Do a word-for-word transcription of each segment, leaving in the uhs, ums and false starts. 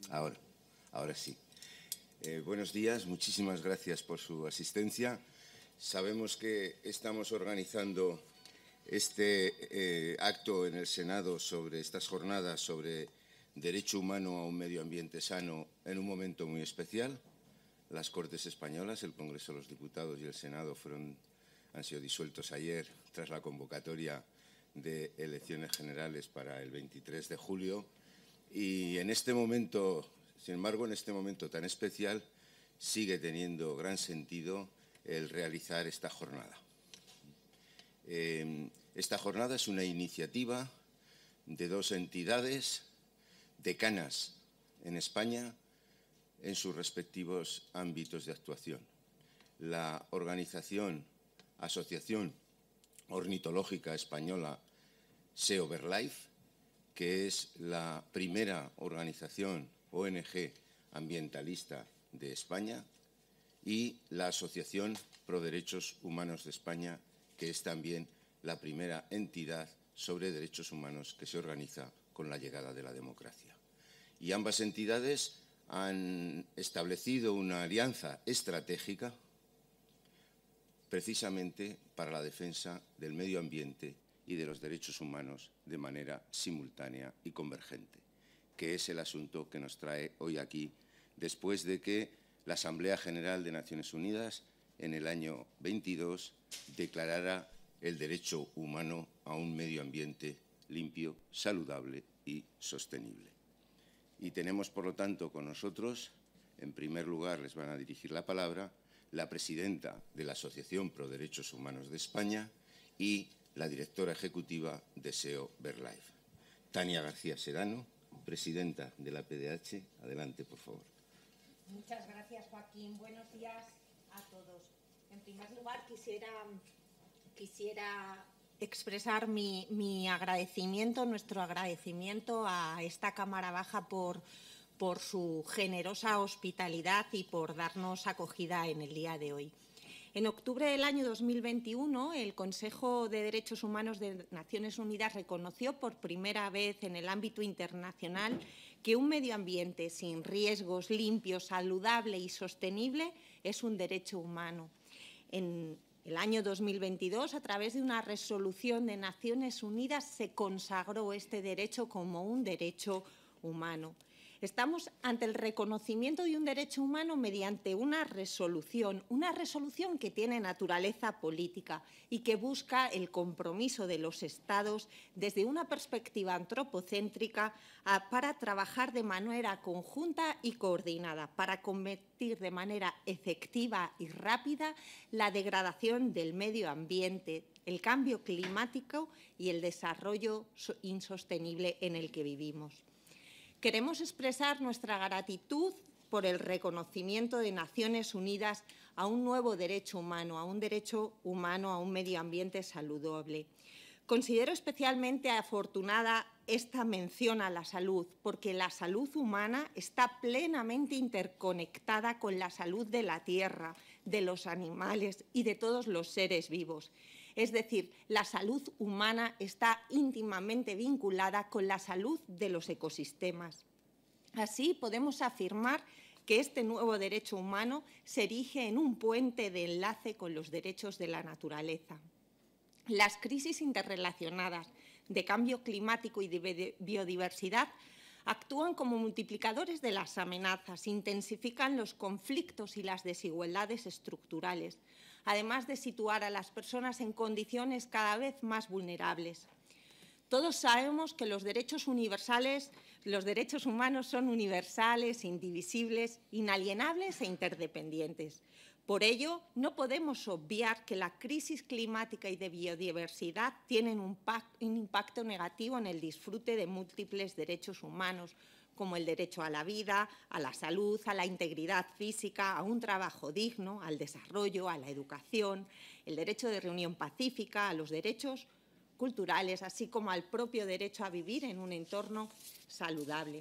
Ahora, ahora sí. Eh, buenos días, muchísimas gracias por su asistencia. Sabemos que estamos organizando este eh, acto en el Senado sobre estas jornadas sobre derecho humano a un medio ambiente sano en un momento muy especial. Las Cortes Españolas, el Congreso de los Diputados y el Senado fueron, han sido disueltos ayer tras la convocatoria de elecciones generales para el veintitrés de julio. Y en este momento, sin embargo, en este momento tan especial, sigue teniendo gran sentido el realizar esta jornada. Eh, esta jornada es una iniciativa de dos entidades decanas en España en sus respectivos ámbitos de actuación. La organización, Asociación Ornitológica Española SEO BirdLife, que es la primera organización O N G ambientalista de España, y la Asociación Pro Derechos Humanos de España, que es también la primera entidad sobre derechos humanos que se organiza con la llegada de la democracia. Y ambas entidades han establecido una alianza estratégica precisamente para la defensa del medio ambiente y de los derechos humanos de manera simultánea y convergente, que es el asunto que nos trae hoy aquí, después de que la Asamblea General de Naciones Unidas en el año veintidós declarara el derecho humano a un medio ambiente limpio, saludable y sostenible. Y tenemos, por lo tanto, con nosotros, en primer lugar, les van a dirigir la palabra la presidenta de la Asociación Pro Derechos Humanos de España y la directora ejecutiva de SEO BirdLife. Tania García Sedano, presidenta de la P D H. Adelante, por favor. Muchas gracias, Joaquín. Buenos días a todos. En primer lugar, quisiera, quisiera expresar mi, mi agradecimiento, nuestro agradecimiento a esta Cámara Baja por, por su generosa hospitalidad y por darnos acogida en el día de hoy. En octubre del año dos mil veintiuno, el Consejo de Derechos Humanos de Naciones Unidas reconoció por primera vez en el ámbito internacional que un medio ambiente sin riesgos, limpio, saludable y sostenible es un derecho humano. En el año dos mil veintidós, a través de una resolución de Naciones Unidas, se consagró este derecho como un derecho humano. Estamos ante el reconocimiento de un derecho humano mediante una resolución, una resolución que tiene naturaleza política y que busca el compromiso de los Estados desde una perspectiva antropocéntrica a, para trabajar de manera conjunta y coordinada, para combatir de manera efectiva y rápida la degradación del medio ambiente, el cambio climático y el desarrollo insostenible en el que vivimos. Queremos expresar nuestra gratitud por el reconocimiento de Naciones Unidas a un nuevo derecho humano, a un derecho humano a un medio ambiente saludable. Considero especialmente afortunada esta mención a la salud, porque la salud humana está plenamente interconectada con la salud de la tierra, de los animales y de todos los seres vivos. Es decir, la salud humana está íntimamente vinculada con la salud de los ecosistemas. Así podemos afirmar que este nuevo derecho humano se erige en un puente de enlace con los derechos de la naturaleza. Las crisis interrelacionadas de cambio climático y de biodiversidad actúan como multiplicadores de las amenazas, intensifican los conflictos y las desigualdades estructurales, además de situar a las personas en condiciones cada vez más vulnerables. Todos sabemos que los derechos universales, los derechos humanos son universales, indivisibles, inalienables e interdependientes. Por ello, no podemos obviar que la crisis climática y de biodiversidad tienen un, un impacto negativo en el disfrute de múltiples derechos humanos, como el derecho a la vida, a la salud, a la integridad física, a un trabajo digno, al desarrollo, a la educación, el derecho de reunión pacífica, a los derechos culturales, así como al propio derecho a vivir en un entorno saludable.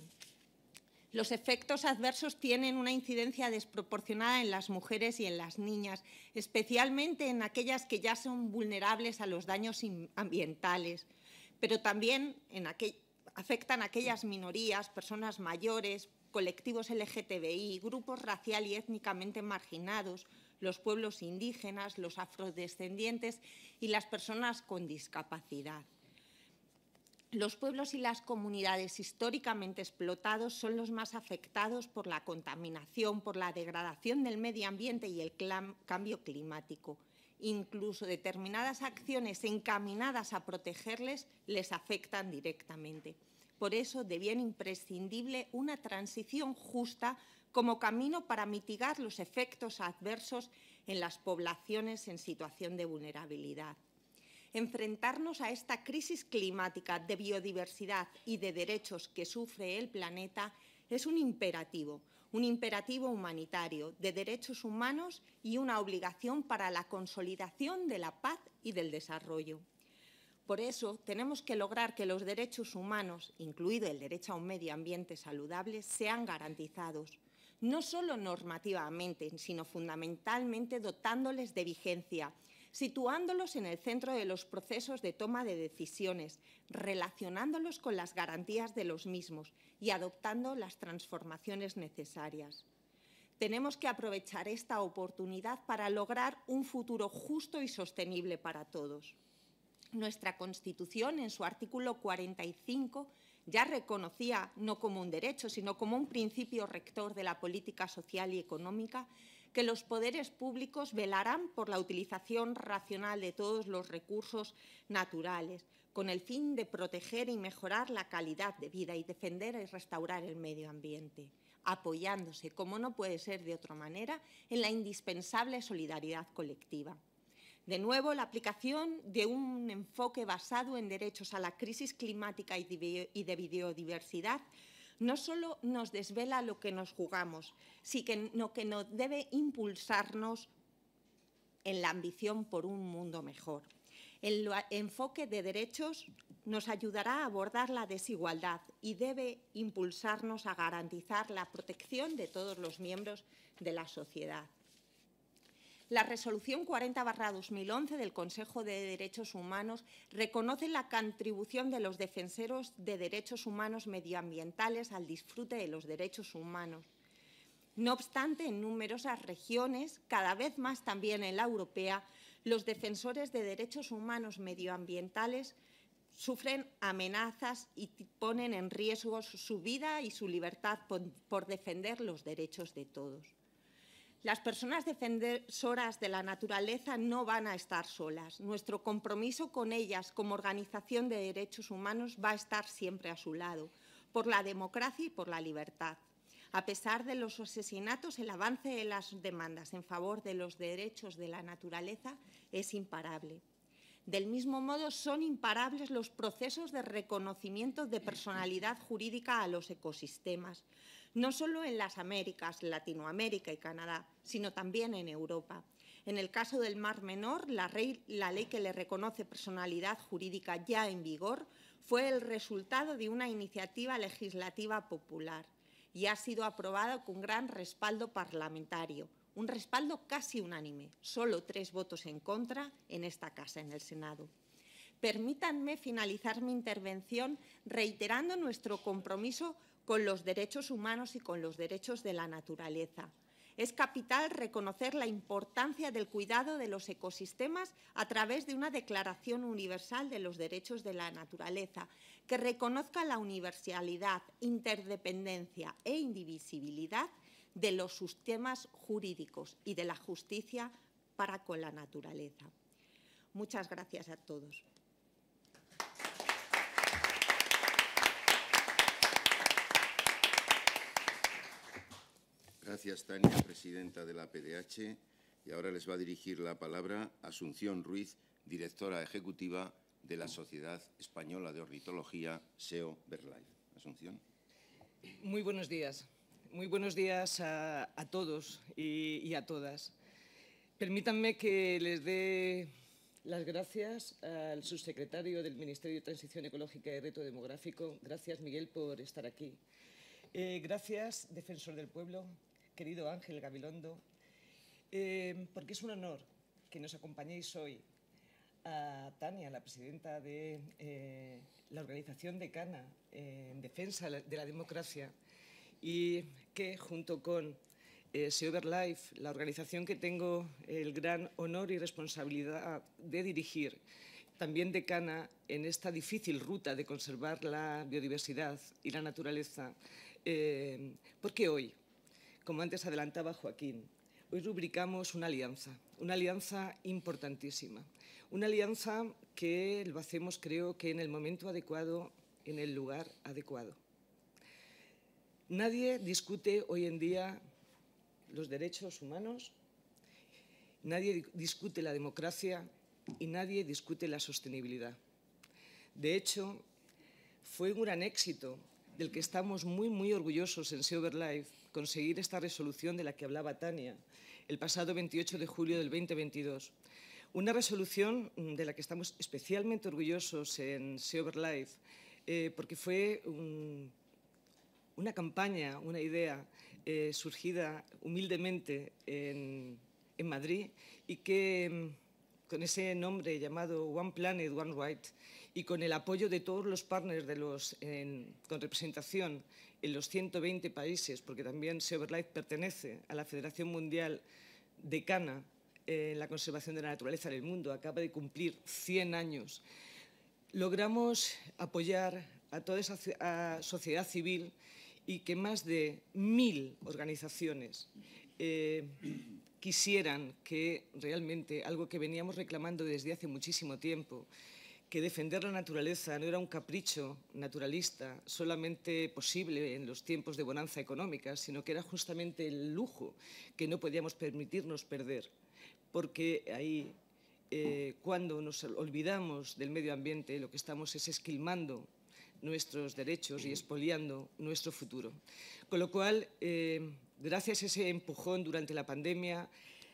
Los efectos adversos tienen una incidencia desproporcionada en las mujeres y en las niñas, especialmente en aquellas que ya son vulnerables a los daños ambientales, pero también en aquel, afectan a aquellas minorías, personas mayores, colectivos L G T B I, grupos racial y étnicamente marginados, los pueblos indígenas, los afrodescendientes y las personas con discapacidad. Los pueblos y las comunidades históricamente explotados son los más afectados por la contaminación, por la degradación del medio ambiente y el cambio climático. Incluso determinadas acciones encaminadas a protegerles les afectan directamente. Por eso, de bien imprescindible una transición justa como camino para mitigar los efectos adversos en las poblaciones en situación de vulnerabilidad. Enfrentarnos a esta crisis climática de biodiversidad y de derechos que sufre el planeta es un imperativo, un imperativo humanitario de derechos humanos y una obligación para la consolidación de la paz y del desarrollo. Por eso, tenemos que lograr que los derechos humanos, incluido el derecho a un medio ambiente saludable, sean garantizados, no solo normativamente, sino fundamentalmente dotándoles de vigencia, situándolos en el centro de los procesos de toma de decisiones, relacionándolos con las garantías de los mismos y adoptando las transformaciones necesarias. Tenemos que aprovechar esta oportunidad para lograr un futuro justo y sostenible para todos. Nuestra Constitución, en su artículo cuarenta y cinco, ya reconocía, no como un derecho, sino como un principio rector de la política social y económica, que los poderes públicos velarán por la utilización racional de todos los recursos naturales, con el fin de proteger y mejorar la calidad de vida y defender y restaurar el medio ambiente, apoyándose, como no puede ser de otra manera, en la indispensable solidaridad colectiva. De nuevo, la aplicación de un enfoque basado en derechos a la crisis climática y de biodiversidad no solo nos desvela lo que nos jugamos, sino que nos debe impulsarnos en la ambición por un mundo mejor. El enfoque de derechos nos ayudará a abordar la desigualdad y debe impulsarnos a garantizar la protección de todos los miembros de la sociedad. La Resolución cuarenta barra dos mil once del Consejo de Derechos Humanos reconoce la contribución de los defensores de derechos humanos medioambientales al disfrute de los derechos humanos. No obstante, en numerosas regiones, cada vez más también en la europea, los defensores de derechos humanos medioambientales sufren amenazas y ponen en riesgo su vida y su libertad por, por defender los derechos de todos. Las personas defensoras de la naturaleza no van a estar solas. Nuestro compromiso con ellas como organización de derechos humanos va a estar siempre a su lado, por la democracia y por la libertad. A pesar de los asesinatos, el avance de las demandas en favor de los derechos de la naturaleza es imparable. Del mismo modo, son imparables los procesos de reconocimiento de personalidad jurídica a los ecosistemas, no solo en las Américas, Latinoamérica y Canadá, sino también en Europa. En el caso del Mar Menor, la ley, la ley que le reconoce personalidad jurídica ya en vigor fue el resultado de una iniciativa legislativa popular y ha sido aprobada con gran respaldo parlamentario, un respaldo casi unánime, solo tres votos en contra en esta casa, en el Senado. Permítanme finalizar mi intervención reiterando nuestro compromiso con los derechos humanos y con los derechos de la naturaleza. Es capital reconocer la importancia del cuidado de los ecosistemas a través de una Declaración Universal de los Derechos de la Naturaleza que reconozca la universalidad, interdependencia e indivisibilidad de los sistemas jurídicos y de la justicia para con la naturaleza. Muchas gracias a todos. Gracias, Tania, presidenta de la P D H. Y ahora les va a dirigir la palabra Asunción Ruiz, directora ejecutiva de la Sociedad Española de Ornitología, S E O BirdLife. Asunción. Muy buenos días. Muy buenos días a, a todos y, y a todas. Permítanme que les dé las gracias al subsecretario del Ministerio de Transición Ecológica y Reto Demográfico. Gracias, Miguel, por estar aquí. Eh, gracias, defensor del pueblo, querido Ángel Gabilondo, eh, porque es un honor que nos acompañéis hoy a Tania, la presidenta de eh, la organización de Cana eh, en defensa de la democracia, y que junto con eh, SeoverLife, la organización que tengo el gran honor y responsabilidad de dirigir, también de Cana en esta difícil ruta de conservar la biodiversidad y la naturaleza, eh, porque hoy, como antes adelantaba Joaquín, hoy rubricamos una alianza, una alianza importantísima, una alianza que lo hacemos, creo, que en el momento adecuado, en el lugar adecuado. Nadie discute hoy en día los derechos humanos, nadie discute la democracia y nadie discute la sostenibilidad. De hecho, fue un gran éxito del que estamos muy, muy orgullosos en SeoverLife conseguir esta resolución de la que hablaba Tania el pasado veintiocho de julio del dos mil veintidós. Una resolución de la que estamos especialmente orgullosos en SeoverLife eh, porque fue un, una campaña, una idea eh, surgida humildemente en, en Madrid y que con ese nombre llamado One Planet, One Right, y con el apoyo de todos los partners de los, en, con representación en los ciento veinte países, porque también SeoverLife pertenece a la Federación Mundial de Cana en eh, la conservación de la naturaleza en el mundo, acaba de cumplir cien años, logramos apoyar a toda esa a sociedad civil y que más de mil organizaciones eh, quisieran que realmente algo que veníamos reclamando desde hace muchísimo tiempo, que defender la naturaleza no era un capricho naturalista solamente posible en los tiempos de bonanza económica, sino que era justamente el lujo que no podíamos permitirnos perder, porque ahí, eh, cuando nos olvidamos del medio ambiente, lo que estamos es esquilmando nuestros derechos y expoliando nuestro futuro. Con lo cual, eh, gracias a ese empujón durante la pandemia,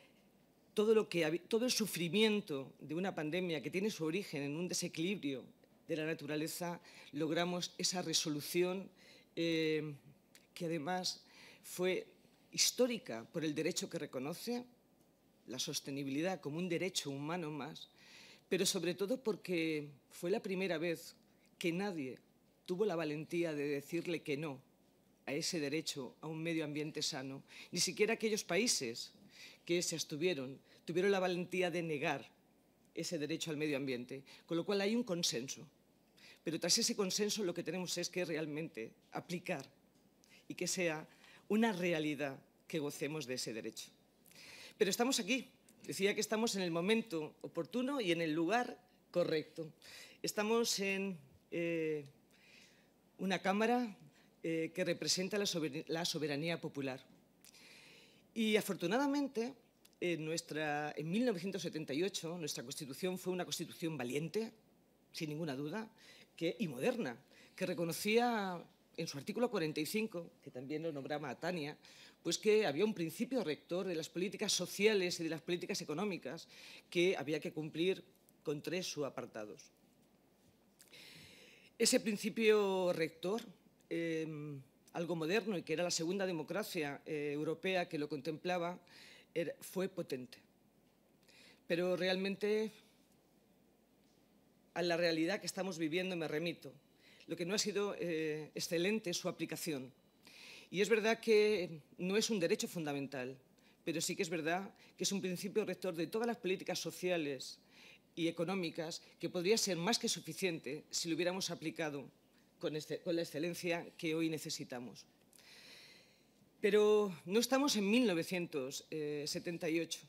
todo, lo que, todo el sufrimiento de una pandemia que tiene su origen en un desequilibrio de la naturaleza, logramos esa resolución eh, que además fue histórica por el derecho que reconoce, la sostenibilidad como un derecho humano más, pero sobre todo porque fue la primera vez que nadie tuvo la valentía de decirle que no a ese derecho a un medio ambiente sano, ni siquiera aquellos países que se abstuvieron, tuvieron la valentía de negar ese derecho al medio ambiente, con lo cual hay un consenso. Pero tras ese consenso lo que tenemos es que realmente aplicar y que sea una realidad que gocemos de ese derecho. Pero estamos aquí, decía que estamos en el momento oportuno y en el lugar correcto. Estamos en eh, una Cámara eh, que representa la soberanía, la soberanía popular. Y afortunadamente, en, nuestra, en mil novecientos setenta y ocho, nuestra Constitución fue una Constitución valiente, sin ninguna duda, que, y moderna, que reconocía en su artículo cuarenta y cinco, que también lo nombraba a Tania, pues que había un principio rector de las políticas sociales y de las políticas económicas que había que cumplir con tres subapartados. Ese principio rector, eh, algo moderno y que era la segunda democracia eh, europea que lo contemplaba, era, fue potente. Pero realmente a la realidad que estamos viviendo me remito. Lo que no ha sido eh, excelente es su aplicación. Y es verdad que no es un derecho fundamental, pero sí que es verdad que es un principio rector de todas las políticas sociales y económicas que podría ser más que suficiente si lo hubiéramos aplicado con, este, con la excelencia que hoy necesitamos. Pero no estamos en mil novecientos setenta y ocho,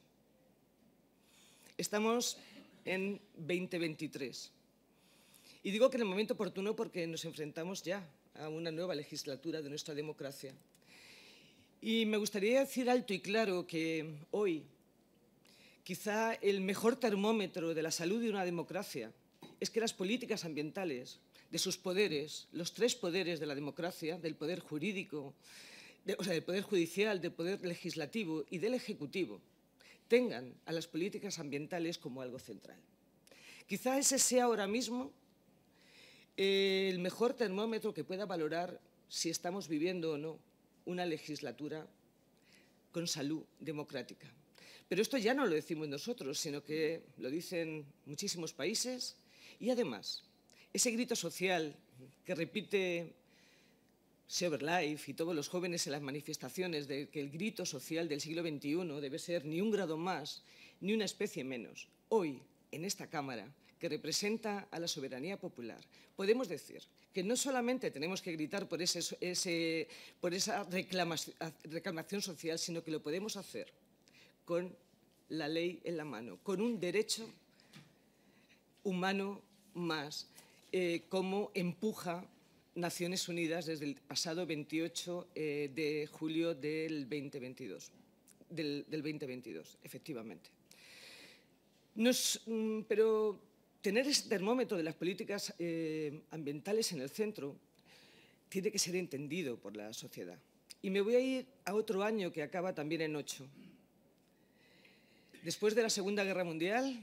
estamos en dos mil veintitrés. Y digo que en el momento oportuno porque nos enfrentamos ya a una nueva legislatura de nuestra democracia. Y me gustaría decir alto y claro que hoy quizá el mejor termómetro de la salud de una democracia es que las políticas ambientales, de sus poderes, los tres poderes de la democracia, del poder jurídico, de, o sea, del poder judicial, del poder legislativo y del ejecutivo, tengan a las políticas ambientales como algo central. Quizá ese sea ahora mismo el mejor termómetro que pueda valorar si estamos viviendo o no una legislatura con salud democrática. Pero esto ya no lo decimos nosotros, sino que lo dicen muchísimos países y, además, ese grito social que repite Sober Life y todos los jóvenes en las manifestaciones de que el grito social del siglo veintiuno debe ser ni un grado más, ni una especie menos. Hoy, en esta Cámara, que representa a la soberanía popular, podemos decir que no solamente tenemos que gritar por, ese, ese, por esa reclamación, reclamación social, sino que lo podemos hacer con la ley en la mano, con un derecho humano más, eh, como empuja Naciones Unidas desde el pasado veintiocho eh, de julio del dos mil veintidós, del, del veinte veintidós, efectivamente. Nos, mm, pero tener ese termómetro de las políticas eh, ambientales en el centro tiene que ser entendido por la sociedad. Y me voy a ir a otro año que acaba también en ocho. Después de la Segunda Guerra Mundial,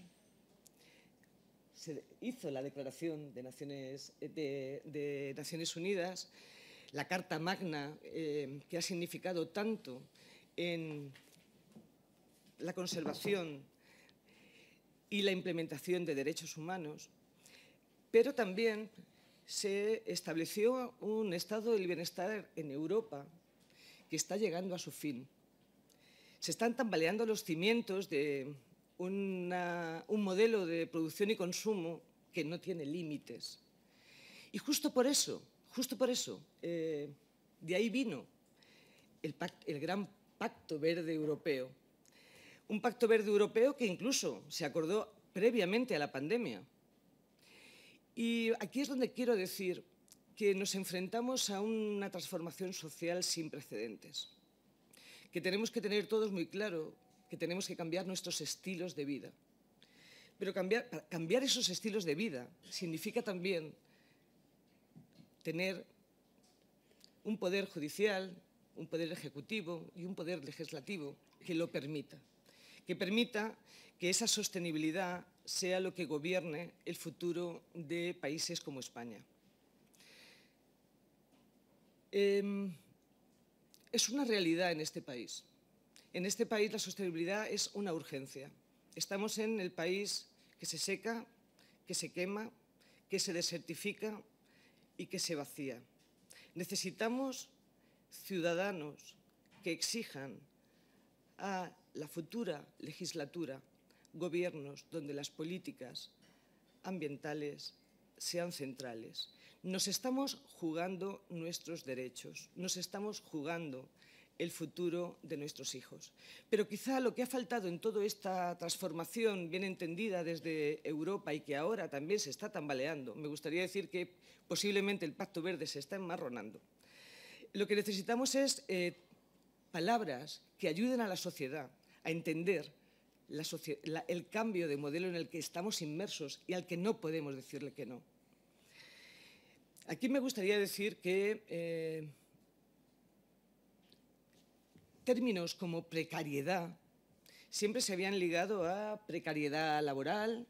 se hizo la Declaración de Naciones, de, de Naciones Unidas, la Carta Magna, eh, que ha significado tanto en la conservación y la implementación de derechos humanos, pero también se estableció un estado del bienestar en Europa que está llegando a su fin. Se están tambaleando los cimientos de una, un modelo de producción y consumo que no tiene límites. Y justo por eso, justo por eso, eh, de ahí vino el, pact, el gran Pacto Verde Europeo. Un Pacto Verde Europeo que incluso se acordó previamente a la pandemia. Y aquí es donde quiero decir que nos enfrentamos a una transformación social sin precedentes, que tenemos que tener todos muy claro que tenemos que cambiar nuestros estilos de vida. Pero cambiar, cambiar esos estilos de vida significa también tener un poder judicial, un poder ejecutivo y un poder legislativo que lo permita, que permita que esa sostenibilidad sea lo que gobierne el futuro de países como España. Eh, es una realidad en este país. En este país la sostenibilidad es una urgencia. Estamos en el país que se seca, que se quema, que se desertifica y que se vacía. Necesitamos ciudadanos que exijan a la futura legislatura gobiernos donde las políticas ambientales sean centrales. Nos estamos jugando nuestros derechos, nos estamos jugando el futuro de nuestros hijos. Pero quizá lo que ha faltado en toda esta transformación bien entendida desde Europa y que ahora también se está tambaleando, me gustaría decir que posiblemente el Pacto Verde se está enmarronando. Lo que necesitamos es eh, palabras que ayuden a la sociedad a entender la la, el cambio de modelo en el que estamos inmersos y al que no podemos decirle que no. Aquí me gustaría decir que eh, términos como precariedad siempre se habían ligado a precariedad laboral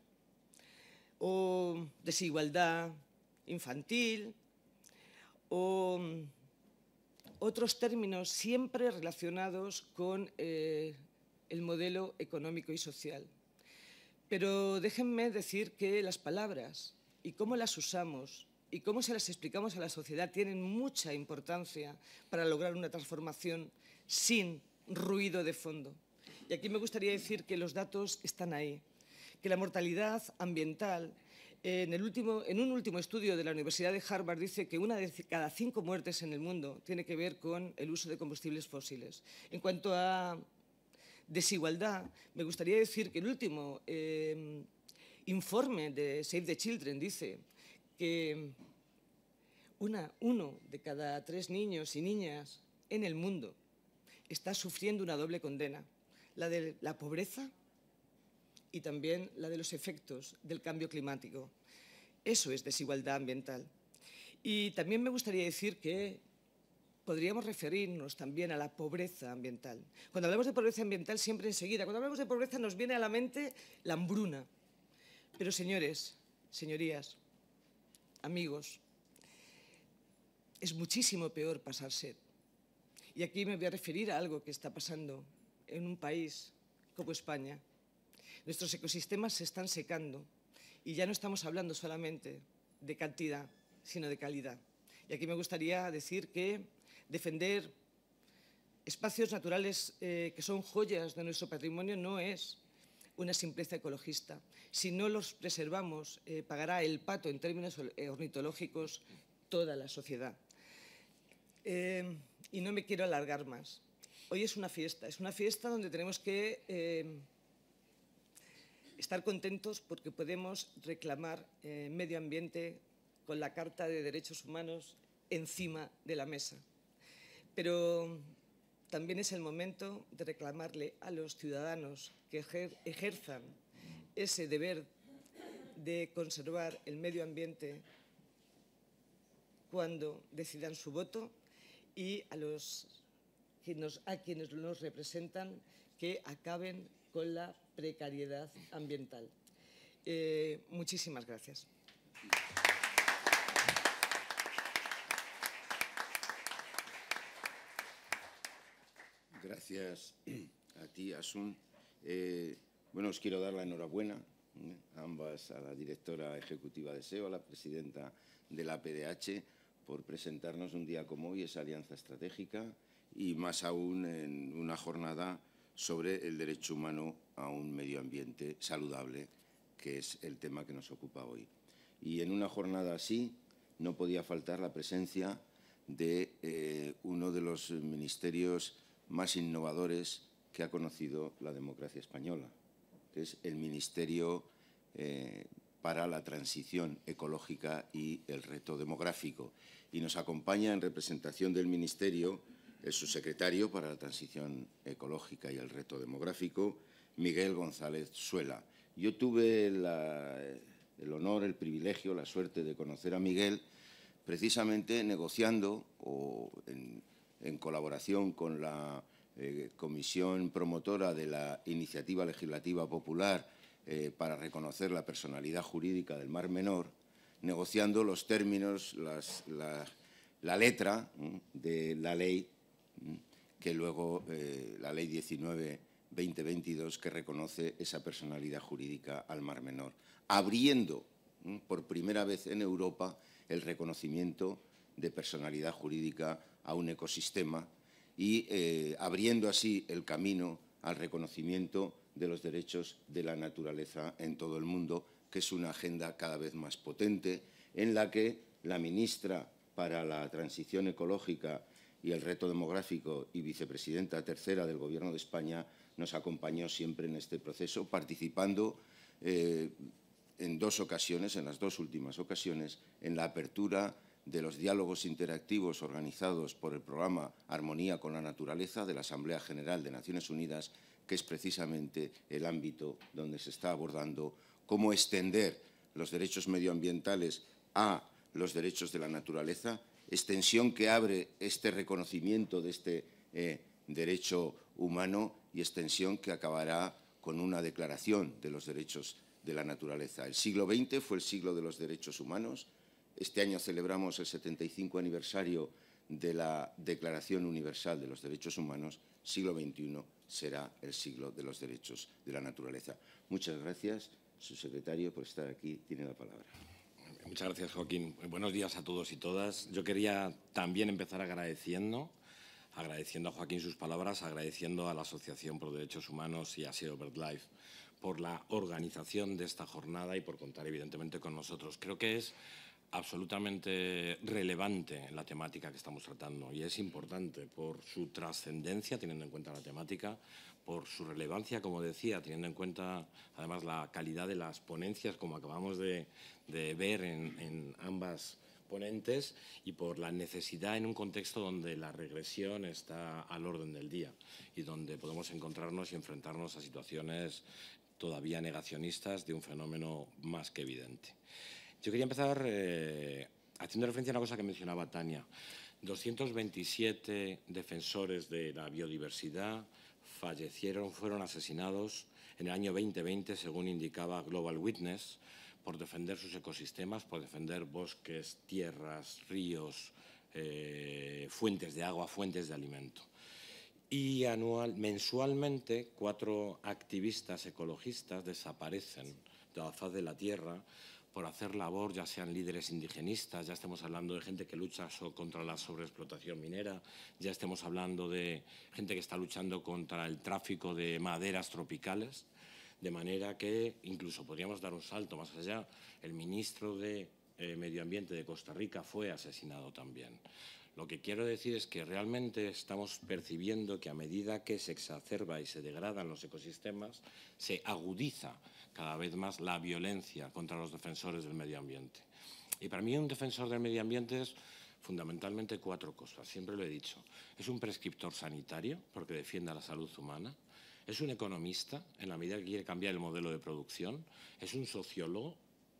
o desigualdad infantil o otros términos siempre relacionados con eh, el modelo económico y social. Pero déjenme decir que las palabras y cómo las usamos y cómo se las explicamos a la sociedad tienen mucha importancia para lograr una transformación sin ruido de fondo. Y aquí me gustaría decir que los datos están ahí, que la mortalidad ambiental, en, el último, en un último estudio de la Universidad de Harvard, dice que una de cada cinco muertes en el mundo tiene que ver con el uso de combustibles fósiles. En cuanto a desigualdad, me gustaría decir que el último eh, informe de Save the Children dice que una, uno de cada tres niños y niñas en el mundo está sufriendo una doble condena, la de la pobreza y también la de los efectos del cambio climático. Eso es desigualdad ambiental. Y también me gustaría decir que podríamos referirnos también a la pobreza ambiental. Cuando hablamos de pobreza ambiental, siempre enseguida, cuando hablamos de pobreza nos viene a la mente la hambruna. Pero, señores, señorías, amigos, es muchísimo peor pasar sed. Y aquí me voy a referir a algo que está pasando en un país como España. Nuestros ecosistemas se están secando y ya no estamos hablando solamente de cantidad, sino de calidad. Y aquí me gustaría decir que defender espacios naturales eh, que son joyas de nuestro patrimonio no es una simpleza ecologista. Si no los preservamos, eh, pagará el pato en términos ornitológicos toda la sociedad. Eh, y no me quiero alargar más. Hoy es una fiesta, es una fiesta donde tenemos que eh, estar contentos porque podemos reclamar eh, medio ambiente con la Carta de Derechos Humanos encima de la mesa. Pero también es el momento de reclamarle a los ciudadanos que ejer ejerzan ese deber de conservar el medio ambiente cuando decidan su voto y a, los, que nos, a quienes nos representan que acaben con la precariedad ambiental. Eh, muchísimas gracias. Gracias a ti, Asun. Eh, bueno, os quiero dar la enhorabuena ¿eh? a ambas, a la directora ejecutiva de S E O, a la presidenta de la P D H, por presentarnos un día como hoy esa alianza estratégica y más aún en una jornada sobre el derecho humano a un medio ambiente saludable, que es el tema que nos ocupa hoy. Y en una jornada así no podía faltar la presencia de eh, uno de los ministerios más innovadores que ha conocido la democracia española, que es el Ministerio eh, para la Transición Ecológica y el Reto Demográfico. Y nos acompaña en representación del Ministerio el subsecretario para la Transición Ecológica y el Reto Demográfico, Miguel González Suela. Yo tuve la, el honor, el privilegio, la suerte de conocer a Miguel precisamente negociando o en, en colaboración con la eh, Comisión Promotora de la Iniciativa Legislativa Popular eh, para reconocer la personalidad jurídica del Mar Menor, negociando los términos, las, la, la letra ¿eh? de la ley, ¿eh? que luego eh, la Ley diecinueve barra veinte veintidós, que reconoce esa personalidad jurídica al Mar Menor, abriendo ¿eh? por primera vez en Europa el reconocimiento de personalidad jurídica a un ecosistema y eh, abriendo así el camino al reconocimiento de los derechos de la naturaleza en todo el mundo, que es una agenda cada vez más potente, en la que la ministra para la Transición Ecológica y el Reto Demográfico y vicepresidenta tercera del Gobierno de España nos acompañó siempre en este proceso, participando eh, en dos ocasiones, en las dos últimas ocasiones, en la apertura de los diálogos interactivos organizados por el programa Armonía con la Naturaleza de la Asamblea General de Naciones Unidas, que es precisamente el ámbito donde se está abordando cómo extender los derechos medioambientales a los derechos de la naturaleza, extensión que abre este reconocimiento de este eh, derecho humano y extensión que acabará con una declaración de los derechos de la naturaleza. El siglo veinte fue el siglo de los derechos humanos. Este año celebramos el setenta y cinco aniversario de la Declaración Universal de los Derechos Humanos. Siglo veintiuno será el siglo de los derechos de la naturaleza. Muchas gracias, subsecretario, por estar aquí. Tiene la palabra. Muchas gracias, Joaquín. Buenos días a todos y todas. Yo quería también empezar agradeciendo, agradeciendo a Joaquín sus palabras, agradeciendo a la Asociación por Derechos Humanos y a S E O BirdLife por la organización de esta jornada y por contar, evidentemente, con nosotros. Creo que es absolutamente relevante la temática que estamos tratando y es importante por su trascendencia, teniendo en cuenta la temática, por su relevancia, como decía, teniendo en cuenta, además, la calidad de las ponencias, como acabamos de, de ver en, en ambas ponentes, y por la necesidad en un contexto donde la regresión está al orden del día y donde podemos encontrarnos y enfrentarnos a situaciones todavía negacionistas de un fenómeno más que evidente. Yo quería empezar eh, haciendo referencia a una cosa que mencionaba Tania. doscientos veintisiete defensores de la biodiversidad fallecieron, fueron asesinados en el año veinte veinte, según indicaba Global Witness, por defender sus ecosistemas, por defender bosques, tierras, ríos, eh, fuentes de agua, fuentes de alimento. Y anual, mensualmente, cuatro activistas ecologistas desaparecen de la faz de la Tierra por hacer labor, ya sean líderes indigenistas, ya estemos hablando de gente que lucha so, contra la sobreexplotación minera, ya estemos hablando de gente que está luchando contra el tráfico de maderas tropicales, de manera que incluso podríamos dar un salto más allá. El ministro de eh, Medio Ambiente de Costa Rica fue asesinado también. Lo que quiero decir es que realmente estamos percibiendo que a medida que se exacerba y se degradan los ecosistemas, se agudiza cada vez más la violencia contra los defensores del medio ambiente. Y para mí un defensor del medio ambiente es fundamentalmente cuatro cosas, siempre lo he dicho. Es un prescriptor sanitario, porque defiende la salud humana. Es un economista, en la medida que quiere cambiar el modelo de producción. Es un sociólogo,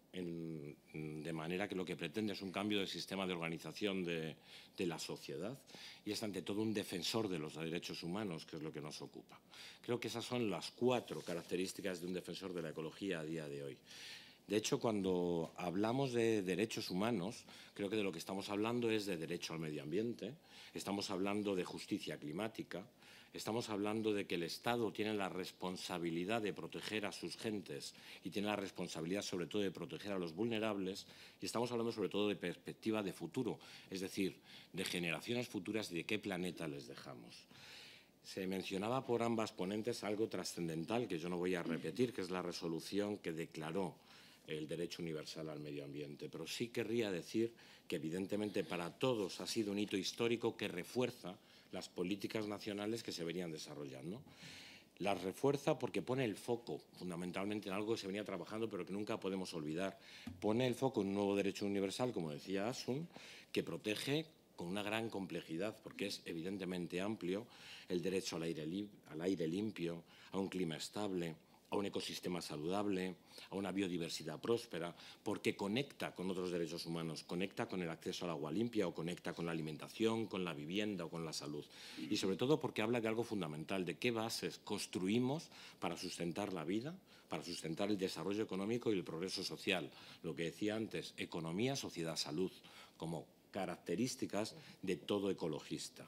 En, de manera que lo que pretende es un cambio del sistema de organización de, de la sociedad, y es ante todo un defensor de los derechos humanos, que es lo que nos ocupa. Creo que esas son las cuatro características de un defensor de la ecología a día de hoy. De hecho, cuando hablamos de derechos humanos, creo que de lo que estamos hablando es de derecho al medio ambiente, estamos hablando de justicia climática, estamos hablando de que el Estado tiene la responsabilidad de proteger a sus gentes y tiene la responsabilidad sobre todo de proteger a los vulnerables, y estamos hablando sobre todo de perspectiva de futuro, es decir, de generaciones futuras y de qué planeta les dejamos. Se mencionaba por ambas ponentes algo trascendental que yo no voy a repetir, que es la resolución que declaró el derecho universal al medio ambiente, pero sí querría decir que evidentemente para todos ha sido un hito histórico que refuerza las políticas nacionales que se venían desarrollando. Las refuerza porque pone el foco fundamentalmente en algo que se venía trabajando pero que nunca podemos olvidar. Pone el foco en un nuevo derecho universal, como decía Asun, que protege con una gran complejidad, porque es evidentemente amplio, el derecho al aire, al aire limpio, a un clima estable, a un ecosistema saludable, a una biodiversidad próspera, porque conecta con otros derechos humanos, conecta con el acceso al agua limpia o conecta con la alimentación, con la vivienda o con la salud. Y sobre todo porque habla de algo fundamental, de qué bases construimos para sustentar la vida, para sustentar el desarrollo económico y el progreso social. Lo que decía antes, economía, sociedad, salud, como características de todo ecologista.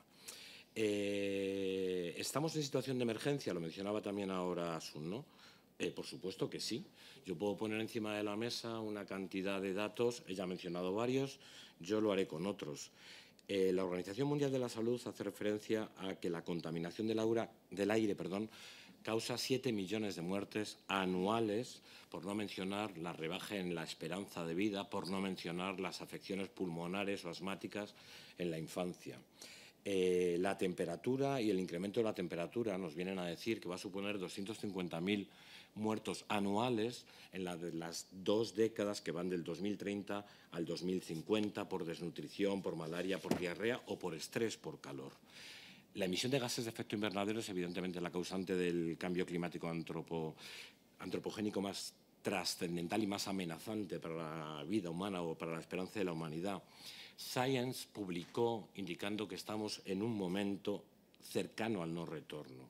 Eh, ¿Estamos en situación de emergencia? Lo mencionaba también ahora Asun, ¿no? Eh, por supuesto que sí. Yo puedo poner encima de la mesa una cantidad de datos, ella ha mencionado varios, yo lo haré con otros. Eh, la Organización Mundial de la Salud hace referencia a que la contaminación del, aura, del aire perdón, causa siete millones de muertes anuales, por no mencionar la rebaja en la esperanza de vida, por no mencionar las afecciones pulmonares o asmáticas en la infancia. Eh, la temperatura y el incremento de la temperatura nos vienen a decir que va a suponer doscientos cincuenta mil muertos anuales en la de las dos décadas que van del dos mil treinta al dos mil cincuenta por desnutrición, por malaria, por diarrea o por estrés, por calor. La emisión de gases de efecto invernadero es evidentemente la causante del cambio climático antropo, antropogénico más trascendental y más amenazante para la vida humana o para la esperanza de la humanidad. Science publicó indicando que estamos en un momento cercano al no retorno.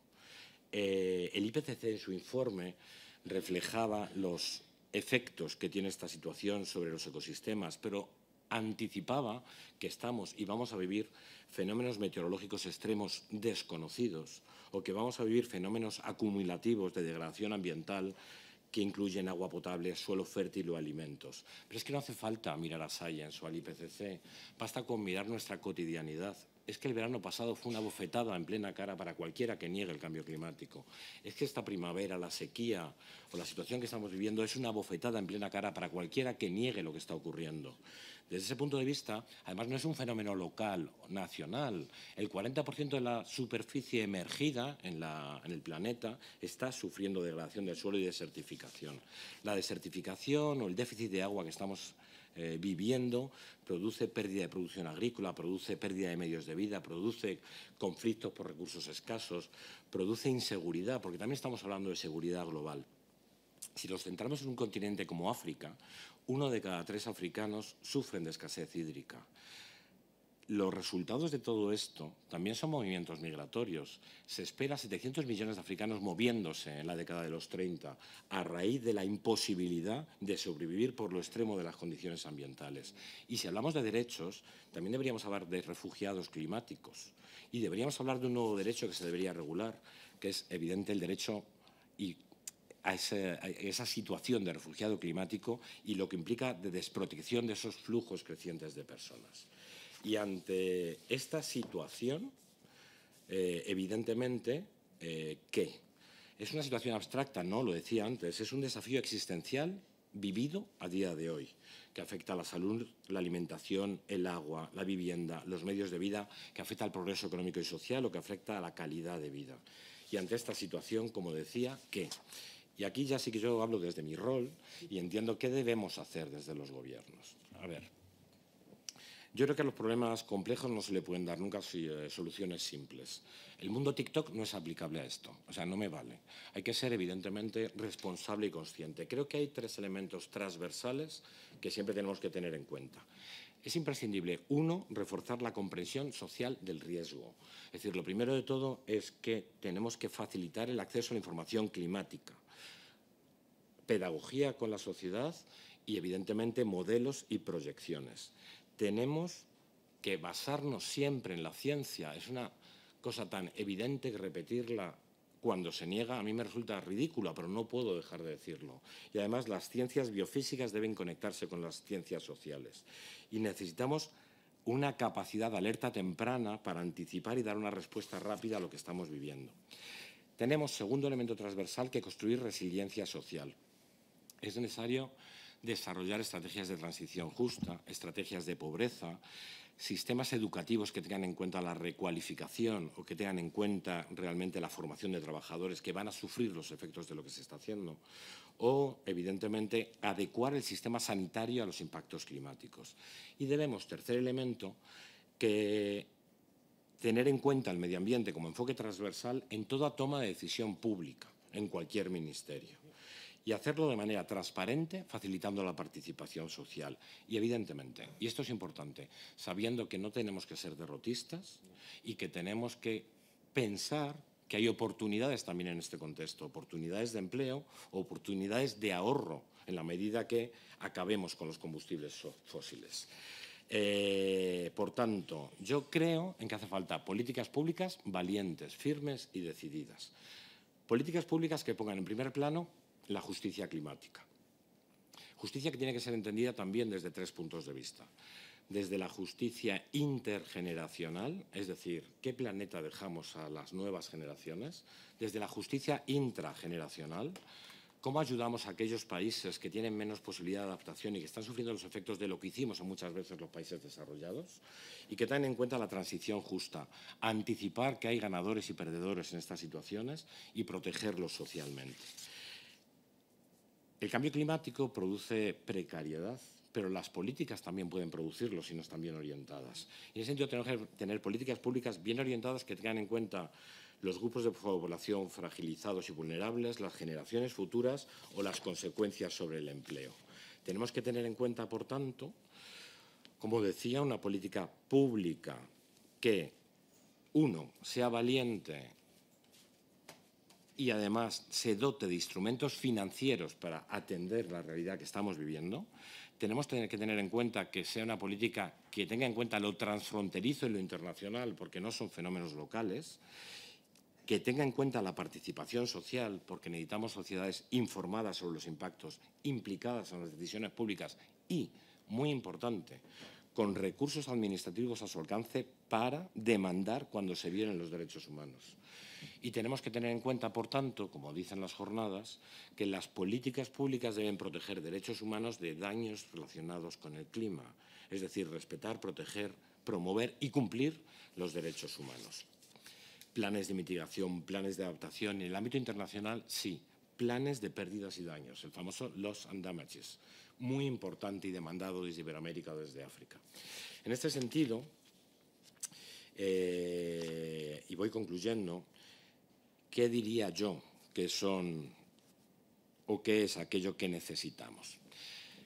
Eh, el I P C C en su informe reflejaba los efectos que tiene esta situación sobre los ecosistemas, pero anticipaba que estamos y vamos a vivir fenómenos meteorológicos extremos desconocidos o que vamos a vivir fenómenos acumulativos de degradación ambiental que incluyen agua potable, suelo fértil o alimentos. Pero es que no hace falta mirar a Science o al I P C C, basta con mirar nuestra cotidianidad. Es que el verano pasado fue una bofetada en plena cara para cualquiera que niegue el cambio climático. Es que esta primavera, la sequía o la situación que estamos viviendo es una bofetada en plena cara para cualquiera que niegue lo que está ocurriendo. Desde ese punto de vista, además no es un fenómeno local o nacional. El cuarenta por ciento de la superficie emergida en, la, en el planeta está sufriendo degradación del suelo y desertificación. La desertificación o el déficit de agua que estamos eh, viviendo produce pérdida de producción agrícola, produce pérdida de medios de vida, produce conflictos por recursos escasos, produce inseguridad, porque también estamos hablando de seguridad global. Si nos centramos en un continente como África, uno de cada tres africanos sufren de escasez hídrica. los resultados de todo esto también son movimientos migratorios. Se espera setecientos millones de africanos moviéndose en la década de los treinta a raíz de la imposibilidad de sobrevivir por lo extremo de las condiciones ambientales. Y si hablamos de derechos, también deberíamos hablar de refugiados climáticos. Y deberíamos hablar de un nuevo derecho que se debería regular, que es evidente el derecho y a, ese, a esa situación de refugiado climático y lo que implica de desprotección de esos flujos crecientes de personas. Y ante esta situación, eh, evidentemente, eh, ¿qué? Es una situación abstracta, ¿no? Lo decía antes, es un desafío existencial vivido a día de hoy, que afecta a la salud, la alimentación, el agua, la vivienda, los medios de vida, que afecta al progreso económico y social o que afecta a la calidad de vida. Y ante esta situación, como decía, ¿qué? Y aquí ya sí que yo hablo desde mi rol y entiendo qué debemos hacer desde los gobiernos. A ver. Yo creo que a los problemas complejos no se le pueden dar nunca soluciones simples. El mundo TikTok no es aplicable a esto, o sea, no me vale. Hay que ser, evidentemente, responsable y consciente. Creo que hay tres elementos transversales que siempre tenemos que tener en cuenta. Es imprescindible, uno, reforzar la comprensión social del riesgo. Es decir, lo primero de todo es que tenemos que facilitar el acceso a la información climática, pedagogía con la sociedad y, evidentemente, modelos y proyecciones. Tenemos que basarnos siempre en la ciencia. Es una cosa tan evidente que repetirla cuando se niega a mí me resulta ridícula, pero no puedo dejar de decirlo. Y además las ciencias biofísicas deben conectarse con las ciencias sociales. Y necesitamos una capacidad de alerta temprana para anticipar y dar una respuesta rápida a lo que estamos viviendo. Tenemos, segundo elemento transversal, que construir resiliencia social. Es necesario desarrollar estrategias de transición justa, estrategias de pobreza, sistemas educativos que tengan en cuenta la recualificación o que tengan en cuenta realmente la formación de trabajadores que van a sufrir los efectos de lo que se está haciendo, o, evidentemente, adecuar el sistema sanitario a los impactos climáticos. Y debemos, tercer elemento, que tener en cuenta el medio ambiente como enfoque transversal en toda toma de decisión pública, en cualquier ministerio. Y hacerlo de manera transparente, facilitando la participación social. Y, evidentemente, y esto es importante, sabiendo que no tenemos que ser derrotistas y que tenemos que pensar que hay oportunidades también en este contexto, oportunidades de empleo, oportunidades de ahorro, en la medida que acabemos con los combustibles fósiles. Eh, por tanto, yo creo en que hace falta políticas públicas valientes, firmes y decididas. Políticas públicas que pongan en primer plano la justicia climática. Justicia que tiene que ser entendida también desde tres puntos de vista. Desde la justicia intergeneracional, es decir, qué planeta dejamos a las nuevas generaciones. Desde la justicia intrageneracional, cómo ayudamos a aquellos países que tienen menos posibilidad de adaptación y que están sufriendo los efectos de lo que hicimos en muchas veces los países desarrollados, y que tengan en cuenta la transición justa, anticipar que hay ganadores y perdedores en estas situaciones y protegerlos socialmente. El cambio climático produce precariedad, pero las políticas también pueden producirlo si no están bien orientadas. Y en ese sentido tenemos que tener políticas públicas bien orientadas que tengan en cuenta los grupos de población fragilizados y vulnerables, las generaciones futuras o las consecuencias sobre el empleo. Tenemos que tener en cuenta, por tanto, como decía, una política pública que, uno, sea valiente y además se dote de instrumentos financieros para atender la realidad que estamos viviendo. Tenemos que tener en cuenta que sea una política que tenga en cuenta lo transfronterizo y lo internacional, porque no son fenómenos locales, que tenga en cuenta la participación social, porque necesitamos sociedades informadas sobre los impactos, implicadas en las decisiones públicas y, muy importante, con recursos administrativos a su alcance para demandar cuando se violen los derechos humanos. Y tenemos que tener en cuenta, por tanto, como dicen las jornadas, que las políticas públicas deben proteger derechos humanos de daños relacionados con el clima, es decir, respetar, proteger, promover y cumplir los derechos humanos. Planes de mitigación, planes de adaptación. En el ámbito internacional, sí, planes de pérdidas y daños, el famoso loss and damages, muy importante y demandado desde Iberoamérica o desde África. En este sentido, eh, y voy concluyendo, ¿qué diría yo que son o qué es aquello que necesitamos?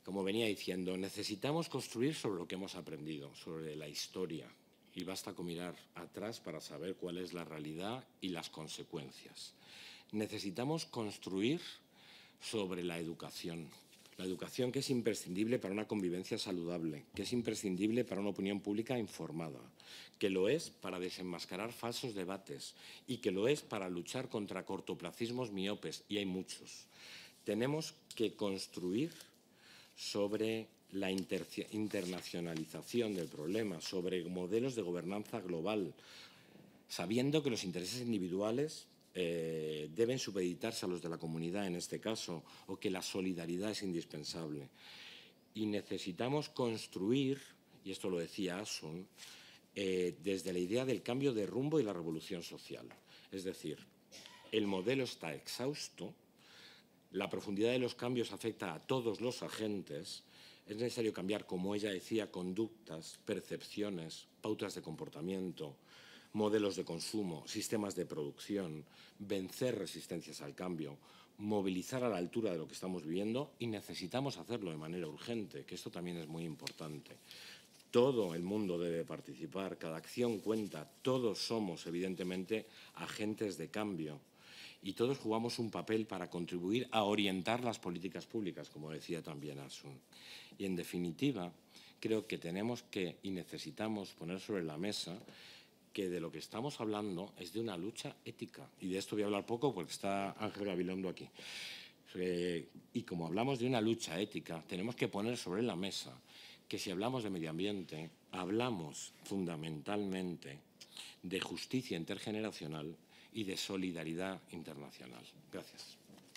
como venía diciendo, necesitamos construir sobre lo que hemos aprendido, sobre la historia. Y basta con mirar atrás para saber cuál es la realidad y las consecuencias. Necesitamos construir sobre la educación. La educación que es imprescindible para una convivencia saludable, que es imprescindible para una opinión pública informada, que lo es para desenmascarar falsos debates y que lo es para luchar contra cortoplacismos miopes, y hay muchos. Tenemos que construir sobre la internacionalización del problema, sobre modelos de gobernanza global, sabiendo que los intereses individuales eh, deben supeditarse a los de la comunidad en este caso, o que la solidaridad es indispensable. Y necesitamos construir, y esto lo decía Asun, eh, desde la idea del cambio de rumbo y la revolución social. Es decir, el modelo está exhausto, la profundidad de los cambios afecta a todos los agentes. Es necesario cambiar, como ella decía, conductas, percepciones, pautas de comportamiento, modelos de consumo, sistemas de producción, vencer resistencias al cambio, movilizar a la altura de lo que estamos viviendo, y necesitamos hacerlo de manera urgente, que esto también es muy importante. Todo el mundo debe participar, cada acción cuenta, todos somos, evidentemente, agentes de cambio. Y todos jugamos un papel para contribuir a orientar las políticas públicas, como decía también Asun. Y, en definitiva, creo que tenemos que y necesitamos poner sobre la mesa que de lo que estamos hablando es de una lucha ética. Y de esto voy a hablar poco porque está Ángel Gabilondo aquí. Eh, y como hablamos de una lucha ética, tenemos que poner sobre la mesa que si hablamos de medio ambiente, hablamos fundamentalmente de justicia intergeneracional y de solidaridad internacional. Gracias.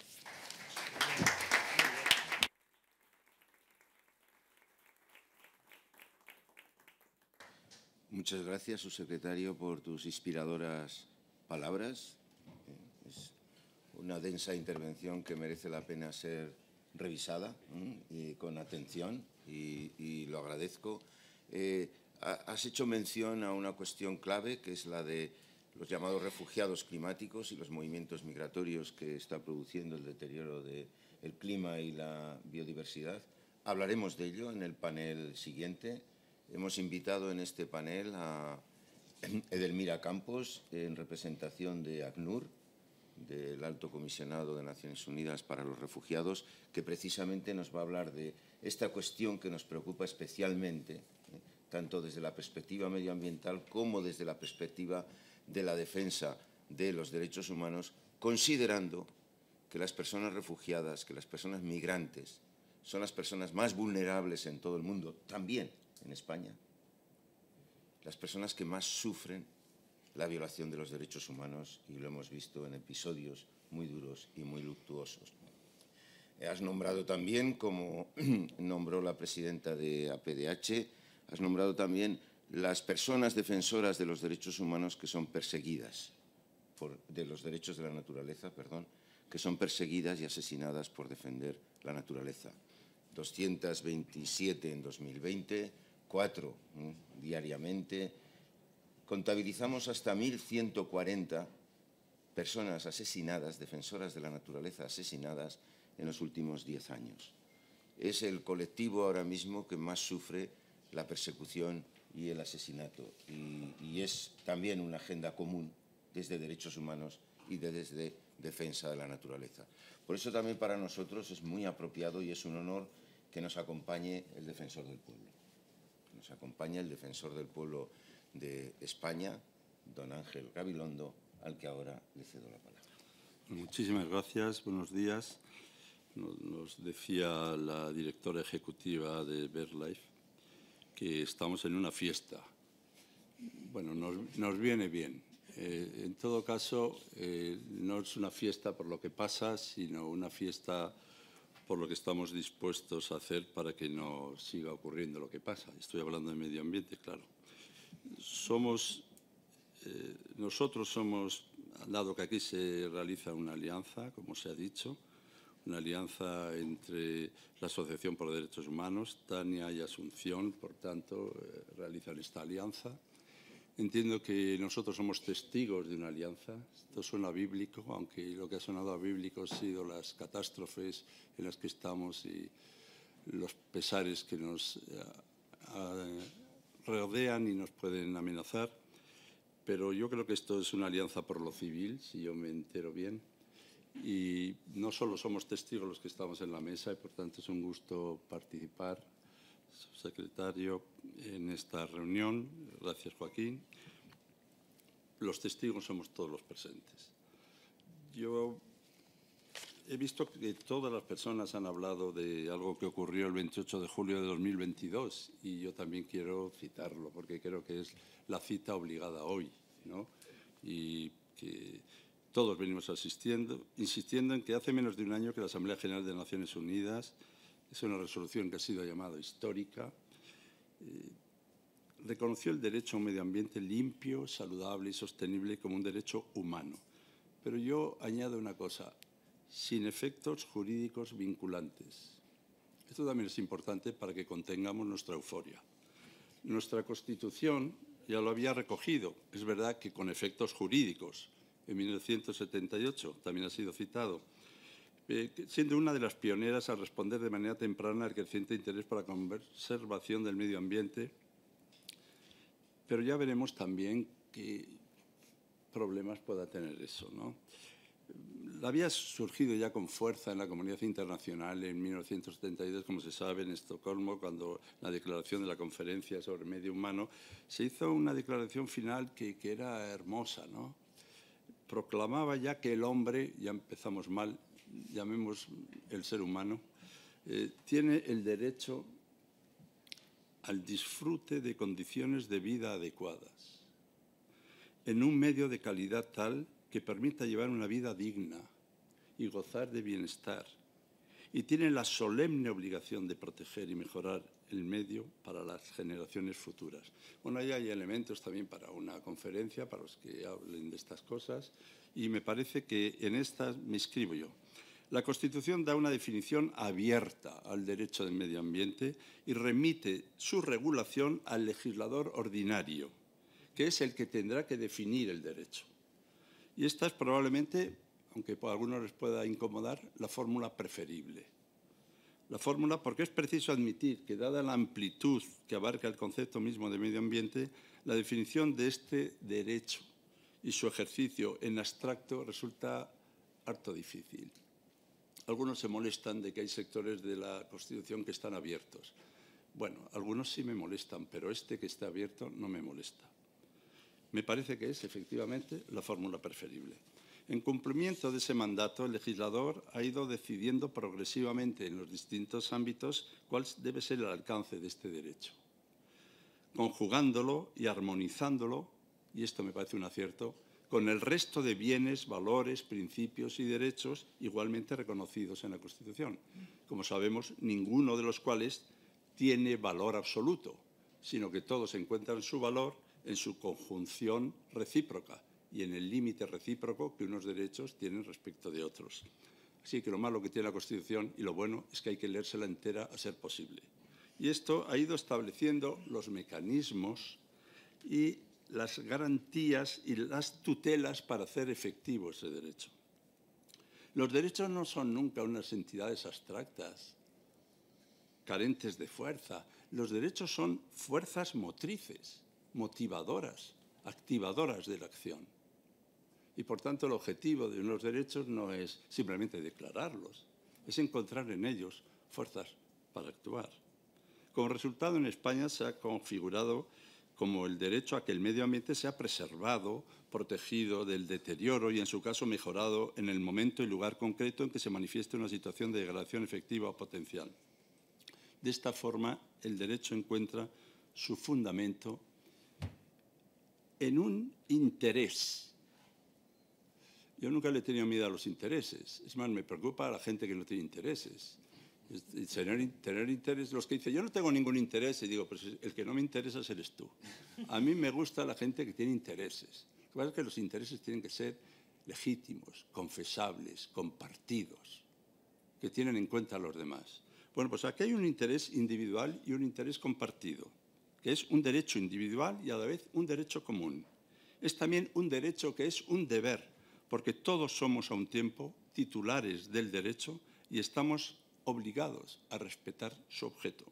Muchas gracias, subsecretario, por tus inspiradoras palabras. Es una densa intervención que merece la pena ser revisada ¿eh? y con atención, y, y lo agradezco. Eh, has hecho mención a una cuestión clave, que es la de los llamados refugiados climáticos y los movimientos migratorios que está produciendo el deterioro del clima y la biodiversidad. Hablaremos de ello en el panel siguiente. Hemos invitado en este panel a Edelmira Campos, en representación de ACNUR, del Alto Comisionado de Naciones Unidas para los Refugiados, que precisamente nos va a hablar de esta cuestión que nos preocupa especialmente, ¿eh? tanto desde la perspectiva medioambiental como desde la perspectiva de la defensa de los derechos humanos, considerando que las personas refugiadas, que las personas migrantes, son las personas más vulnerables en todo el mundo, también en España, las personas que más sufren la violación de los derechos humanos, y lo hemos visto en episodios muy duros y muy luctuosos. Has nombrado también, como nombró la presidenta de A P D H, has nombrado también las personas defensoras de los derechos humanos que son perseguidas, por, de los derechos de la naturaleza, perdón, que son perseguidas y asesinadas por defender la naturaleza. doscientos veintisiete en dos mil veinte, cuatro ¿eh? diariamente. Contabilizamos hasta mil ciento cuarenta personas asesinadas, defensoras de la naturaleza asesinadas en los últimos diez años. Es el colectivo ahora mismo que más sufre la persecución y el asesinato, y, y es también una agenda común desde derechos humanos y de, desde defensa de la naturaleza. Por eso también para nosotros es muy apropiado y es un honor que nos acompañe el defensor del pueblo. Nos acompaña el defensor del pueblo de España, don Ángel Gabilondo, al que ahora le cedo la palabra. Muchísimas gracias, buenos días. Nos decía la directora ejecutiva de BirdLife que estamos en una fiesta. Bueno, nos, nos viene bien. Eh, en todo caso, eh, no es una fiesta por lo que pasa, sino una fiesta por lo que estamos dispuestos a hacer para que no siga ocurriendo lo que pasa. Estoy hablando de medio ambiente, claro. Somos, eh, nosotros somos, dado que aquí se realiza una alianza, como se ha dicho, una alianza entre la Asociación por Derechos Humanos, Tania y Asunción, por tanto, eh, realizan esta alianza. Entiendo que nosotros somos testigos de una alianza. Esto suena bíblico, aunque lo que ha sonado a bíblico han sido las catástrofes en las que estamos y los pesares que nos eh, eh, rodean y nos pueden amenazar. Pero yo creo que esto es una alianza por lo civil, si yo me entero bien. Y no solo somos testigos los que estamos en la mesa, y por tanto es un gusto participar, subsecretario, en esta reunión. Gracias, Joaquín. Los testigos somos todos los presentes. Yo he visto que todas las personas han hablado de algo que ocurrió el veintiocho de julio de dos mil veintidós y yo también quiero citarlo porque creo que es la cita obligada hoy, ¿no? Y que todos venimos asistiendo, insistiendo en que hace menos de un año que la Asamblea General de Naciones Unidas, es una resolución que ha sido llamada histórica, eh, reconoció el derecho a un medio ambiente limpio, saludable y sostenible como un derecho humano. Pero yo añado una cosa, sin efectos jurídicos vinculantes. Esto también es importante para que contengamos nuestra euforia. Nuestra Constitución ya lo había recogido, es verdad que con efectos jurídicos, en mil novecientos setenta y ocho, también ha sido citado, eh, siendo una de las pioneras a responder de manera temprana al creciente interés por la conservación del medio ambiente, pero ya veremos también qué problemas pueda tener eso, ¿no? Había surgido ya con fuerza en la comunidad internacional en mil novecientos setenta y dos, como se sabe, en Estocolmo, cuando la declaración de la Conferencia sobre el Medio Humano, se hizo una declaración final que, que era hermosa, ¿no? Proclamaba ya que el hombre, ya empezamos mal, llamemos el ser humano, eh, tiene el derecho al disfrute de condiciones de vida adecuadas, en un medio de calidad tal que permita llevar una vida digna y gozar de bienestar, y tiene la solemne obligación de proteger y mejorar el medio para las generaciones futuras. Bueno, ahí hay elementos también para una conferencia, para los que hablen de estas cosas, y me parece que en estas me inscribo yo. La Constitución da una definición abierta al derecho del medio ambiente y remite su regulación al legislador ordinario, que es el que tendrá que definir el derecho. Y esta es probablemente, aunque a algunos les pueda incomodar, la fórmula preferible. La fórmula porque es preciso admitir que, dada la amplitud que abarca el concepto mismo de medio ambiente, la definición de este derecho y su ejercicio en abstracto resulta harto difícil. Algunos se molestan de que hay sectores de la Constitución que están abiertos. Bueno, algunos sí me molestan, pero este que está abierto no me molesta. Me parece que es, efectivamente, la fórmula preferible. En cumplimiento de ese mandato, el legislador ha ido decidiendo progresivamente en los distintos ámbitos cuál debe ser el alcance de este derecho, conjugándolo y armonizándolo, y esto me parece un acierto, con el resto de bienes, valores, principios y derechos igualmente reconocidos en la Constitución. Como sabemos, ninguno de los cuales tiene valor absoluto, sino que todos encuentran su valor en su conjunción recíproca y en el límite recíproco que unos derechos tienen respecto de otros. Así que lo malo que tiene la Constitución y lo bueno es que hay que leérsela entera a ser posible. Y esto ha ido estableciendo los mecanismos y las garantías y las tutelas para hacer efectivo ese derecho. Los derechos no son nunca unas entidades abstractas, carentes de fuerza. Los derechos son fuerzas motrices, motivadoras, activadoras de la acción. Y, por tanto, el objetivo de unos derechos no es simplemente declararlos, es encontrar en ellos fuerzas para actuar. Como resultado, en España se ha configurado como el derecho a que el medio ambiente sea preservado, protegido del deterioro y, en su caso, mejorado en el momento y lugar concreto en que se manifieste una situación de degradación efectiva o potencial. De esta forma, el derecho encuentra su fundamento en un interés. Yo nunca le he tenido miedo a los intereses. Es más, me preocupa a la gente que no tiene intereses. Tener, tener interés, los que dicen, yo no tengo ningún interés, y digo, pues el que no me interesa eres tú. A mí me gusta la gente que tiene intereses. Lo que pasa es que los intereses tienen que ser legítimos, confesables, compartidos, que tienen en cuenta a los demás. Bueno, pues aquí hay un interés individual y un interés compartido, que es un derecho individual y a la vez un derecho común. Es también un derecho que es un deber, porque todos somos a un tiempo titulares del derecho y estamos obligados a respetar su objeto.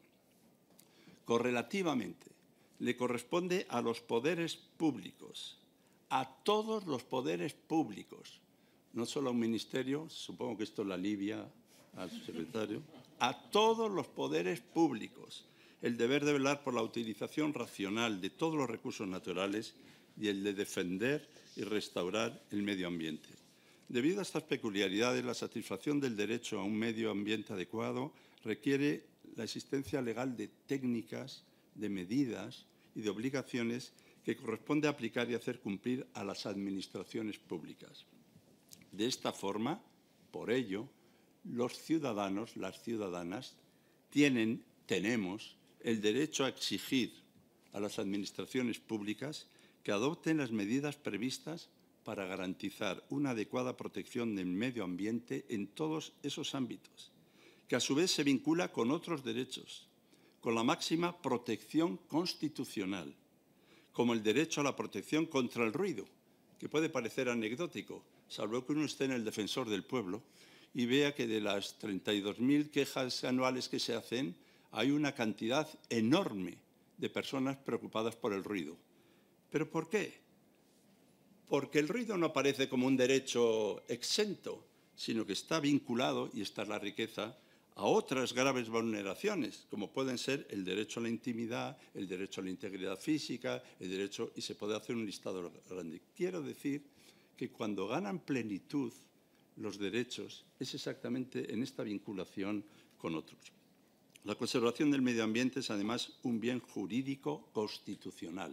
Correlativamente, le corresponde a los poderes públicos, a todos los poderes públicos, no solo a un ministerio, supongo que esto le alivia al secretario, a todos los poderes públicos, el deber de velar por la utilización racional de todos los recursos naturales y el de defender y restaurar el medio ambiente. Debido a estas peculiaridades, la satisfacción del derecho a un medio ambiente adecuado requiere la existencia legal de técnicas, de medidas y de obligaciones que corresponde aplicar y hacer cumplir a las administraciones públicas. De esta forma, por ello, los ciudadanos, las ciudadanas, tienen, tenemos el derecho a exigir a las administraciones públicas que adopten las medidas previstas para garantizar una adecuada protección del medio ambiente en todos esos ámbitos, que a su vez se vincula con otros derechos, con la máxima protección constitucional, como el derecho a la protección contra el ruido, que puede parecer anecdótico, salvo que uno esté en el Defensor del Pueblo y vea que de las treinta y dos mil quejas anuales que se hacen, hay una cantidad enorme de personas preocupadas por el ruido. ¿Pero por qué? Porque el ruido no aparece como un derecho exento, sino que está vinculado, y esta es la riqueza, a otras graves vulneraciones, como pueden ser el derecho a la intimidad, el derecho a la integridad física, el derecho, y se puede hacer un listado grande. Quiero decir que cuando ganan plenitud los derechos es exactamente en esta vinculación con otros. La conservación del medio ambiente es además un bien jurídico constitucional,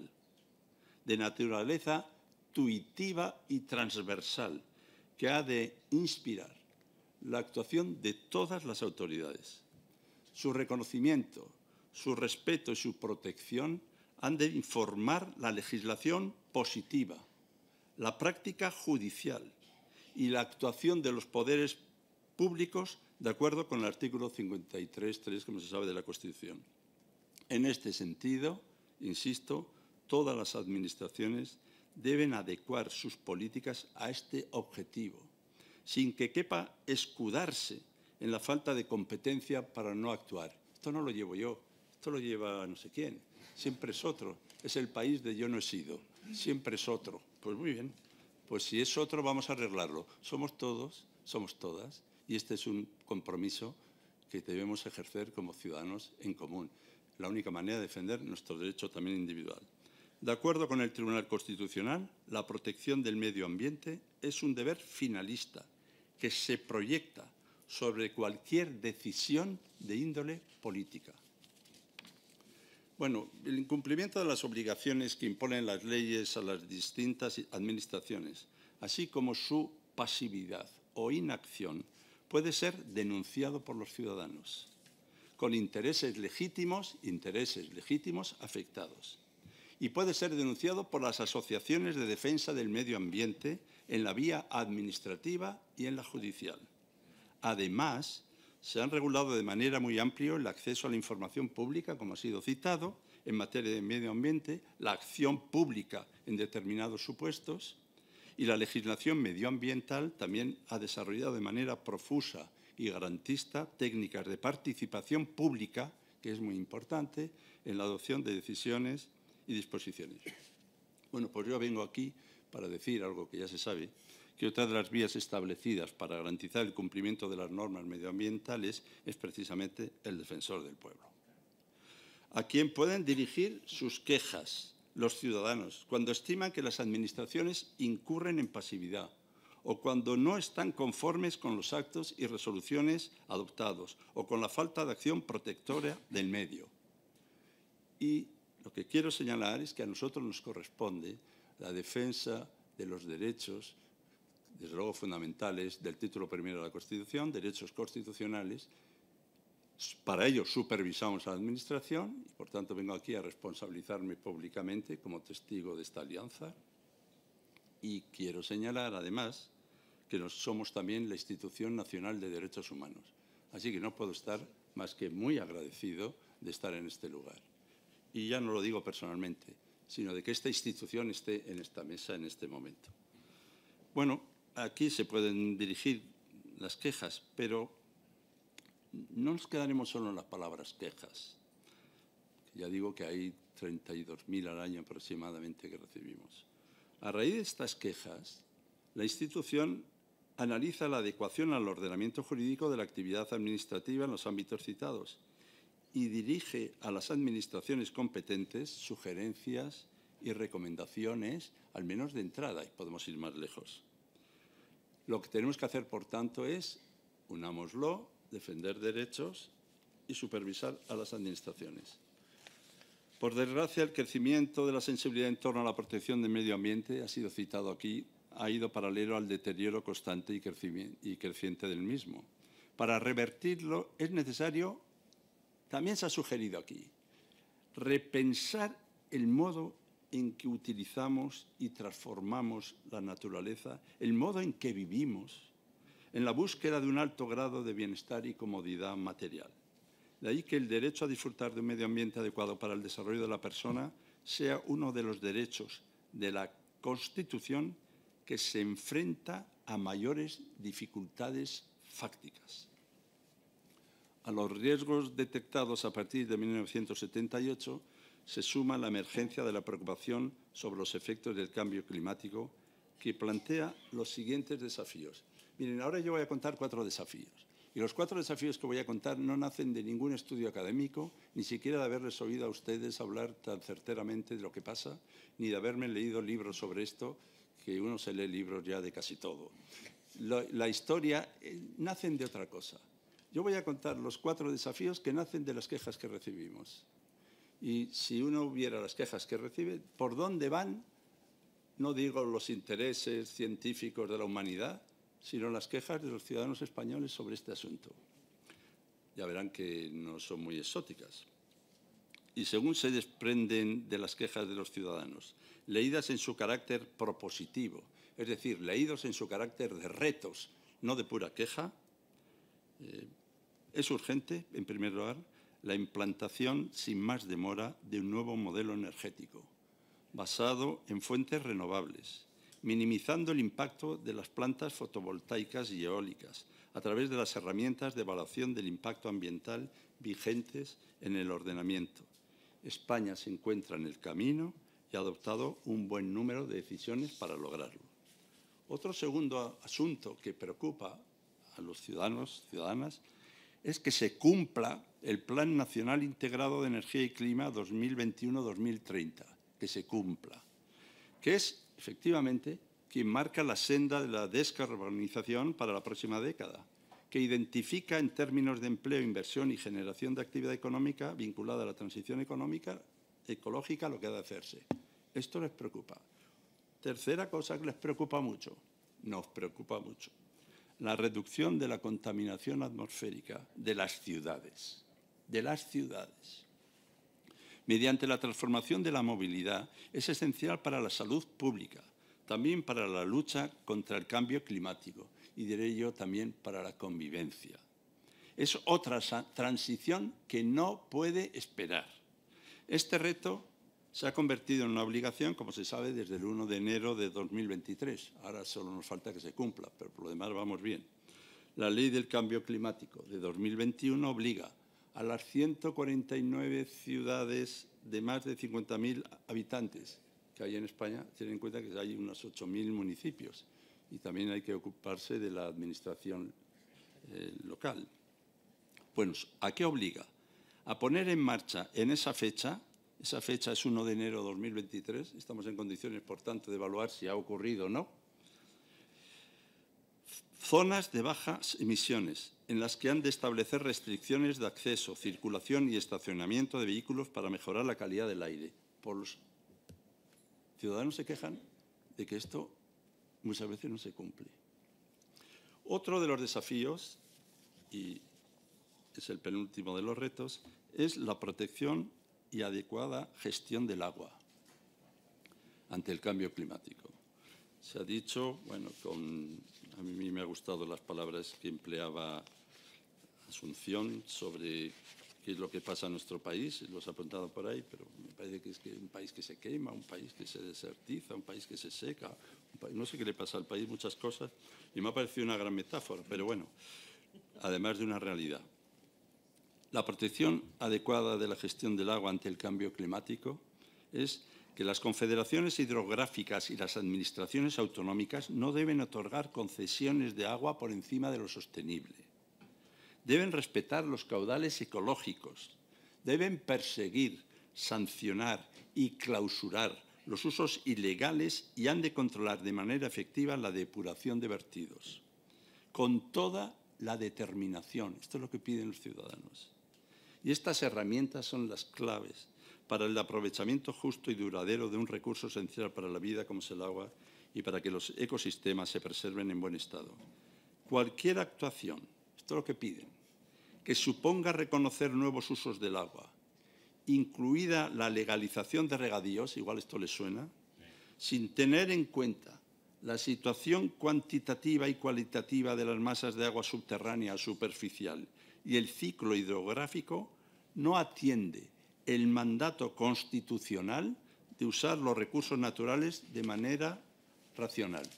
de naturaleza tuitiva y transversal, que ha de inspirar la actuación de todas las autoridades. Su reconocimiento, su respeto y su protección han de informar la legislación positiva, la práctica judicial y la actuación de los poderes públicos de acuerdo con el artículo cincuenta y tres punto tres, como se sabe, de la Constitución. En este sentido, insisto, todas las administraciones deben adecuar sus políticas a este objetivo, sin que quepa escudarse en la falta de competencia para no actuar. Esto no lo llevo yo, esto lo lleva no sé quién, siempre es otro. Es el país de yo no he sido, siempre es otro. Pues muy bien, pues si es otro vamos a arreglarlo. Somos todos, somos todas, y este es un compromiso que debemos ejercer como ciudadanos en común. La única manera de defender nuestro derecho también individual. De acuerdo con el Tribunal Constitucional, la protección del medio ambiente es un deber finalista que se proyecta sobre cualquier decisión de índole política. Bueno, el incumplimiento de las obligaciones que imponen las leyes a las distintas administraciones, así como su pasividad o inacción, puede ser denunciado por los ciudadanos, con intereses legítimos, intereses legítimos afectados. Y puede ser denunciado por las asociaciones de defensa del medio ambiente en la vía administrativa y en la judicial. Además, se han regulado de manera muy amplia el acceso a la información pública, como ha sido citado, en materia de medio ambiente, la acción pública en determinados supuestos y la legislación medioambiental también ha desarrollado de manera profusa y garantista técnicas de participación pública, que es muy importante, en la adopción de decisiones y disposiciones. Bueno, pues yo vengo aquí para decir algo que ya se sabe, que otra de las vías establecidas para garantizar el cumplimiento de las normas medioambientales es precisamente el Defensor del Pueblo, a quien pueden dirigir sus quejas los ciudadanos cuando estiman que las administraciones incurren en pasividad o cuando no están conformes con los actos y resoluciones adoptados o con la falta de acción protectora del medio. Y lo que quiero señalar es que a nosotros nos corresponde la defensa de los derechos, desde luego fundamentales, del título primero de la Constitución, derechos constitucionales. Para ello supervisamos a la Administración y, por tanto, vengo aquí a responsabilizarme públicamente como testigo de esta alianza. Y quiero señalar, además, que nos somos también la Institución Nacional de Derechos Humanos. Así que no puedo estar más que muy agradecido de estar en este lugar. Y ya no lo digo personalmente, sino de que esta institución esté en esta mesa en este momento. Bueno, aquí se pueden dirigir las quejas, pero no nos quedaremos solo en las palabras quejas. Ya digo que hay treinta y dos mil al año aproximadamente que recibimos. A raíz de estas quejas, la institución analiza la adecuación al ordenamiento jurídico de la actividad administrativa en los ámbitos citados y dirige a las administraciones competentes sugerencias y recomendaciones, al menos de entrada, y podemos ir más lejos. Lo que tenemos que hacer, por tanto, es, unámoslo, defender derechos y supervisar a las administraciones. Por desgracia, el crecimiento de la sensibilidad en torno a la protección del medio ambiente, ha sido citado aquí, ha ido paralelo al deterioro constante y, y creciente del mismo. Para revertirlo es necesario, también se ha sugerido aquí, repensar el modo en que utilizamos y transformamos la naturaleza, el modo en que vivimos, en la búsqueda de un alto grado de bienestar y comodidad material. De ahí que el derecho a disfrutar de un medio ambiente adecuado para el desarrollo de la persona sea uno de los derechos de la Constitución que se enfrenta a mayores dificultades fácticas. A los riesgos detectados a partir de mil novecientos setenta y ocho se suma la emergencia de la preocupación sobre los efectos del cambio climático, que plantea los siguientes desafíos. Miren, ahora yo voy a contar cuatro desafíos. Y los cuatro desafíos que voy a contar no nacen de ningún estudio académico, ni siquiera de haberles oído a ustedes hablar tan certeramente de lo que pasa, ni de haberme leído libros sobre esto, que uno se lee libros ya de casi todo. La, la historia eh, nacen de otra cosa. Yo voy a contar los cuatro desafíos que nacen de las quejas que recibimos. Y si uno viera las quejas que recibe, ¿por dónde van? No digo los intereses científicos de la humanidad, sino las quejas de los ciudadanos españoles sobre este asunto. Ya verán que no son muy exóticas. Y según se desprenden de las quejas de los ciudadanos, leídas en su carácter propositivo, es decir, leídos en su carácter de retos, no de pura queja, eh, es urgente, en primer lugar, la implantación sin más demora de un nuevo modelo energético, basado en fuentes renovables, minimizando el impacto de las plantas fotovoltaicas y eólicas a través de las herramientas de evaluación del impacto ambiental vigentes en el ordenamiento. España se encuentra en el camino y ha adoptado un buen número de decisiones para lograrlo. Otro segundo asunto que preocupa a los ciudadanos y ciudadanas es que se cumpla el Plan Nacional Integrado de Energía y Clima dos mil veintiuno a dos mil treinta, que se cumpla, que es, efectivamente, quien marca la senda de la descarbonización para la próxima década, que identifica en términos de empleo, inversión y generación de actividad económica vinculada a la transición económica, ecológica, lo que ha de hacerse. Esto les preocupa. Tercera cosa que les preocupa mucho, nos preocupa mucho, la reducción de la contaminación atmosférica de las ciudades, de las ciudades. Mediante la transformación de la movilidad es esencial para la salud pública, también para la lucha contra el cambio climático y, diré yo, también para la convivencia. Es otra transición que no puede esperar. Este reto se ha convertido en una obligación, como se sabe, desde el uno de enero de dos mil veintitrés. Ahora solo nos falta que se cumpla, pero por lo demás vamos bien. La Ley del Cambio Climático de dos mil veintiuno obliga a las ciento cuarenta y nueve ciudades de más de cincuenta mil habitantes que hay en España, tienen en cuenta que hay unos ocho mil municipios y también hay que ocuparse de la administración eh, local. Bueno, ¿a qué obliga? A poner en marcha en esa fecha, esa fecha es uno de enero de dos mil veintitrés, estamos en condiciones, por tanto, de evaluar si ha ocurrido o no, zonas de bajas emisiones, en las que han de establecer restricciones de acceso, circulación y estacionamiento de vehículos para mejorar la calidad del aire. Por los ciudadanos se quejan de que esto muchas veces no se cumple. Otro de los desafíos, y es el penúltimo de los retos, es la protección y adecuada gestión del agua ante el cambio climático. Se ha dicho, bueno, con, a mí me han gustado las palabras que empleaba Asunción sobre qué es lo que pasa en nuestro país, los ha apuntado por ahí, pero me parece que es que un país que se quema, un país que se desertiza, un país que se seca, un país, no sé qué le pasa al país, muchas cosas, y me ha parecido una gran metáfora, pero bueno, además de una realidad. La protección adecuada de la gestión del agua ante el cambio climático es que las confederaciones hidrográficas y las administraciones autonómicas no deben otorgar concesiones de agua por encima de lo sostenible. Deben respetar los caudales ecológicos, deben perseguir, sancionar y clausurar los usos ilegales y han de controlar de manera efectiva la depuración de vertidos, con toda la determinación. Esto es lo que piden los ciudadanos. Y estas herramientas son las claves para el aprovechamiento justo y duradero de un recurso esencial para la vida como es el agua y para que los ecosistemas se preserven en buen estado. Cualquier actuación, esto es lo que piden, que suponga reconocer nuevos usos del agua, incluida la legalización de regadíos, igual esto les suena, sin tener en cuenta la situación cuantitativa y cualitativa de las masas de agua subterránea o superficial y el ciclo hidrográfico, no atiende el mandato constitucional de usar los recursos naturales de manera racional.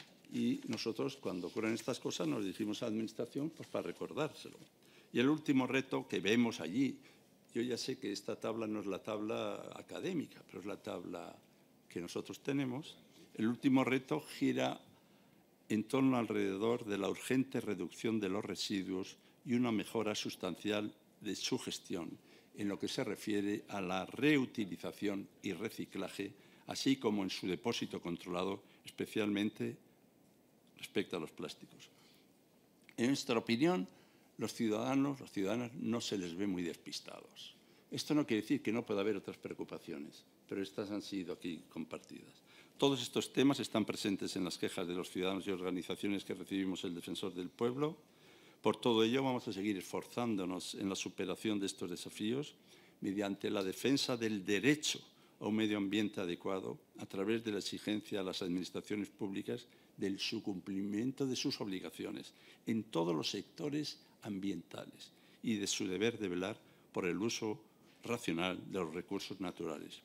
Y nosotros, cuando ocurren estas cosas, nos dirigimos a la Administración pues, para recordárselo. Y el último reto que vemos allí, yo ya sé que esta tabla no es la tabla académica, pero es la tabla que nosotros tenemos. El último reto gira en torno alrededor de la urgente reducción de los residuos y una mejora sustancial de su gestión en lo que se refiere a la reutilización y reciclaje, así como en su depósito controlado, especialmente respecto a los plásticos. En nuestra opinión, los ciudadanos, los ciudadanas no se les ve muy despistados. Esto no quiere decir que no pueda haber otras preocupaciones, pero estas han sido aquí compartidas. Todos estos temas están presentes en las quejas de los ciudadanos y organizaciones que recibimos el Defensor del Pueblo. Por todo ello, vamos a seguir esforzándonos en la superación de estos desafíos mediante la defensa del derecho a un medio ambiente adecuado a través de la exigencia a las administraciones públicas del cumplimiento de sus obligaciones en todos los sectores ambientales y de su deber de velar por el uso racional de los recursos naturales.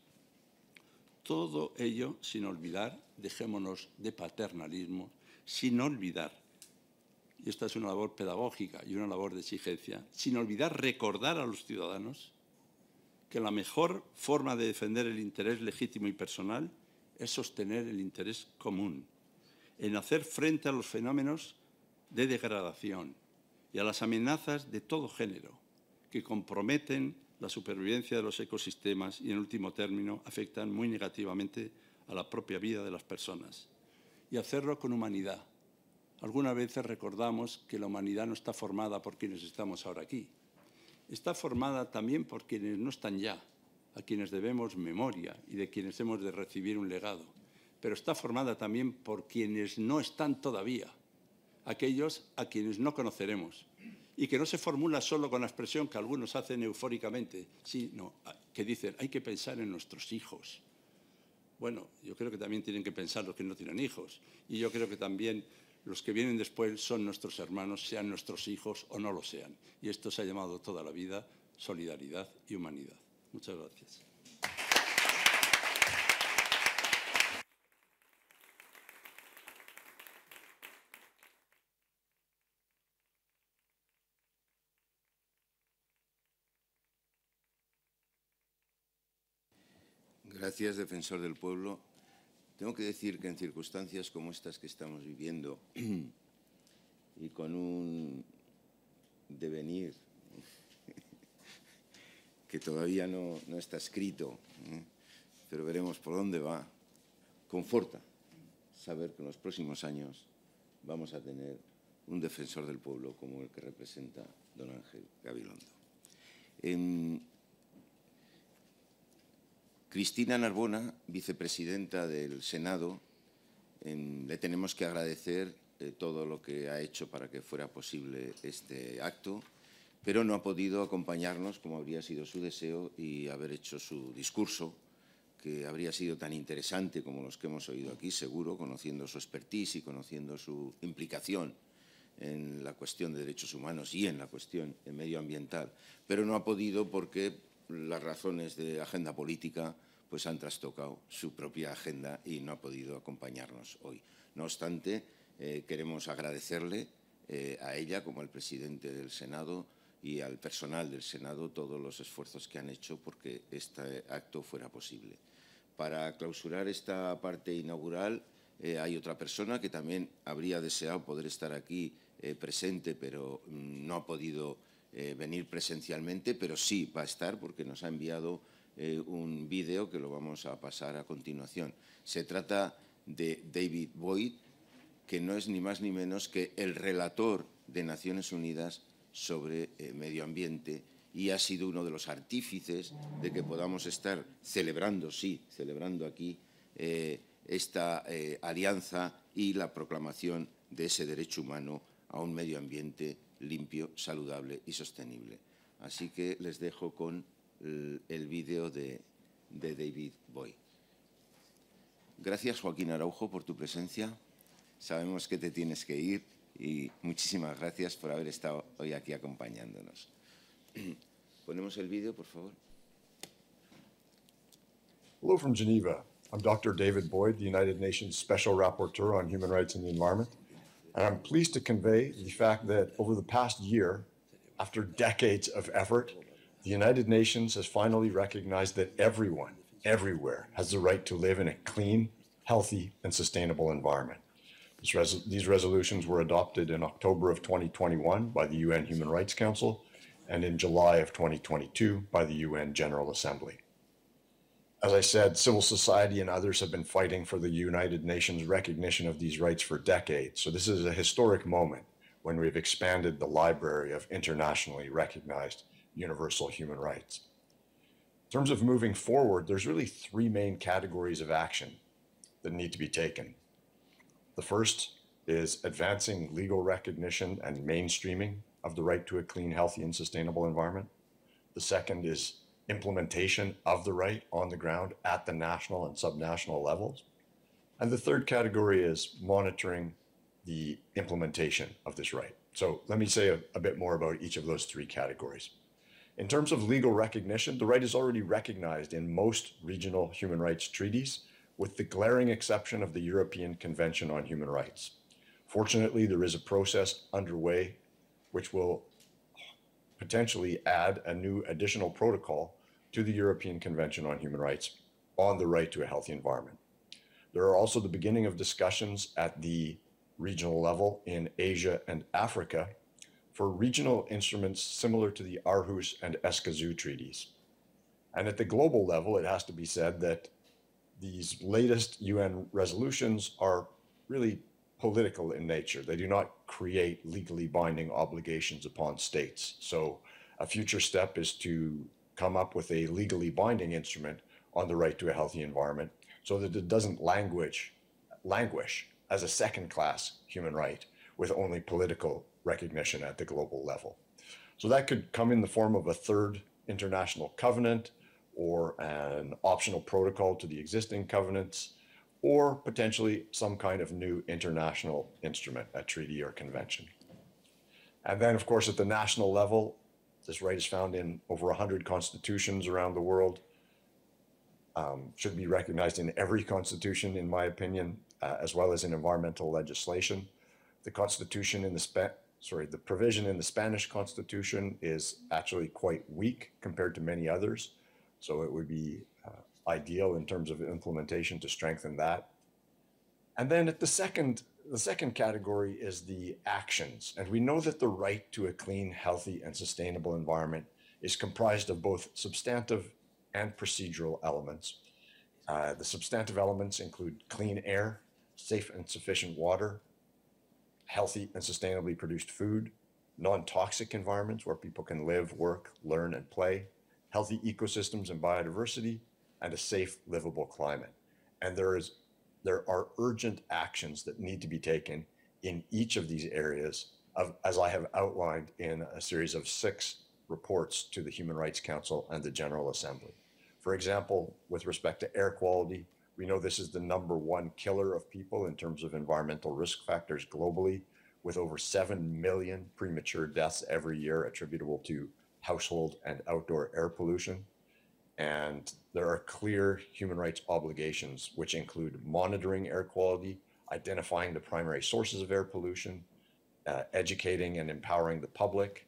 Todo ello sin olvidar, dejémonos de paternalismo, sin olvidar, y esta es una labor pedagógica y una labor de exigencia, sin olvidar recordar a los ciudadanos que la mejor forma de defender el interés legítimo y personal es sostener el interés común, en hacer frente a los fenómenos de degradación y a las amenazas de todo género que comprometen la supervivencia de los ecosistemas y, en último término, afectan muy negativamente a la propia vida de las personas. Y hacerlo con humanidad. Algunas veces recordamos que la humanidad no está formada por quienes estamos ahora aquí. Está formada también por quienes no están ya, a quienes debemos memoria y de quienes hemos de recibir un legado. Pero está formada también por quienes no están todavía, aquellos a quienes no conoceremos, y que no se formula solo con la expresión que algunos hacen eufóricamente, sino que dicen, hay que pensar en nuestros hijos. Bueno, yo creo que también tienen que pensar los que no tienen hijos, y yo creo que también los que vienen después son nuestros hermanos, sean nuestros hijos o no lo sean. Y esto se ha llamado toda la vida solidaridad y humanidad. Muchas gracias. Gracias, Defensor del Pueblo. Tengo que decir que en circunstancias como estas que estamos viviendo y con un devenir que todavía no, no está escrito, ¿eh? pero veremos por dónde va, conforta saber que en los próximos años vamos a tener un defensor del pueblo como el que representa don Ángel Gabilondo. En, Cristina Narbona, vicepresidenta del Senado, en, le tenemos que agradecer eh, todo lo que ha hecho para que fuera posible este acto, pero no ha podido acompañarnos como habría sido su deseo y haber hecho su discurso, que habría sido tan interesante como los que hemos oído aquí, seguro, conociendo su expertise y conociendo su implicación en la cuestión de derechos humanos y en la cuestión medioambiental, pero no ha podido porque las razones de agenda política pues han trastocado su propia agenda y no ha podido acompañarnos hoy. No obstante, eh, queremos agradecerle eh, a ella, como al presidente del Senado, y al personal del Senado todos los esfuerzos que han hecho porque este acto fuera posible. Para clausurar esta parte inaugural eh, hay otra persona que también habría deseado poder estar aquí eh, presente, pero mm, no ha podido eh, venir presencialmente, pero sí va a estar porque nos ha enviado eh, un vídeo que lo vamos a pasar a continuación. Se trata de David Boyd, que no es ni más ni menos que el relator de Naciones Unidas sobre eh, medio ambiente y ha sido uno de los artífices de que podamos estar celebrando, sí, celebrando aquí eh, esta eh, alianza y la proclamación de ese derecho humano a un medio ambiente limpio, saludable y sostenible. Así que les dejo con el, el vídeo de, de David Boyd. Gracias, Joaquín Araujo, por tu presencia. Sabemos que te tienes que ir y muchísimas gracias por haber estado hoy aquí acompañándonos. Ponemos el vídeo, por favor. Hello from Geneva. I'm Doctor David Boyd, the United Nations Special Rapporteur on Human Rights and the Environment. And I'm pleased to convey the fact that over the past year, after decades of effort, the United Nations has finally recognized that everyone, everywhere, has the right to live in a clean, healthy, and sustainable environment. This res- these resolutions were adopted in October of twenty twenty-one by the U N Human Rights Council and in July of twenty twenty-two by the U N General Assembly. As I said, civil society and others have been fighting for the United Nations recognition of these rights for decades. So this is a historic moment when we've expanded the library of internationally recognized universal human rights. In terms of moving forward, there's really three main categories of action that need to be taken. The first is advancing legal recognition and mainstreaming of the right to a clean, healthy, and sustainable environment. The second is implementation of the right on the ground at the national and subnational levels. And the third category is monitoring the implementation of this right. So let me say a, a bit more about each of those three categories. In terms of legal recognition, the right is already recognized in most regional human rights treaties, with the glaring exception of the European Convention on Human Rights. Fortunately, there is a process underway which will potentially add a new additional protocol to the European Convention on Human Rights on the right to a healthy environment. There are also the beginning of discussions at the regional level in Asia and Africa for regional instruments similar to the Aarhus and Escazú treaties. And at the global level, it has to be said that these latest U N resolutions are really political in nature. They do not create legally binding obligations upon states. So a future step is to come up with a legally binding instrument on the right to a healthy environment so that it doesn't languish, languish as a second-class human right with only political recognition at the global level. So that could come in the form of a third international covenant, or an optional protocol to the existing covenants, or potentially some kind of new international instrument, a treaty or convention. And then, of course, at the national level, this right is found in over one hundred constitutions around the world, um, should be recognized in every constitution, in my opinion, uh, as well as in environmental legislation. The constitution in the Spa- sorry, the provision in the Spanish Constitution is actually quite weak compared to many others. So it would be uh, ideal in terms of implementation to strengthen that. And then at the second, the second category is the actions. And we know that the right to a clean, healthy, and sustainable environment is comprised of both substantive and procedural elements. Uh, the substantive elements include clean air, safe and sufficient water, healthy and sustainably produced food, non-toxic environments where people can live, work, learn, and play, healthy ecosystems and biodiversity, and a safe, livable climate. And there is, there are urgent actions that need to be taken in each of these areas, of, as I have outlined in a series of six reports to the Human Rights Council and the General Assembly. For example, with respect to air quality, we know this is the number one killer of people in terms of environmental risk factors globally, with over seven million premature deaths every year attributable to household and outdoor air pollution. And there are clear human rights obligations, which include monitoring air quality, identifying the primary sources of air pollution, uh, educating and empowering the public,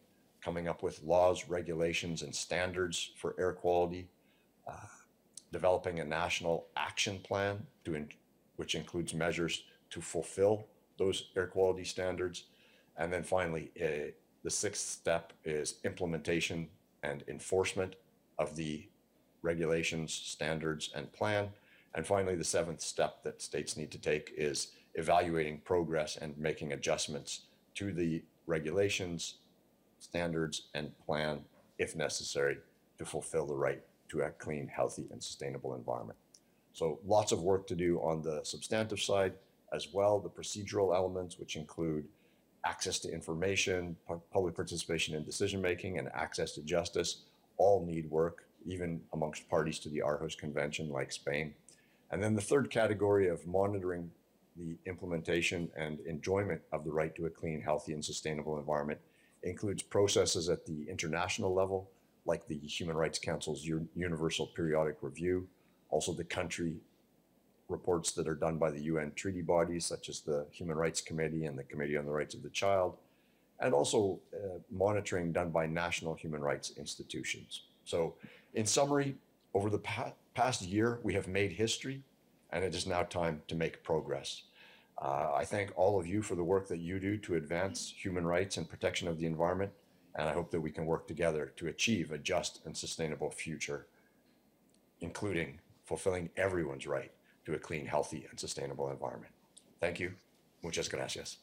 coming up with laws, regulations, and standards for air quality, uh, developing a national action plan to in, which includes measures to fulfill those air quality standards. And then finally, uh, the sixth step is implementation and enforcement of the regulations, standards, and plan. And finally, the seventh step that states need to take is evaluating progress and making adjustments to the regulations, standards, and plan, if necessary, to fulfill the right to a clean, healthy, and sustainable environment. So lots of work to do on the substantive side as well, the procedural elements, which include access to information, pu- public participation in decision-making, and access to justice, all need work, even amongst parties to the Aarhus Convention like Spain. And then the third category of monitoring the implementation and enjoyment of the right to a clean, healthy, and sustainable environment includes processes at the international level, like the Human Rights Council's U- Universal Periodic Review, also the country reports that are done by the U N treaty bodies, such as the Human Rights Committee and the Committee on the Rights of the Child, and also uh, monitoring done by national human rights institutions. So in summary, over the pa- past year, we have made history, and it is now time to make progress. Uh, I thank all of you for the work that you do to advance human rights and protection of the environment, and I hope that we can work together to achieve a just and sustainable future, including fulfilling everyone's right to a clean, healthy, and sustainable environment. Thank you. Muchas gracias.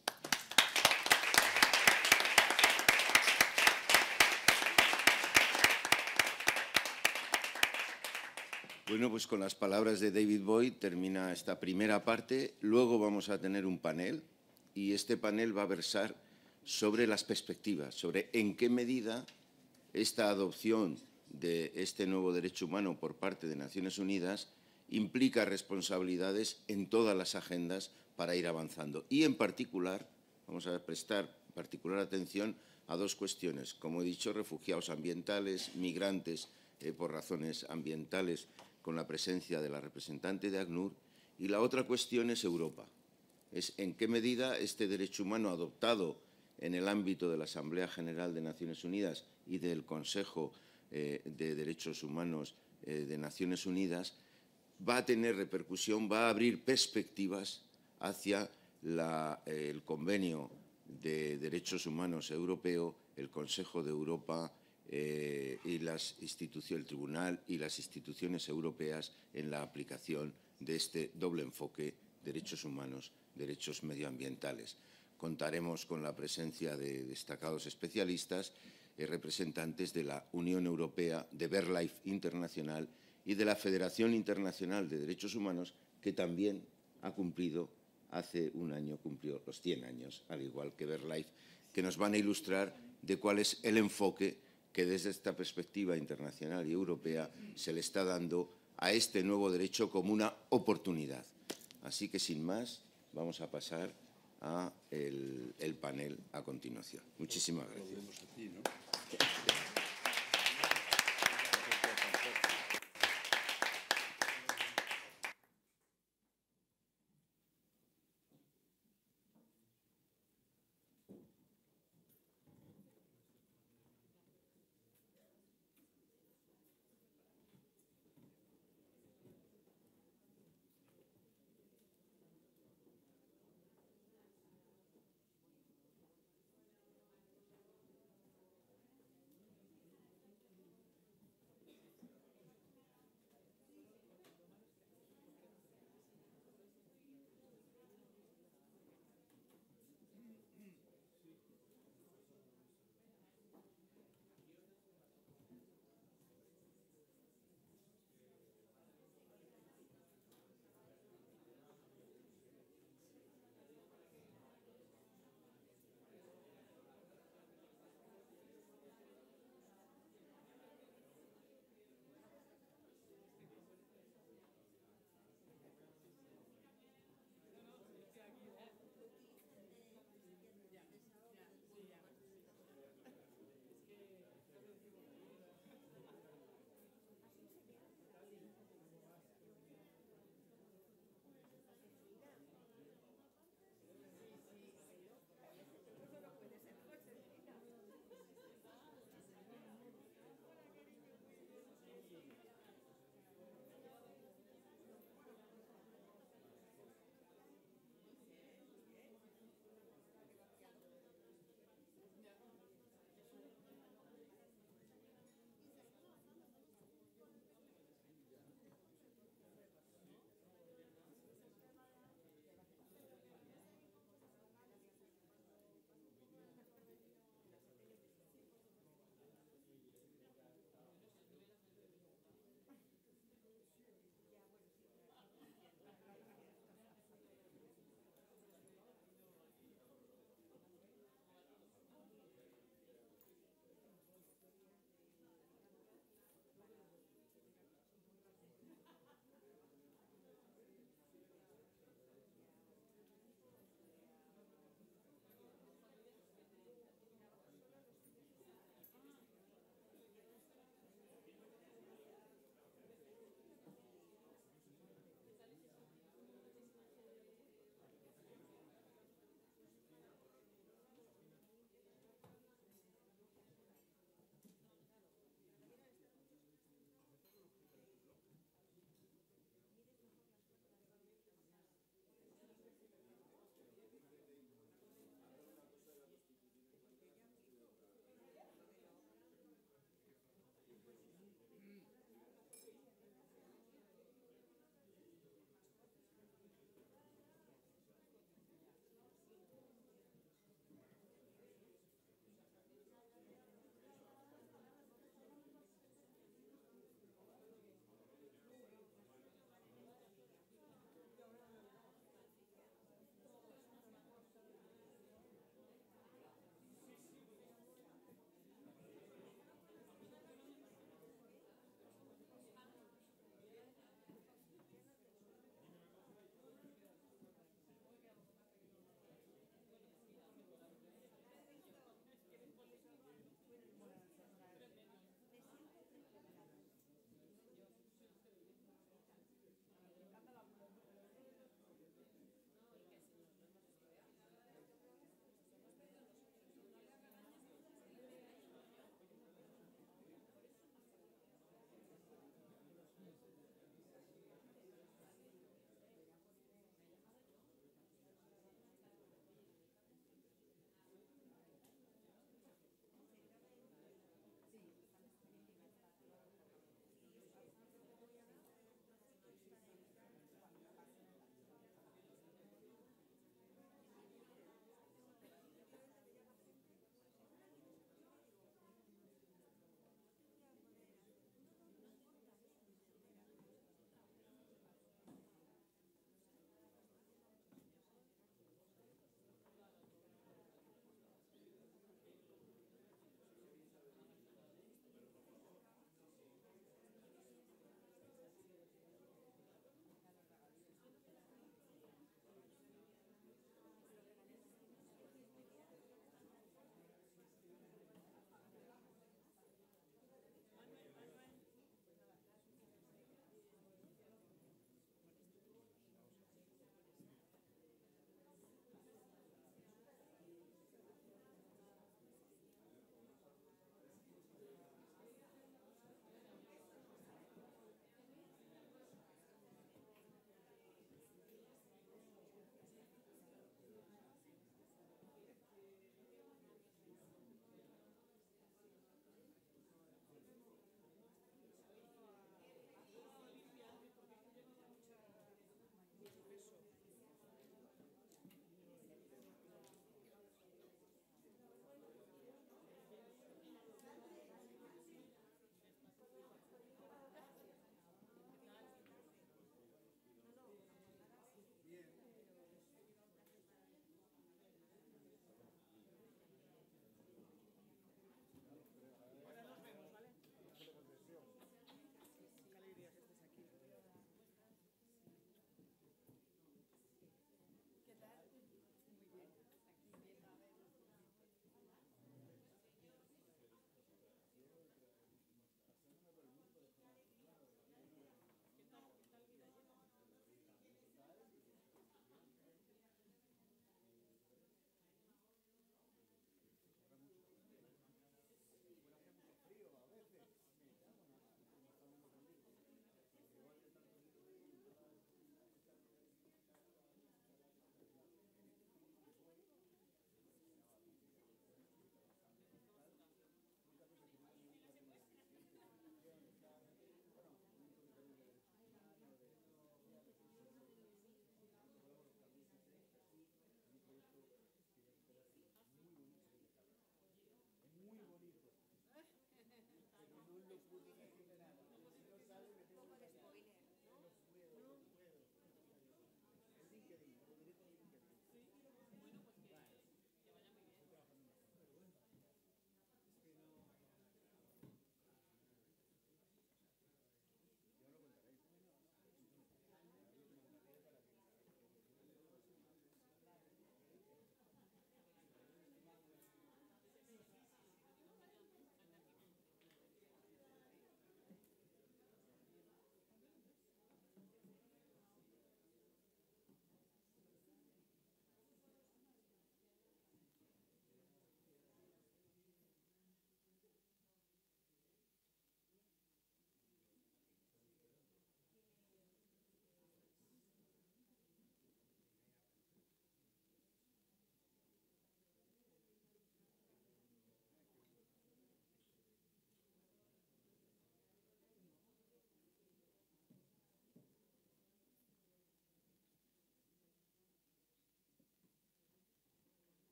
Bueno, pues con las palabras de David Boyd termina esta primera parte. Luego vamos a tener un panel y este panel va a versar sobre las perspectivas, sobre en qué medida esta adopción de este nuevo derecho humano por parte de Naciones Unidas implica responsabilidades en todas las agendas para ir avanzando. Y en particular, vamos a prestar particular atención a dos cuestiones. Como he dicho, refugiados ambientales, migrantes eh, por razones ambientales, con la presencia de la representante de ACNUR, y la otra cuestión es Europa. Es en qué medida este derecho humano adoptado en el ámbito de la Asamblea General de Naciones Unidas y del Consejo eh, de Derechos Humanos eh, de Naciones Unidas va a tener repercusión, va a abrir perspectivas hacia la, eh, el Convenio de Derechos Humanos Europeo, el Consejo de Europa, Eh, y las instituciones, el Tribunal y las instituciones europeas en la aplicación de este doble enfoque, derechos humanos, derechos medioambientales. Contaremos con la presencia de destacados especialistas, eh, representantes de la Unión Europea, de BirdLife Internacional y de la Federación Internacional de Derechos Humanos, que también ha cumplido, hace un año cumplió los cien años, al igual que BirdLife, que nos van a ilustrar de cuál es el enfoque que desde esta perspectiva internacional y europea se le está dando a este nuevo derecho como una oportunidad. Así que, sin más, vamos a pasar a el, el panel a continuación. Muchísimas gracias.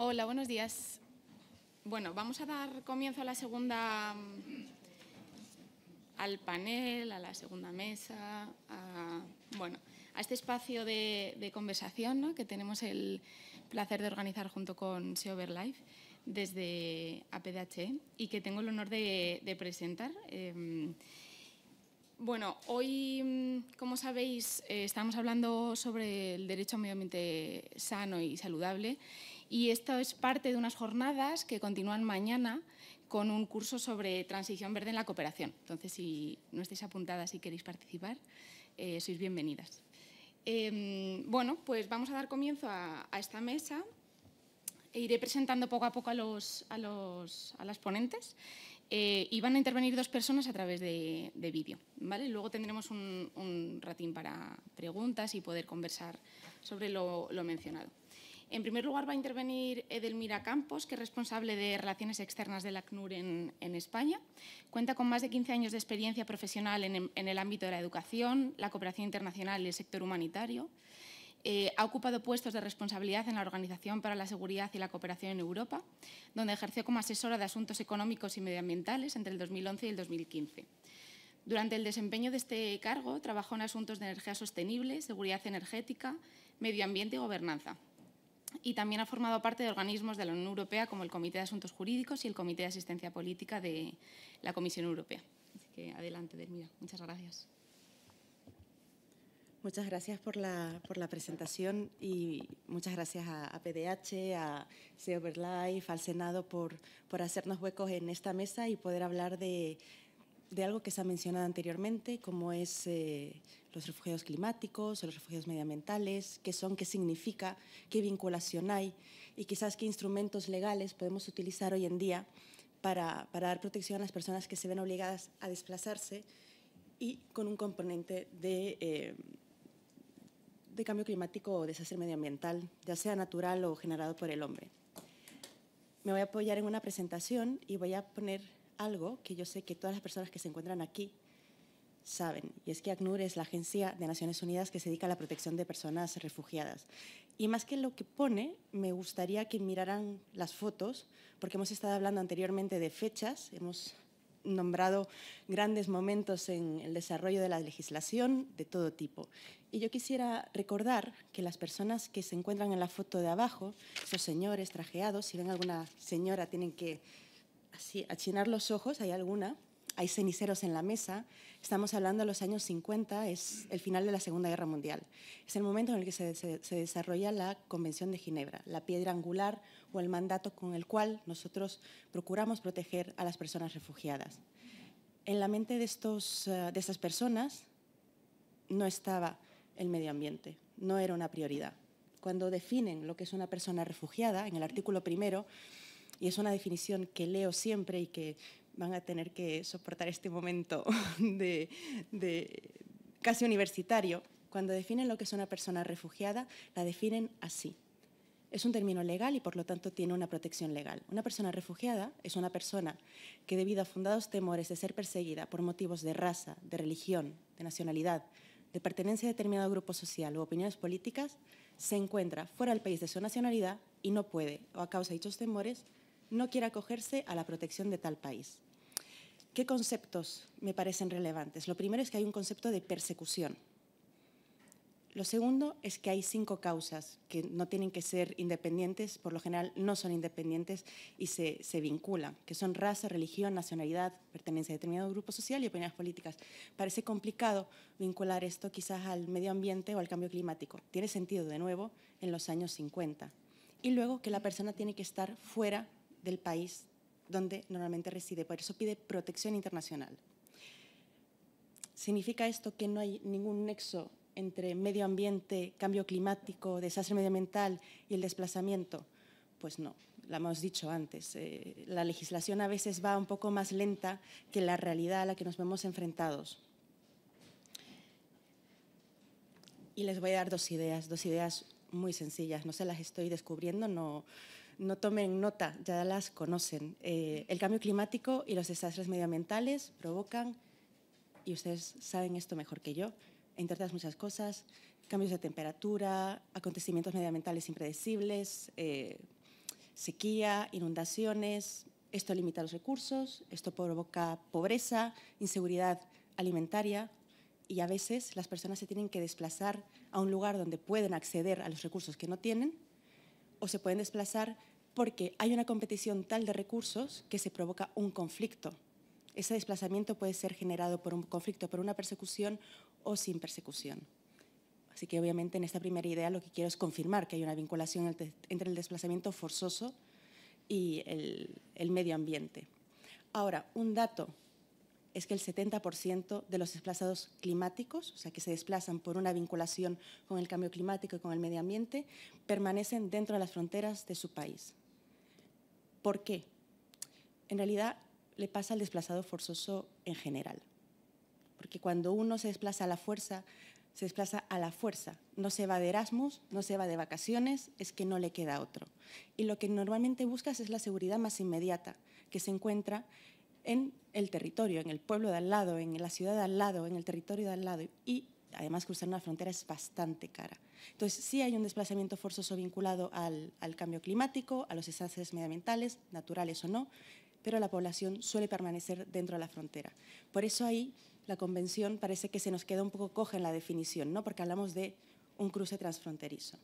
Hola, buenos días. Bueno, vamos a dar comienzo a la segunda, al panel, a la segunda mesa, a, bueno, a este espacio de, de conversación, ¿no?, que tenemos el placer de organizar junto con SEO Verlife desde A P D H E y que tengo el honor de, de presentar. Eh, Bueno, hoy, como sabéis, eh, estamos hablando sobre el derecho a un medio ambiente sano y saludable, y esto es parte de unas jornadas que continúan mañana con un curso sobre transición verde en la cooperación. Entonces, si no estáis apuntadas y queréis participar, eh, sois bienvenidas. Eh, bueno, pues vamos a dar comienzo a, a esta mesa e iré presentando poco a poco a, los, a, los, a las ponentes. Eh, y van a intervenir dos personas a través de, de vídeo, ¿vale? Luego tendremos un, un ratín para preguntas y poder conversar sobre lo, lo mencionado. En primer lugar va a intervenir Edelmira Campos, que es responsable de Relaciones Externas del ACNUR en, en España. Cuenta con más de quince años de experiencia profesional en, en el ámbito de la educación, la cooperación internacional y el sector humanitario. Eh, ha ocupado puestos de responsabilidad en la Organización para la Seguridad y la Cooperación en Europa, donde ejerció como asesora de asuntos económicos y medioambientales entre el dos mil once y el dos mil quince. Durante el desempeño de este cargo, trabajó en asuntos de energía sostenible, seguridad energética, medio ambiente y gobernanza. Y también ha formado parte de organismos de la Unión Europea como el Comité de Asuntos Jurídicos y el Comité de Asistencia Política de la Comisión Europea. Así que adelante, Edelmira. Muchas gracias. Muchas gracias por la, por la presentación y muchas gracias a, a P D H, a SEO Verlife, al Senado por, por hacernos huecos en esta mesa y poder hablar de, de algo que se ha mencionado anteriormente, como es eh, los refugiados climáticos o los refugiados medioambientales, qué son, qué significa, qué vinculación hay y quizás qué instrumentos legales podemos utilizar hoy en día para, para dar protección a las personas que se ven obligadas a desplazarse y con un componente de... Eh, de cambio climático o desastre medioambiental, ya sea natural o generado por el hombre. Me voy a apoyar en una presentación y voy a poner algo que yo sé que todas las personas que se encuentran aquí saben, y es que ACNUR es la Agencia de Naciones Unidas que se dedica a la protección de personas refugiadas. Y más que lo que pone, me gustaría que miraran las fotos, porque hemos estado hablando anteriormente de fechas, hemos nombrado grandes momentos en el desarrollo de la legislación de todo tipo. Y yo quisiera recordar que las personas que se encuentran en la foto de abajo, esos señores trajeados, si ven alguna señora tienen que así achinar los ojos, hay alguna, hay ceniceros en la mesa, estamos hablando de los años cincuenta, es el final de la Segunda Guerra Mundial. Es el momento en el que se, se, se desarrolla la Convención de Ginebra, la piedra angular o el mandato con el cual nosotros procuramos proteger a las personas refugiadas. En la mente de, estos, uh, de estas personas no estaba el medio ambiente, no era una prioridad. Cuando definen lo que es una persona refugiada, en el artículo primero, y es una definición que leo siempre y que van a tener que soportar este momento de, de casi universitario, cuando definen lo que es una persona refugiada, la definen así. Es un término legal y, por lo tanto, tiene una protección legal. Una persona refugiada es una persona que, debido a fundados temores de ser perseguida por motivos de raza, de religión, de nacionalidad, de pertenencia a determinado grupo social u opiniones políticas, se encuentra fuera del país de su nacionalidad y no puede, o a causa de dichos temores, no quiere acogerse a la protección de tal país. ¿Qué conceptos me parecen relevantes? Lo primero es que hay un concepto de persecución. Lo segundo es que hay cinco causas que no tienen que ser independientes, por lo general no son independientes y se, se vinculan, que son raza, religión, nacionalidad, pertenencia a determinado grupo social y opiniones políticas. Parece complicado vincular esto quizás al medio ambiente o al cambio climático. Tiene sentido, de nuevo, en los años cincuenta. Y luego que la persona tiene que estar fuera del país donde normalmente reside, por eso pide protección internacional. ¿Significa esto que no hay ningún nexo entre medio ambiente, cambio climático, desastre medioambiental y el desplazamiento? Pues no, lo hemos dicho antes. Eh, la legislación a veces va un poco más lenta que la realidad a la que nos vemos enfrentados. Y les voy a dar dos ideas, dos ideas muy sencillas. No se las estoy descubriendo, no, no tomen nota, ya las conocen. Eh, el cambio climático y los desastres medioambientales provocan, y ustedes saben esto mejor que yo, entre otras muchas cosas, cambios de temperatura, acontecimientos medioambientales impredecibles, eh, sequía, inundaciones. Esto limita los recursos, esto provoca pobreza, inseguridad alimentaria y a veces las personas se tienen que desplazar a un lugar donde pueden acceder a los recursos que no tienen o se pueden desplazar porque hay una competición tal de recursos que se provoca un conflicto. Ese desplazamiento puede ser generado por un conflicto, por una persecución o sin persecución. Así que obviamente en esta primera idea lo que quiero es confirmar que hay una vinculación entre el desplazamiento forzoso y el, el medio ambiente. Ahora, un dato es que el setenta por ciento de los desplazados climáticos, o sea, que se desplazan por una vinculación con el cambio climático y con el medio ambiente, permanecen dentro de las fronteras de su país. ¿Por qué? En realidad, le pasa al desplazado forzoso en general. Porque cuando uno se desplaza a la fuerza, se desplaza a la fuerza. No se va de Erasmus, no se va de vacaciones, es que no le queda otro. Y lo que normalmente buscas es la seguridad más inmediata, que se encuentra en el territorio, en el pueblo de al lado, en la ciudad de al lado, en el territorio de al lado. Y además cruzar una frontera es bastante cara. Entonces sí hay un desplazamiento forzoso vinculado al, al cambio climático, a los desastres medioambientales, naturales o no, pero la población suele permanecer dentro de la frontera. Por eso ahí la Convención parece que se nos queda un poco coja en la definición, ¿no? Porque hablamos de un cruce transfronterizo.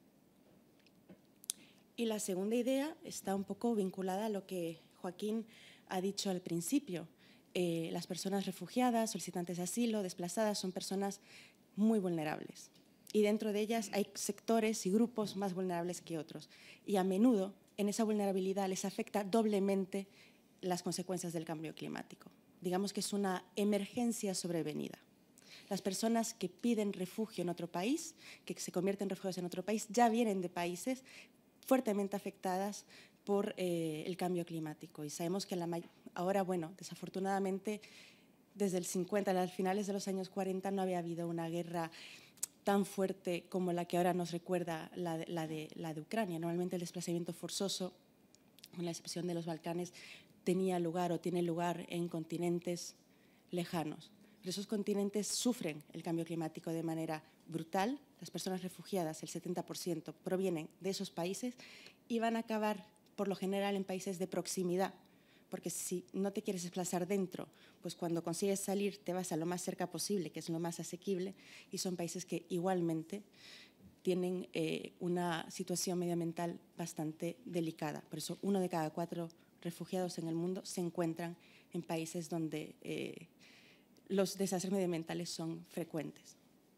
Y la segunda idea está un poco vinculada a lo que Joaquín ha dicho al principio. Eh, las personas refugiadas, solicitantes de asilo, desplazadas, son personas muy vulnerables. Y dentro de ellas hay sectores y grupos más vulnerables que otros. Y a menudo en esa vulnerabilidad les afecta doblemente las consecuencias del cambio climático. Digamos que es una emergencia sobrevenida. Las personas que piden refugio en otro país, que se convierten en refugiados en otro país, ya vienen de países fuertemente afectadas por eh, el cambio climático. Y sabemos que la ahora, bueno, desafortunadamente, desde el cincuenta, a finales de los años cuarenta, no había habido una guerra tan fuerte como la que ahora nos recuerda la, la, de, la de Ucrania. Normalmente el desplazamiento forzoso, con la excepción de los Balcanes, tenía lugar o tiene lugar en continentes lejanos. Pero esos continentes sufren el cambio climático de manera brutal. Las personas refugiadas, el setenta por ciento, provienen de esos países y van a acabar, por lo general, en países de proximidad, porque si no te quieres desplazar dentro, pues cuando consigues salir te vas a lo más cerca posible, que es lo más asequible, y son países que igualmente tienen eh, una situación medioambiental bastante delicada. Por eso uno de cada cuatro refugiados en el mundo se encuentran en países donde eh, los desastres medioambientales son frecuentes.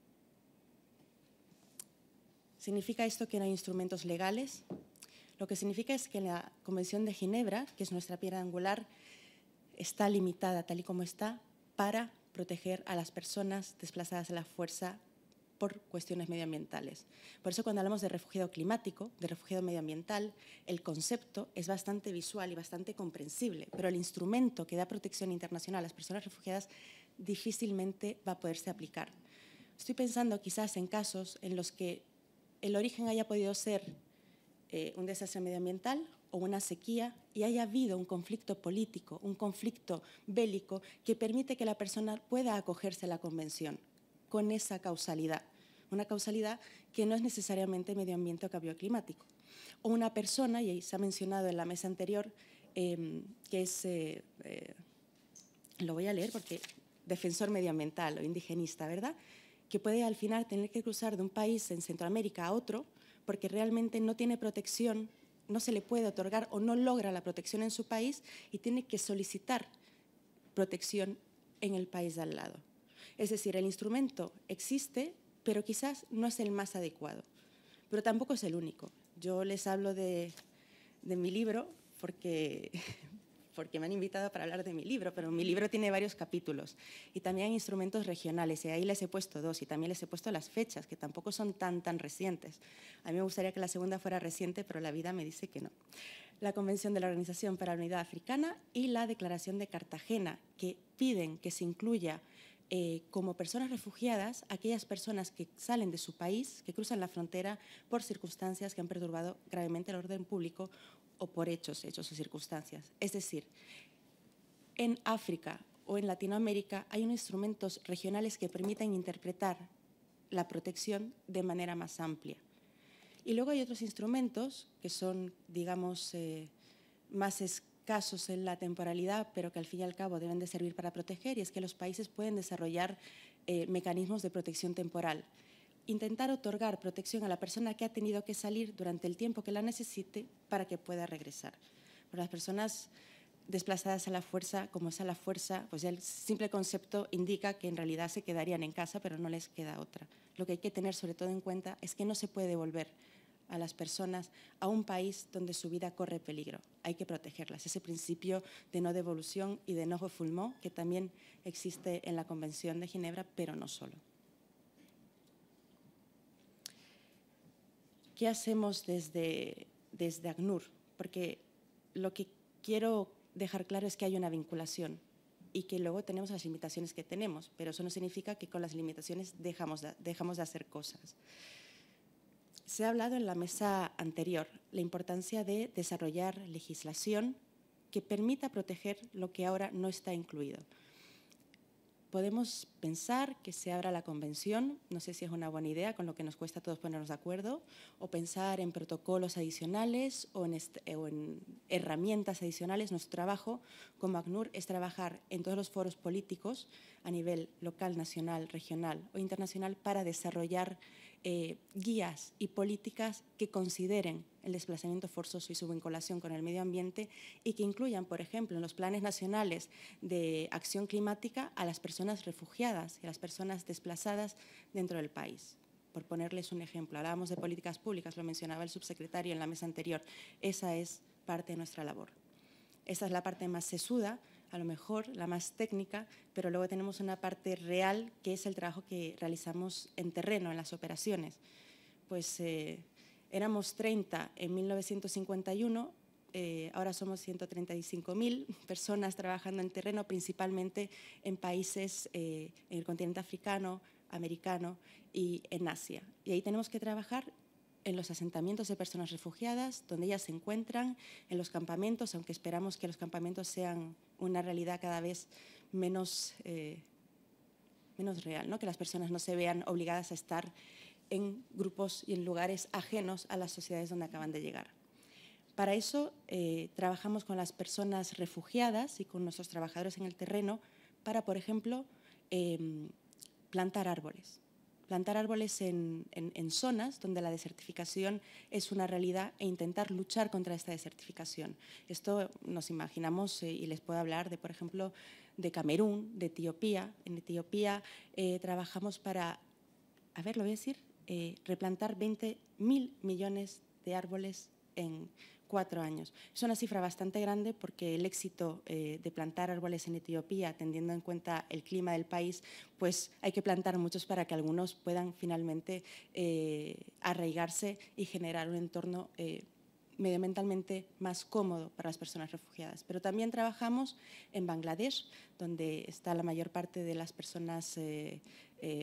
¿Significa esto que no hay instrumentos legales? Lo que significa es que la Convención de Ginebra, que es nuestra piedra angular, está limitada tal y como está para proteger a las personas desplazadas a la fuerza por cuestiones medioambientales. Por eso cuando hablamos de refugiado climático, de refugiado medioambiental, el concepto es bastante visual y bastante comprensible, pero el instrumento que da protección internacional a las personas refugiadas difícilmente va a poderse aplicar. Estoy pensando quizás en casos en los que el origen haya podido ser eh, un desastre medioambiental o una sequía y haya habido un conflicto político, un conflicto bélico que permite que la persona pueda acogerse a la Convención con esa causalidad, una causalidad que no es necesariamente medio ambiente o cambio climático. O una persona, y se ha mencionado en la mesa anterior, eh, que es, eh, eh, lo voy a leer porque defensor medioambiental o indigenista, ¿verdad?, que puede al final tener que cruzar de un país en Centroamérica a otro porque realmente no tiene protección, no se le puede otorgar o no logra la protección en su país y tiene que solicitar protección en el país de al lado. Es decir, el instrumento existe, pero quizás no es el más adecuado, pero tampoco es el único. Yo les hablo de, de mi libro porque, porque me han invitado para hablar de mi libro, pero mi libro tiene varios capítulos y también hay instrumentos regionales y ahí les he puesto dos y también les he puesto las fechas, que tampoco son tan, tan recientes. A mí me gustaría que la segunda fuera reciente, pero la vida me dice que no. La Convención de la Organización para la Unidad Africana y la Declaración de Cartagena, que piden que se incluya Eh, como personas refugiadas, aquellas personas que salen de su país, que cruzan la frontera por circunstancias que han perturbado gravemente el orden público o por hechos, hechos o circunstancias. Es decir, en África o en Latinoamérica hay unos instrumentos regionales que permiten interpretar la protección de manera más amplia. Y luego hay otros instrumentos que son, digamos, eh, más escasos en la temporalidad, pero que al fin y al cabo deben de servir para proteger, y es que los países pueden desarrollar eh, mecanismos de protección temporal. Intentar otorgar protección a la persona que ha tenido que salir durante el tiempo que la necesite para que pueda regresar. Para las personas desplazadas a la fuerza, como es a la fuerza, pues ya el simple concepto indica que en realidad se quedarían en casa, pero no les queda otra. Lo que hay que tener sobre todo en cuenta es que no se puede devolver a las personas a un país donde su vida corre peligro. Hay que protegerlas. Ese principio de no devolución y de no refoulement que también existe en la Convención de Ginebra, pero no solo. ¿Qué hacemos desde, desde ACNUR? Porque lo que quiero dejar claro es que hay una vinculación y que luego tenemos las limitaciones que tenemos, pero eso no significa que con las limitaciones dejamos de, dejamos de hacer cosas. Se ha hablado en la mesa anterior la importancia de desarrollar legislación que permita proteger lo que ahora no está incluido. Podemos pensar que se abra la convención, no sé si es una buena idea, con lo que nos cuesta a todos ponernos de acuerdo, o pensar en protocolos adicionales o en, o en herramientas adicionales. Nuestro trabajo como ACNUR es trabajar en todos los foros políticos a nivel local, nacional, regional o internacional para desarrollar eh, guías y políticas que consideren el desplazamiento forzoso y su vinculación con el medio ambiente y que incluyan, por ejemplo, en los planes nacionales de acción climática a las personas refugiadas y a las personas desplazadas dentro del país. Por ponerles un ejemplo, hablábamos de políticas públicas, lo mencionaba el subsecretario en la mesa anterior. Esa es parte de nuestra labor. Esa es la parte más sesuda, a lo mejor la más técnica, pero luego tenemos una parte real que es el trabajo que realizamos en terreno, en las operaciones. Pues eh, éramos treinta en mil novecientos cincuenta y uno, eh, ahora somos ciento treinta y cinco mil personas trabajando en terreno, principalmente en países eh, en el continente africano, americano y en Asia. Y ahí tenemos que trabajar en los asentamientos de personas refugiadas, donde ellas se encuentran, en los campamentos, aunque esperamos que los campamentos sean una realidad cada vez menos, eh, menos real, ¿no? Que las personas no se vean obligadas a estar en grupos y en lugares ajenos a las sociedades donde acaban de llegar. Para eso eh, trabajamos con las personas refugiadas y con nuestros trabajadores en el terreno para, por ejemplo, eh, plantar árboles. Plantar árboles en, en, en zonas donde la desertificación es una realidad e intentar luchar contra esta desertificación. Esto nos imaginamos eh, y les puedo hablar de, por ejemplo, de Camerún, de Etiopía. En Etiopía eh, trabajamos para, a ver, lo voy a decir, eh, replantar veinte mil millones de árboles en cuatro años. Es una cifra bastante grande porque el éxito eh, de plantar árboles en Etiopía, teniendo en cuenta el clima del país, pues hay que plantar muchos para que algunos puedan finalmente eh, arraigarse y generar un entorno eh, medioambientalmente más cómodo para las personas refugiadas. Pero también trabajamos en Bangladesh, donde está la mayor parte de las personas eh, eh,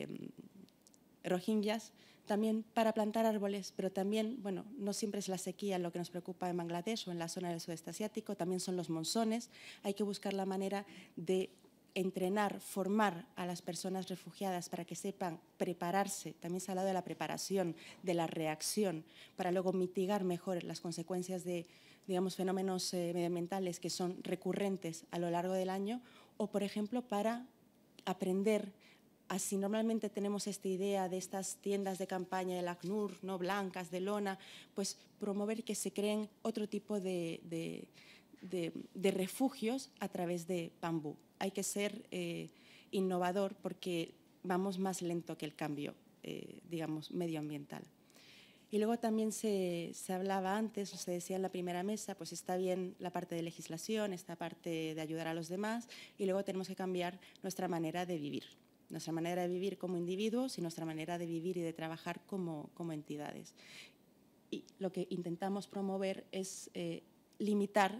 rohingyas, también para plantar árboles, pero también, bueno, no siempre es la sequía lo que nos preocupa en Bangladesh o en la zona del sudeste asiático, también son los monzones. Hay que buscar la manera de entrenar, formar a las personas refugiadas para que sepan prepararse. También se ha hablado de la preparación, de la reacción, para luego mitigar mejor las consecuencias de, digamos, fenómenos eh, medioambientales que son recurrentes a lo largo del año, o, por ejemplo, para aprender. Así normalmente tenemos esta idea de estas tiendas de campaña del ACNUR, ¿no? Blancas, de lona, pues promover que se creen otro tipo de, de, de, de refugios a través de bambú. Hay que ser eh, innovador porque vamos más lento que el cambio, eh, digamos, medioambiental. Y luego también se, se hablaba antes, o se decía en la primera mesa, pues está bien la parte de legislación, esta parte de ayudar a los demás, y luego tenemos que cambiar nuestra manera de vivir. Nuestra manera de vivir como individuos y nuestra manera de vivir y de trabajar como, como entidades. Y lo que intentamos promover es eh, limitar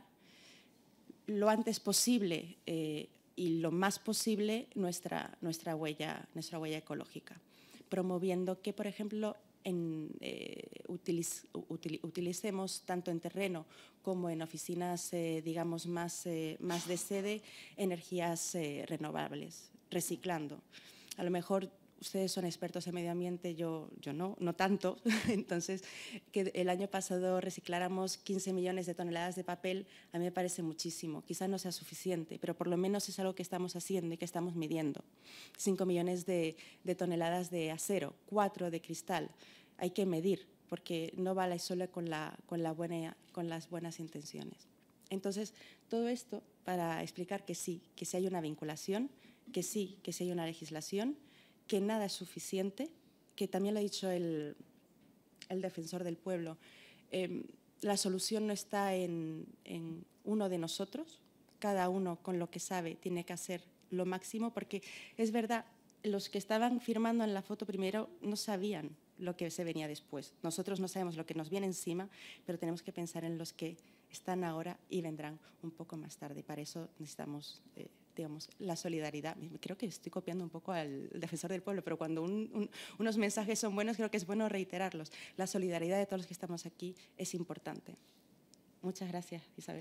lo antes posible eh, y lo más posible nuestra, nuestra, huella, nuestra huella ecológica, promoviendo que, por ejemplo, en, eh, utiliz, util, utilicemos tanto en terreno como en oficinas, eh, digamos, más, eh, más de sede, energías eh, renovables, reciclando. A lo mejor ustedes son expertos en medio ambiente, yo, yo no, no tanto. Entonces, que el año pasado recicláramos quince millones de toneladas de papel, a mí me parece muchísimo. Quizás no sea suficiente, pero por lo menos es algo que estamos haciendo y que estamos midiendo. cinco millones de, de toneladas de acero, cuatro de cristal. Hay que medir, porque no vale solo con, la, con, la buena, con las buenas intenciones. Entonces, todo esto para explicar que sí, que sí hay una vinculación, que sí, que sí hay una legislación, que nada es suficiente, que también lo ha dicho el, el defensor del pueblo. Eh, la solución no está en, en uno de nosotros, cada uno con lo que sabe tiene que hacer lo máximo, porque es verdad, los que estaban firmando en la foto primero no sabían lo que se venía después. Nosotros no sabemos lo que nos viene encima, pero tenemos que pensar en los que están ahora y vendrán un poco más tarde. Para eso necesitamos, eh, digamos, la solidaridad. Creo que estoy copiando un poco al defensor del pueblo, pero cuando un, un, unos mensajes son buenos, creo que es bueno reiterarlos. La solidaridad de todos los que estamos aquí es importante. Muchas gracias, Isabel.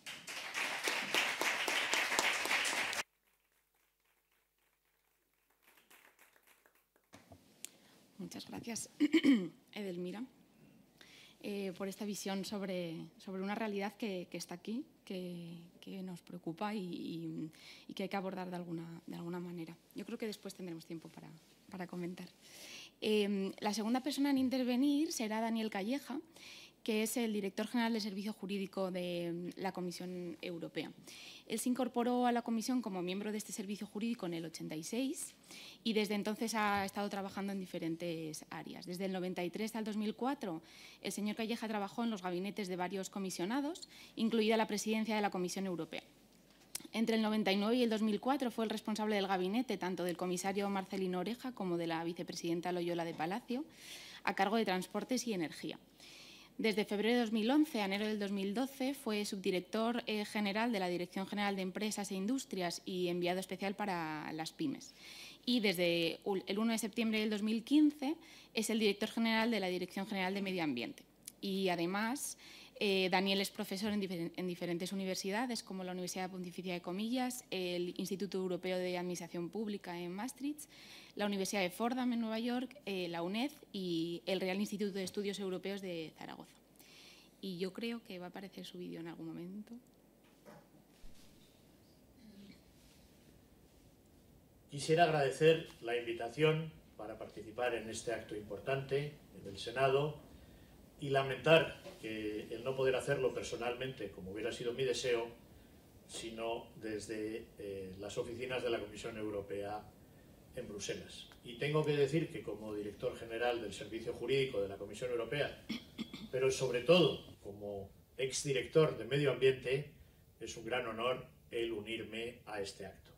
Muchas gracias, Edelmira, eh, por esta visión sobre, sobre una realidad que, que está aquí, que, que nos preocupa y, y, y que hay que abordar de alguna, de alguna manera. Yo creo que después tendremos tiempo para, para comentar. Eh, la segunda persona en intervenir será Daniel Calleja, que es el director general del Servicio Jurídico de la Comisión Europea. Él se incorporó a la Comisión como miembro de este servicio jurídico en el ochenta y seis y desde entonces ha estado trabajando en diferentes áreas. Desde el noventa y tres al dos mil cuatro, el señor Calleja trabajó en los gabinetes de varios comisionados, incluida la presidencia de la Comisión Europea. Entre el noventa y nueve y el dos mil cuatro fue el responsable del gabinete tanto del comisario Marcelino Oreja como de la vicepresidenta Loyola de Palacio, a cargo de Transportes y Energía. Desde febrero de dos mil once a enero del dos mil doce fue subdirector eh, general de la Dirección General de Empresas e Industrias y enviado especial para las pymes. Y desde el uno de septiembre del dos mil quince es el director general de la Dirección General de Medio Ambiente. Y además, eh, Daniel es profesor en, difer en diferentes universidades, como la Universidad Pontificia de Comillas, el Instituto Europeo de Administración Pública en Maastricht, la Universidad de Fordham en Nueva York, eh, la UNED y el Real Instituto de Estudios Europeos de Zaragoza. Y yo creo que va a aparecer su vídeo en algún momento. Quisiera agradecer la invitación para participar en este acto importante en el Senado y lamentar que el no poder hacerlo personalmente, como hubiera sido mi deseo, sino desde eh, las oficinas de la Comisión Europea en Bruselas. Y tengo que decir que como director general del Servicio Jurídico de la Comisión Europea, pero sobre todo como exdirector de Medio Ambiente, es un gran honor el unirme a este acto.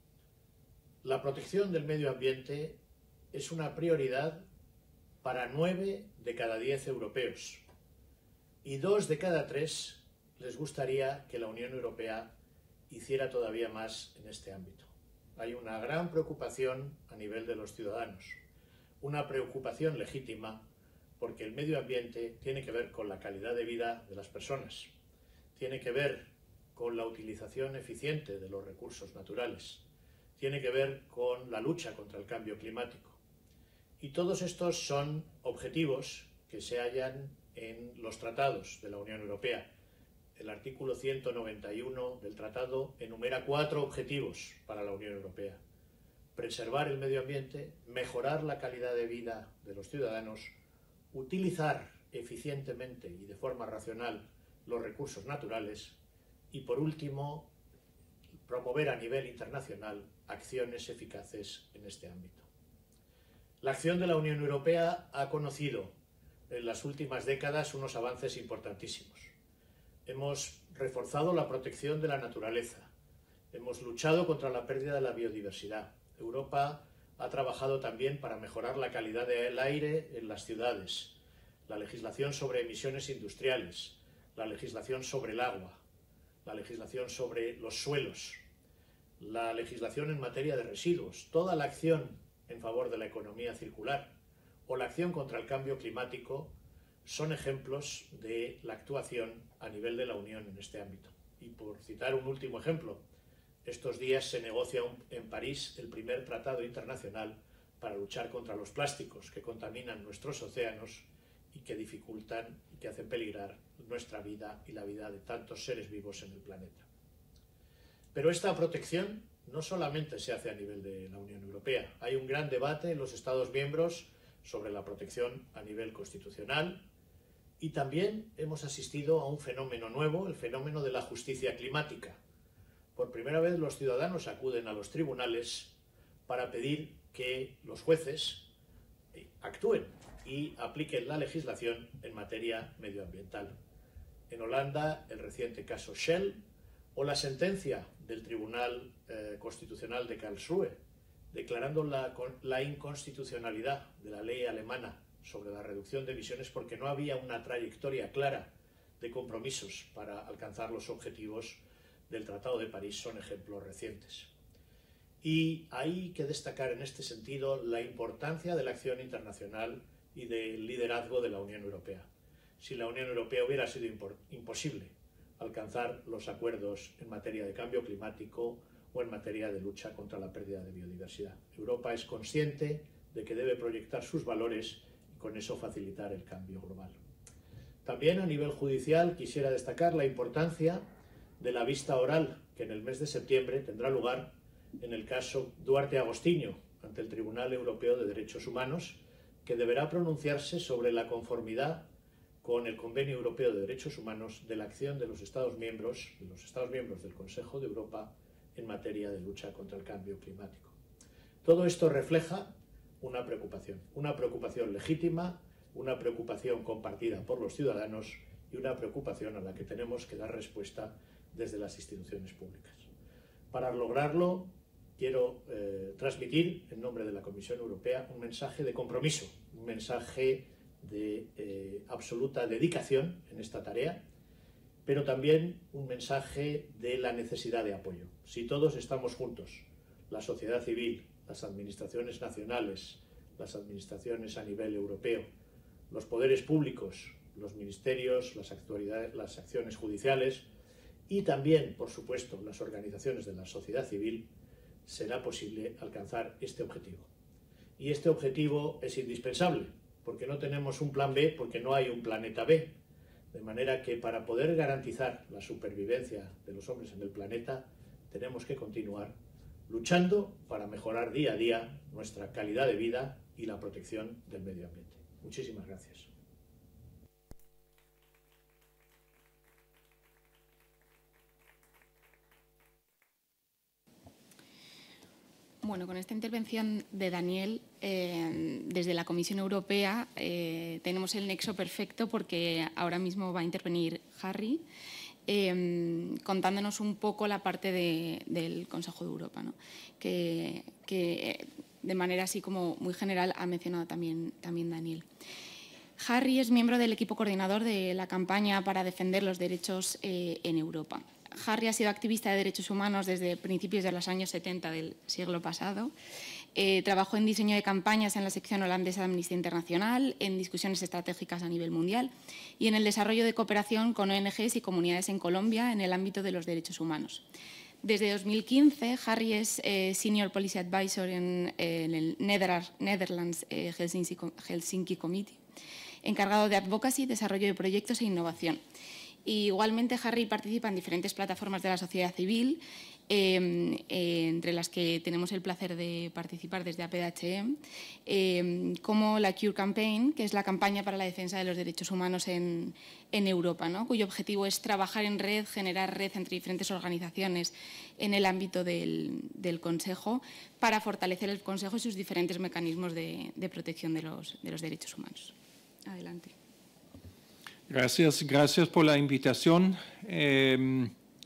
La protección del medio ambiente es una prioridad para nueve de cada diez europeos y dos de cada tres les gustaría que la Unión Europea hiciera todavía más en este ámbito. Hay una gran preocupación a nivel de los ciudadanos, una preocupación legítima porque el medio ambiente tiene que ver con la calidad de vida de las personas, tiene que ver con la utilización eficiente de los recursos naturales, tiene que ver con la lucha contra el cambio climático. Y todos estos son objetivos que se hallan en los tratados de la Unión Europea. El artículo ciento noventa y uno del tratado enumera cuatro objetivos para la Unión Europea: preservar el medio ambiente, mejorar la calidad de vida de los ciudadanos, utilizar eficientemente y de forma racional los recursos naturales y, por último, promover a nivel internacional acciones eficaces en este ámbito. La acción de la Unión Europea ha conocido en las últimas décadas unos avances importantísimos. Hemos reforzado la protección de la naturaleza, hemos luchado contra la pérdida de la biodiversidad. Europa ha trabajado también para mejorar la calidad del aire en las ciudades, la legislación sobre emisiones industriales, la legislación sobre el agua, la legislación sobre los suelos, la legislación en materia de residuos, toda la acción en favor de la economía circular o la acción contra el cambio climático son ejemplos de la actuación a nivel de la Unión en este ámbito. Y por citar un último ejemplo, estos días se negocia en París el primer tratado internacional para luchar contra los plásticos que contaminan nuestros océanos y que dificultan y que hacen peligrar nuestra vida y la vida de tantos seres vivos en el planeta. Pero esta protección no solamente se hace a nivel de la Unión Europea. Hay un gran debate en los Estados miembros sobre la protección a nivel constitucional y también hemos asistido a un fenómeno nuevo, el fenómeno de la justicia climática. Por primera vez los ciudadanos acuden a los tribunales para pedir que los jueces actúen y apliquen la legislación en materia medioambiental. En Holanda, el reciente caso Shell o la sentencia del Tribunal eh, Constitucional de Karlsruhe, declarando la, la inconstitucionalidad de la ley alemana sobre la reducción de emisiones porque no había una trayectoria clara de compromisos para alcanzar los objetivos del Tratado de París, son ejemplos recientes. Y hay que destacar en este sentido la importancia de la acción internacional y del liderazgo de la Unión Europea. Si la Unión Europea hubiera sido imposible alcanzar los acuerdos en materia de cambio climático o en materia de lucha contra la pérdida de biodiversidad. Europa es consciente de que debe proyectar sus valores y con eso facilitar el cambio global. También a nivel judicial quisiera destacar la importancia de la vista oral que en el mes de septiembre tendrá lugar en el caso Duarte Agostinho ante el Tribunal Europeo de Derechos Humanos, que deberá pronunciarse sobre la conformidad con el Convenio Europeo de Derechos Humanos de la acción de los Estados miembros, de los Estados miembros del Consejo de Europa en materia de lucha contra el cambio climático. Todo esto refleja una preocupación, una preocupación legítima, una preocupación compartida por los ciudadanos y una preocupación a la que tenemos que dar respuesta desde las instituciones públicas. Para lograrlo, quiero eh, transmitir en nombre de la Comisión Europea un mensaje de compromiso, un mensaje de eh, absoluta dedicación en esta tarea, pero también un mensaje de la necesidad de apoyo. Si todos estamos juntos, la sociedad civil, las administraciones nacionales, las administraciones a nivel europeo, los poderes públicos, los ministerios, las, las acciones judiciales y también, por supuesto, las organizaciones de la sociedad civil, será posible alcanzar este objetivo. Y este objetivo es indispensable, porque no tenemos un plan B, porque no hay un planeta B. De manera que para poder garantizar la supervivencia de los hombres en el planeta, tenemos que continuar luchando para mejorar día a día nuestra calidad de vida y la protección del medio ambiente. Muchísimas gracias. Bueno, con esta intervención de Daniel, eh, desde la Comisión Europea eh, tenemos el nexo perfecto porque ahora mismo va a intervenir Harry eh, contándonos un poco la parte de, del Consejo de Europa, ¿no? que, que de manera así como muy general ha mencionado también, también Daniel. Harry es miembro del equipo coordinador de la campaña para defender los derechos eh, en Europa. Harry ha sido activista de derechos humanos desde principios de los años setenta del siglo pasado. Eh, trabajó en diseño de campañas en la sección holandesa de Amnistía Internacional, en discusiones estratégicas a nivel mundial y en el desarrollo de cooperación con O N Ges y comunidades en Colombia en el ámbito de los derechos humanos. Desde dos mil quince, Harry es eh, Senior Policy Advisor en, en el Netherlands eh, Helsinki, Helsinki Committee, encargado de advocacy, desarrollo de proyectos e innovación. Y igualmente, Harry participa en diferentes plataformas de la sociedad civil, eh, eh, entre las que tenemos el placer de participar desde A P D H E, eh, como la Cure Campaign, que es la campaña para la defensa de los derechos humanos en, en Europa, ¿no? Cuyo objetivo es trabajar en red, generar red entre diferentes organizaciones en el ámbito del, del Consejo para fortalecer el Consejo y sus diferentes mecanismos de, de protección de los, de los derechos humanos. Adelante. Gracias, gracias por la invitación. Eh,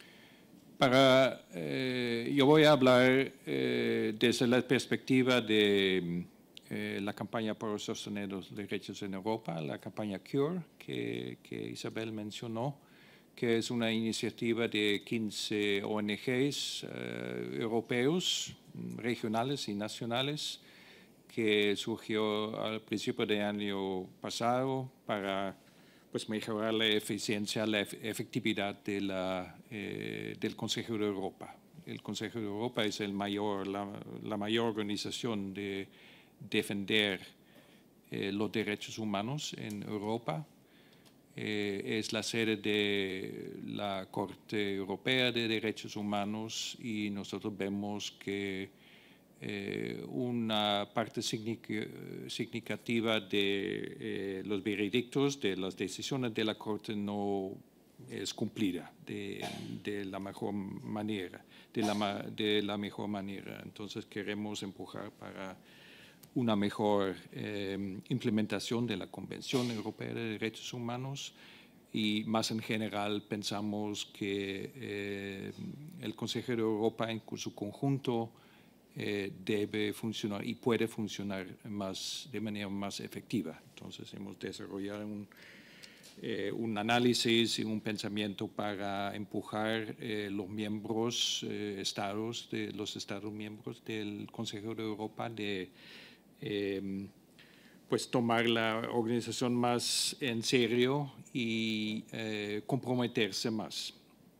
para, eh, yo voy a hablar eh, desde la perspectiva de eh, la campaña por sostener los derechos en Europa, la campaña Cure, que, que Isabel mencionó, que es una iniciativa de quince O N Ges eh, europeos, regionales y nacionales, que surgió al principio del año pasado para pues mejorar la eficiencia, la efectividad de la, eh, del Consejo de Europa. El Consejo de Europa es el mayor, la, la mayor organización de, defender eh, los derechos humanos en Europa. Eh, es la sede de la Corte Europea de Derechos Humanos y nosotros vemos que eh, una parte significativa de eh, los veredictos, de las decisiones de la Corte no es cumplida de, de la mejor manera, de la, de la mejor manera. Entonces queremos empujar para una mejor eh, implementación de la Convención Europea de Derechos Humanos y más en general pensamos que eh, el Consejo de Europa en su conjunto eh, debe funcionar y puede funcionar más, de manera más efectiva. Entonces hemos desarrollado un, eh, un análisis y un pensamiento para empujar eh, los miembros, eh, estados, de los estados miembros del Consejo de Europa de Eh, pues tomar la organización más en serio y eh, comprometerse más.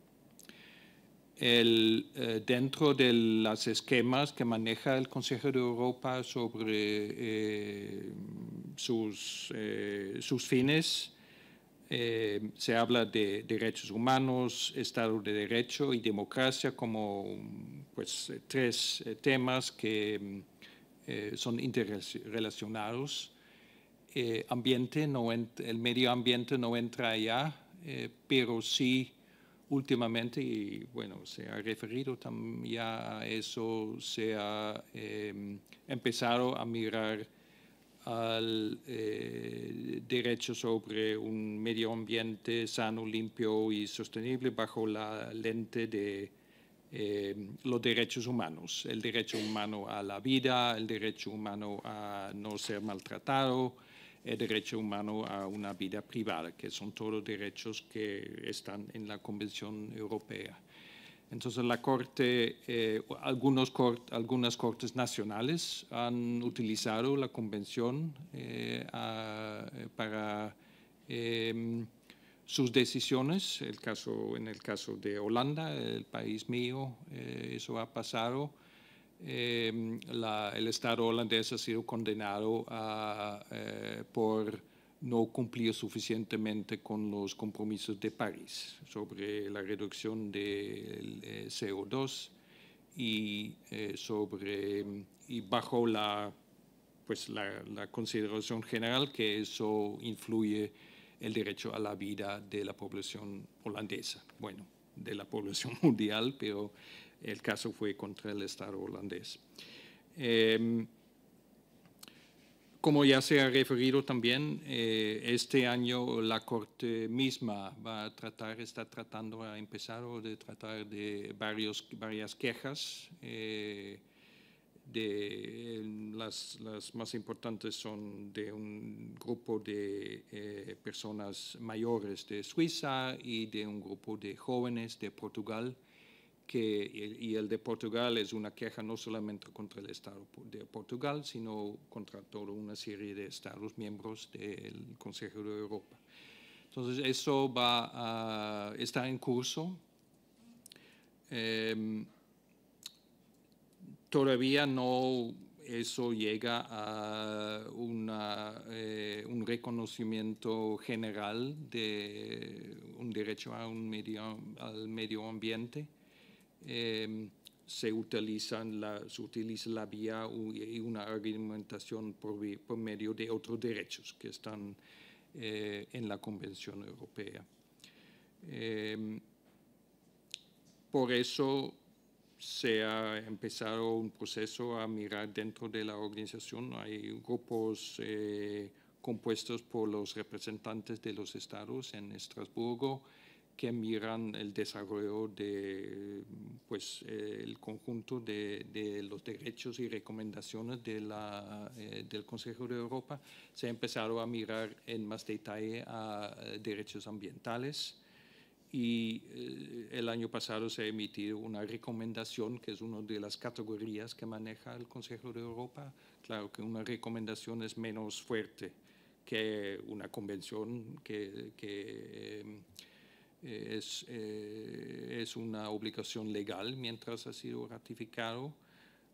El, eh, dentro de los esquemas que maneja el Consejo de Europa sobre eh, sus, eh, sus fines, eh, se habla de derechos humanos, Estado de Derecho y democracia como pues, tres eh, temas que Eh, son interrelacionados. Eh, ambiente no el medio ambiente no entra allá, eh, pero sí últimamente, y bueno, se ha referido también ya a eso, se ha eh, empezado a mirar al eh, derecho sobre un medio ambiente sano, limpio y sostenible bajo la lente de Eh, los derechos humanos, el derecho humano a la vida, el derecho humano a no ser maltratado, el derecho humano a una vida privada, que son todos derechos que están en la Convención Europea. Entonces la Corte, eh, algunos cort, algunas cortes nacionales han utilizado la Convención eh, a, para eh, sus decisiones, el caso, en el caso de Holanda, el país mío, eh, eso ha pasado. Eh, la, el Estado holandés ha sido condenado a, eh, por no cumplir suficientemente con los compromisos de París sobre la reducción del eh, C O dos y, eh, sobre, y bajo la, pues la, la consideración general que eso influye el derecho a la vida de la población holandesa, bueno, de la población mundial, pero el caso fue contra el Estado holandés. Eh, como ya se ha referido también, eh, este año la Corte misma va a tratar, está tratando, ha empezado de tratar de varios, varias quejas. Eh, De, las, las más importantes son de un grupo de eh, personas mayores de Suiza y de un grupo de jóvenes de Portugal, que, y el de Portugal es una queja no solamente contra el Estado de Portugal, sino contra toda una serie de Estados miembros del Consejo de Europa. Entonces, eso va a estar en curso. Eh, Todavía no eso llega a una, eh, un reconocimiento general de un derecho a un medio, al medio ambiente. Eh, se, utilizan la, se utiliza la vía y una argumentación por, por medio de otros derechos que están eh, en la Convención Europea. Eh, por eso se ha empezado un proceso a mirar dentro de la organización. Hay grupos eh, compuestos por los representantes de los estados en Estrasburgo que miran el desarrollo de, pues, eh, el conjunto de, de los derechos y recomendaciones de la, eh, del Consejo de Europa. Se ha empezado a mirar en más detalle a, a derechos ambientales. Y eh, el año pasado se ha emitido una recomendación, que es una de las categorías que maneja el Consejo de Europa. Claro que una recomendación es menos fuerte que una convención que, que eh, es, eh, es una obligación legal mientras ha sido ratificado.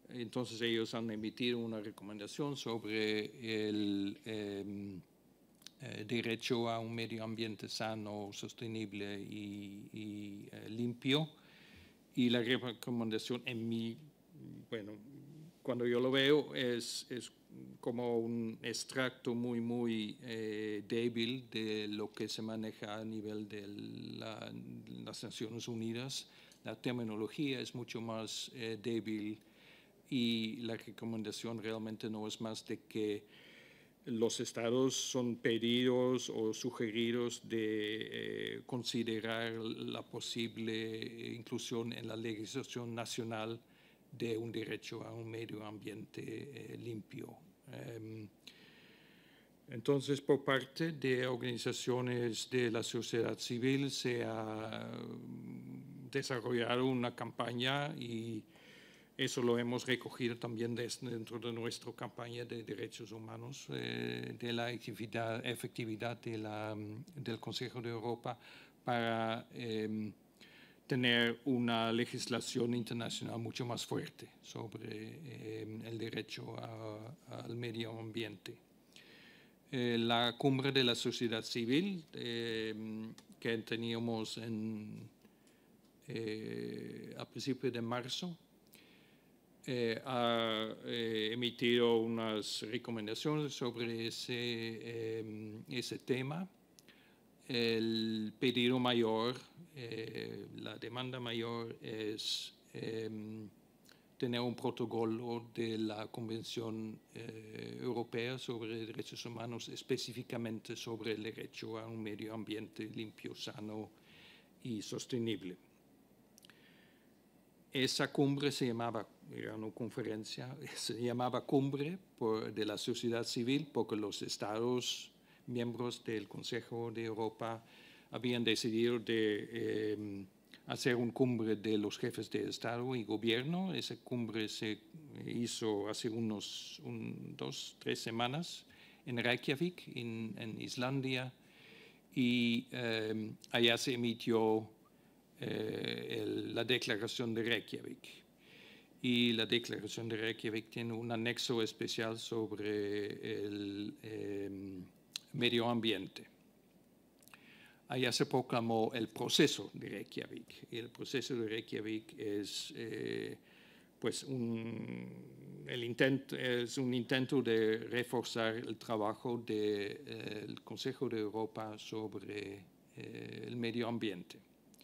entonces ellos han emitido una recomendación sobre el eh, eh, derecho a un medio ambiente sano, sostenible y, y eh, limpio. Y la recomendación en mi, bueno, cuando yo lo veo es, es como un extracto muy, muy eh, débil de lo que se maneja a nivel de la, las Naciones Unidas. La terminología es mucho más eh, débil y la recomendación realmente no es más de que los estados son pedidos o sugeridos de eh, considerar la posible inclusión en la legislación nacional de un derecho a un medio ambiente eh, limpio. Um, entonces, por parte de organizaciones de la sociedad civil se ha desarrollado una campaña y eso lo hemos recogido también dentro de nuestra campaña de derechos humanos, eh, de la efectividad, efectividad de la, del Consejo de Europa para eh, tener una legislación internacional mucho más fuerte sobre eh, el derecho a, al medio ambiente. Eh, la cumbre de la sociedad civil eh, que teníamos en, eh, a principios de marzo, Eh, ha eh, emitido unas recomendaciones sobre ese, eh, ese tema. El pedido mayor, eh, la demanda mayor es eh, tener un protocolo de la Convención eh, Europea sobre Derechos Humanos, específicamente sobre el derecho a un medio ambiente limpio, sano y sostenible. Esa cumbre se llamaba, era una conferencia, se llamaba Cumbre por, de la Sociedad Civil porque los Estados miembros del Consejo de Europa habían decidido de eh, hacer una cumbre de los jefes de Estado y Gobierno. Esa cumbre se hizo hace unos un, dos, tres semanas en Reykjavik, en, en Islandia, y eh, allá se emitió Eh, el, la declaración de Reykjavik. Y la declaración de Reykjavik tiene un anexo especial sobre el eh, medio ambiente. Allá se proclamó el proceso de Reykjavik. Y el proceso de Reykjavik es, eh, pues un, el intento, es un intento de reforzar el trabajo del eh, Consejo de Europa sobre eh, el medio ambiente.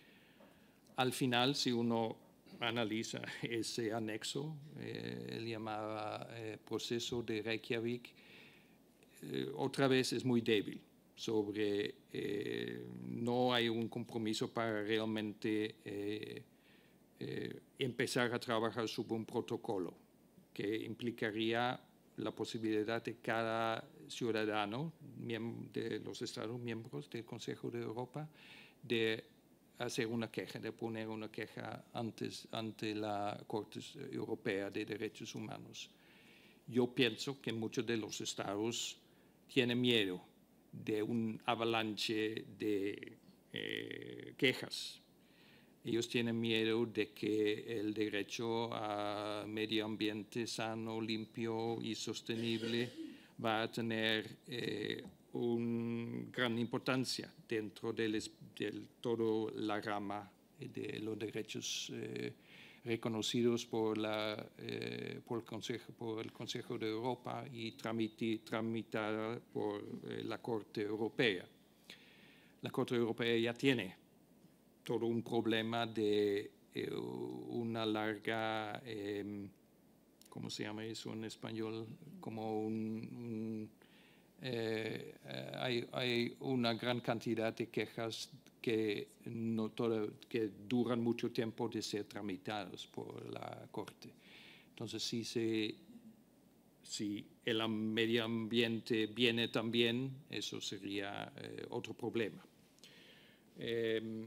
Al final, si uno analiza ese anexo, eh, el llamado eh, proceso de Reykjavik, eh, otra vez es muy débil. Sobre, eh, no hay un compromiso para realmente eh, eh, empezar a trabajar sobre un protocolo que implicaría la posibilidad de cada ciudadano de los Estados miembros del Consejo de Europa de hacer una queja, de poner una queja antes, ante la Corte Europea de Derechos Humanos. Yo pienso que muchos de los estados tienen miedo de un avalanche de eh, quejas. Ellos tienen miedo de que el derecho a medio ambiente sano, limpio y sostenible va a tener eh, una gran importancia dentro de toda la rama de los derechos eh, reconocidos por, la, eh, por, el Consejo, por el Consejo de Europa y tramiti, tramitada por eh, la Corte Europea. La Corte Europea ya tiene todo un problema de eh, una larga, eh, ¿cómo se llama eso en español? Como un... un Eh, hay, hay una gran cantidad de quejas que, no todo, que duran mucho tiempo de ser tramitadas por la Corte. Entonces, si, se, si el medio ambiente viene también, eso sería eh, otro problema. Eh,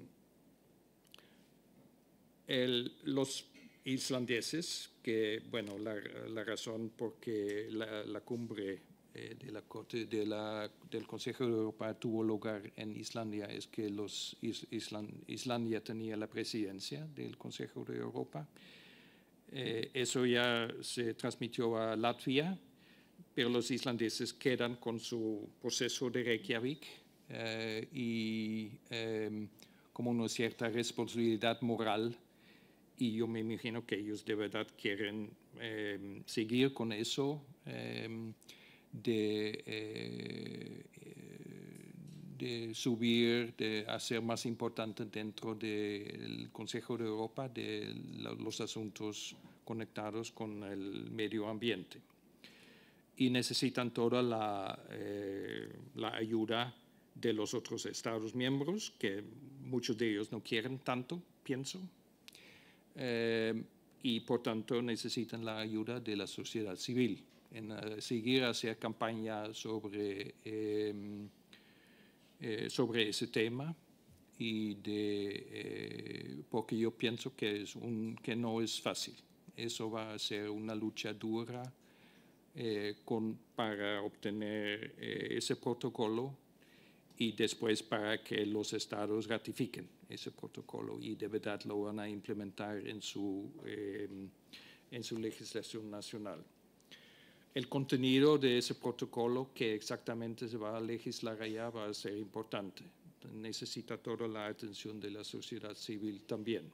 el, los islandeses, que, bueno, la, la razón por que la, la cumbre Eh, de la Corte de la, del Consejo de Europa tuvo lugar en Islandia es que los Is, Island, Islandia tenía la presidencia del Consejo de Europa. Eh, eso ya se transmitió a Latvia, pero los islandeses quedan con su proceso de Reykjavik eh, y eh, como una cierta responsabilidad moral, y yo me imagino que ellos de verdad quieren eh, seguir con eso eh, de, eh, de subir, de hacer más importante dentro del Consejo de Europa de los asuntos conectados con el medio ambiente. Y necesitan toda la, eh, la ayuda de los otros Estados miembros, que muchos de ellos no quieren tanto, pienso, eh, y por tanto necesitan la ayuda de la sociedad civil en uh, seguir a hacer campaña sobre, eh, eh, sobre ese tema, y de, eh, porque yo pienso que, es un, que no es fácil. Eso va a ser una lucha dura eh, con, para obtener eh, ese protocolo y después para que los estados ratifiquen ese protocolo y de verdad lo van a implementar en su, eh, en su legislación nacional. El contenido de ese protocolo que exactamente se va a legislar allá va a ser importante. Necesita toda la atención de la sociedad civil también.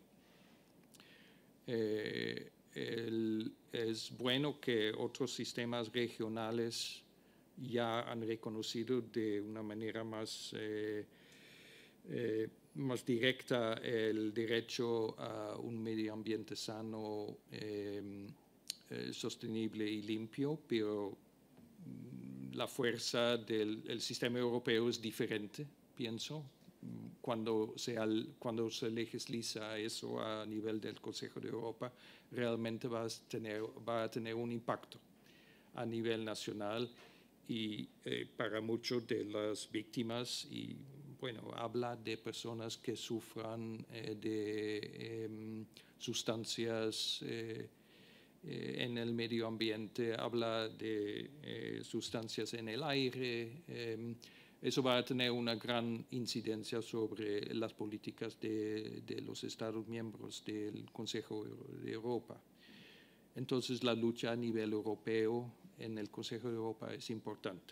Eh, el, es bueno que otros sistemas regionales ya han reconocido de una manera más, eh, eh, más directa el derecho a un medio ambiente sano, eh, eh, sostenible y limpio, pero la fuerza del el sistema europeo es diferente, pienso. Cuando se, al, cuando se legisla eso a nivel del Consejo de Europa, realmente va a tener, va a tener un impacto a nivel nacional y eh, para muchas de las víctimas, y bueno, habla de personas que sufran eh, de eh, sustancias eh, eh, en el medio ambiente, habla de eh, sustancias en el aire. Eh, eso va a tener una gran incidencia sobre las políticas de, de los Estados miembros del Consejo de Europa. Entonces, la lucha a nivel europeo en el Consejo de Europa es importante.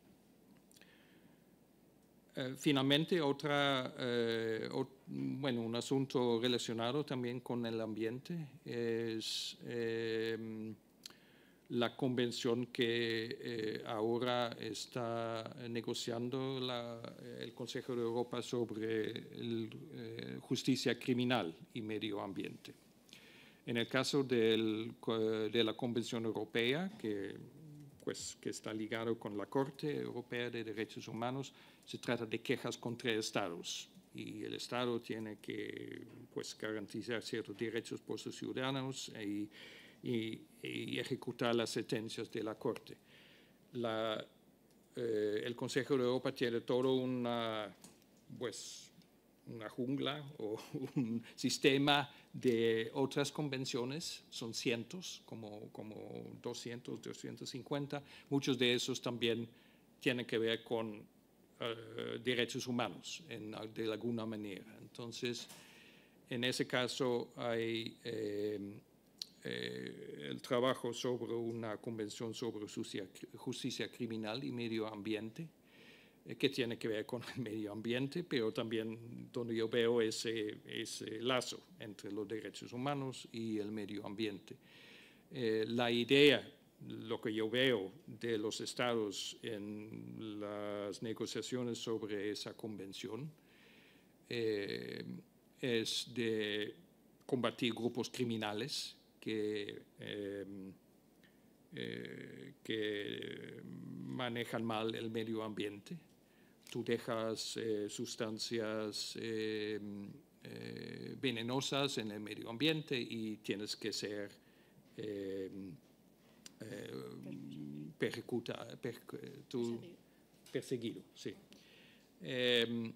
Eh, finalmente, otra, eh, ot bueno, un asunto relacionado también con el ambiente es eh, la convención que eh, ahora está negociando la, el Consejo de Europa sobre el, eh, justicia criminal y medio ambiente. En el caso del, de la Convención Europea, que, pues, que está ligado con la Corte Europea de Derechos Humanos, se trata de quejas contra Estados. Y el Estado tiene que, pues, garantizar ciertos derechos por sus ciudadanos y, y, y ejecutar las sentencias de la Corte. La, eh, el Consejo de Europa tiene todo una, pues, una jungla o un sistema de otras convenciones, son cientos, como, como doscientos, doscientos cincuenta. Muchos de esos también tienen que ver con uh, derechos humanos en, de alguna manera. Entonces, en ese caso hay eh, eh, el trabajo sobre una convención sobre justicia, justicia criminal y medio ambiente, que tiene que ver con el medio ambiente, pero también donde yo veo ese, ese lazo entre los derechos humanos y el medio ambiente. Eh, la idea, lo que yo veo de los estados en las negociaciones sobre esa convención, eh, es de combatir grupos criminales que, eh, eh, que manejan mal el medio ambiente. Tú dejas eh, sustancias eh, eh, venenosas en el medio ambiente y tienes que ser eh, eh, persecuta, per, tú, perseguido. Sí. Eh,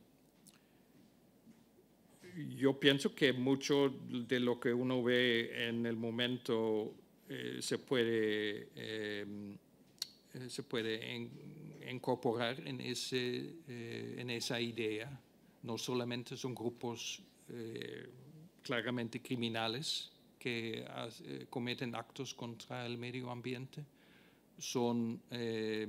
yo pienso que mucho de lo que uno ve en el momento eh, se puede, eh, se puede en, incorporar en, ese, eh, en esa idea. No solamente son grupos eh, claramente criminales que eh, cometen actos contra el medio ambiente son eh,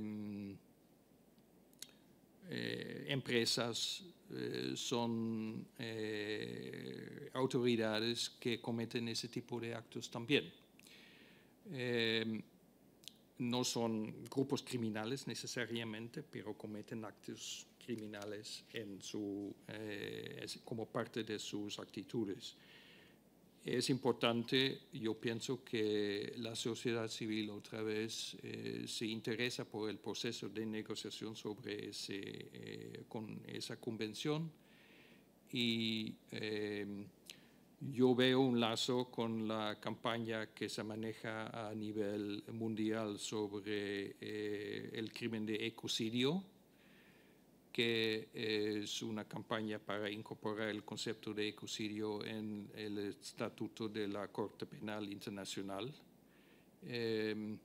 eh, empresas, eh, son eh, autoridades que cometen ese tipo de actos también. Eh, no son grupos criminales necesariamente, pero cometen actos criminales en su, eh, como parte de sus actitudes. Es importante, yo pienso que la sociedad civil otra vez eh, se interesa por el proceso de negociación sobre ese, eh, con esa convención y eh, yo veo un lazo con la campaña que se maneja a nivel mundial sobre eh, el crimen de ecocidio, que es una campaña para incorporar el concepto de ecocidio en el Estatuto de la Corte Penal Internacional. Eh,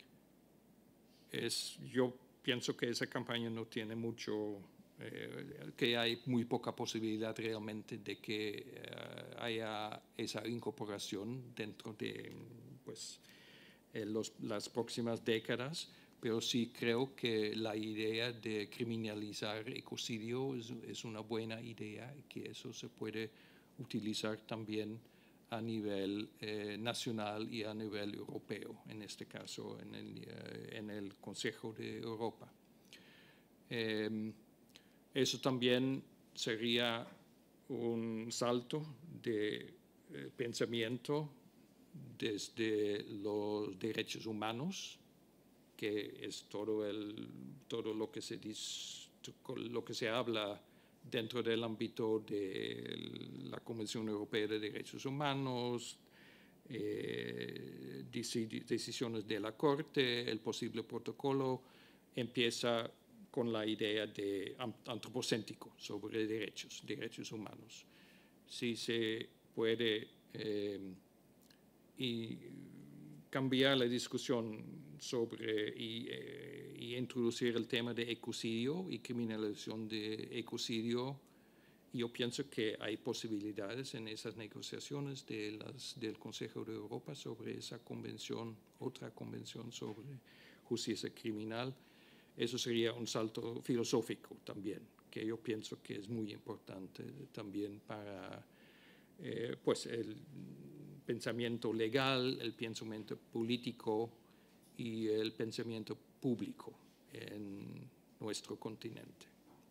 es, yo pienso que esa campaña no tiene mucho, eh, que hay muy poca posibilidad realmente de que eh, haya esa incorporación dentro de pues, eh, los, las próximas décadas. Pero sí creo que la idea de criminalizar ecocidio es, es una buena idea y que eso se puede utilizar también a nivel eh, nacional y a nivel europeo, en este caso en el, eh, en el Consejo de Europa. Eh, eso también sería un salto de eh, pensamiento desde los derechos humanos, que es todo, el, todo lo, que se dice, lo que se habla dentro del ámbito de la Convención Europea de Derechos Humanos, eh, decisiones de la Corte, el posible protocolo, empieza con la idea de antropocéntrico sobre derechos, derechos humanos. Si se puede eh, y cambiar la discusión sobre y, eh, y introducir el tema de ecocidio y criminalización de ecocidio, yo pienso que hay posibilidades en esas negociaciones de las, del Consejo de Europa sobre esa convención, otra convención sobre justicia criminal. Eso sería un salto filosófico también, que yo pienso que es muy importante también para eh, pues el pensamiento legal, el pensamiento político y el pensamiento público en nuestro continente.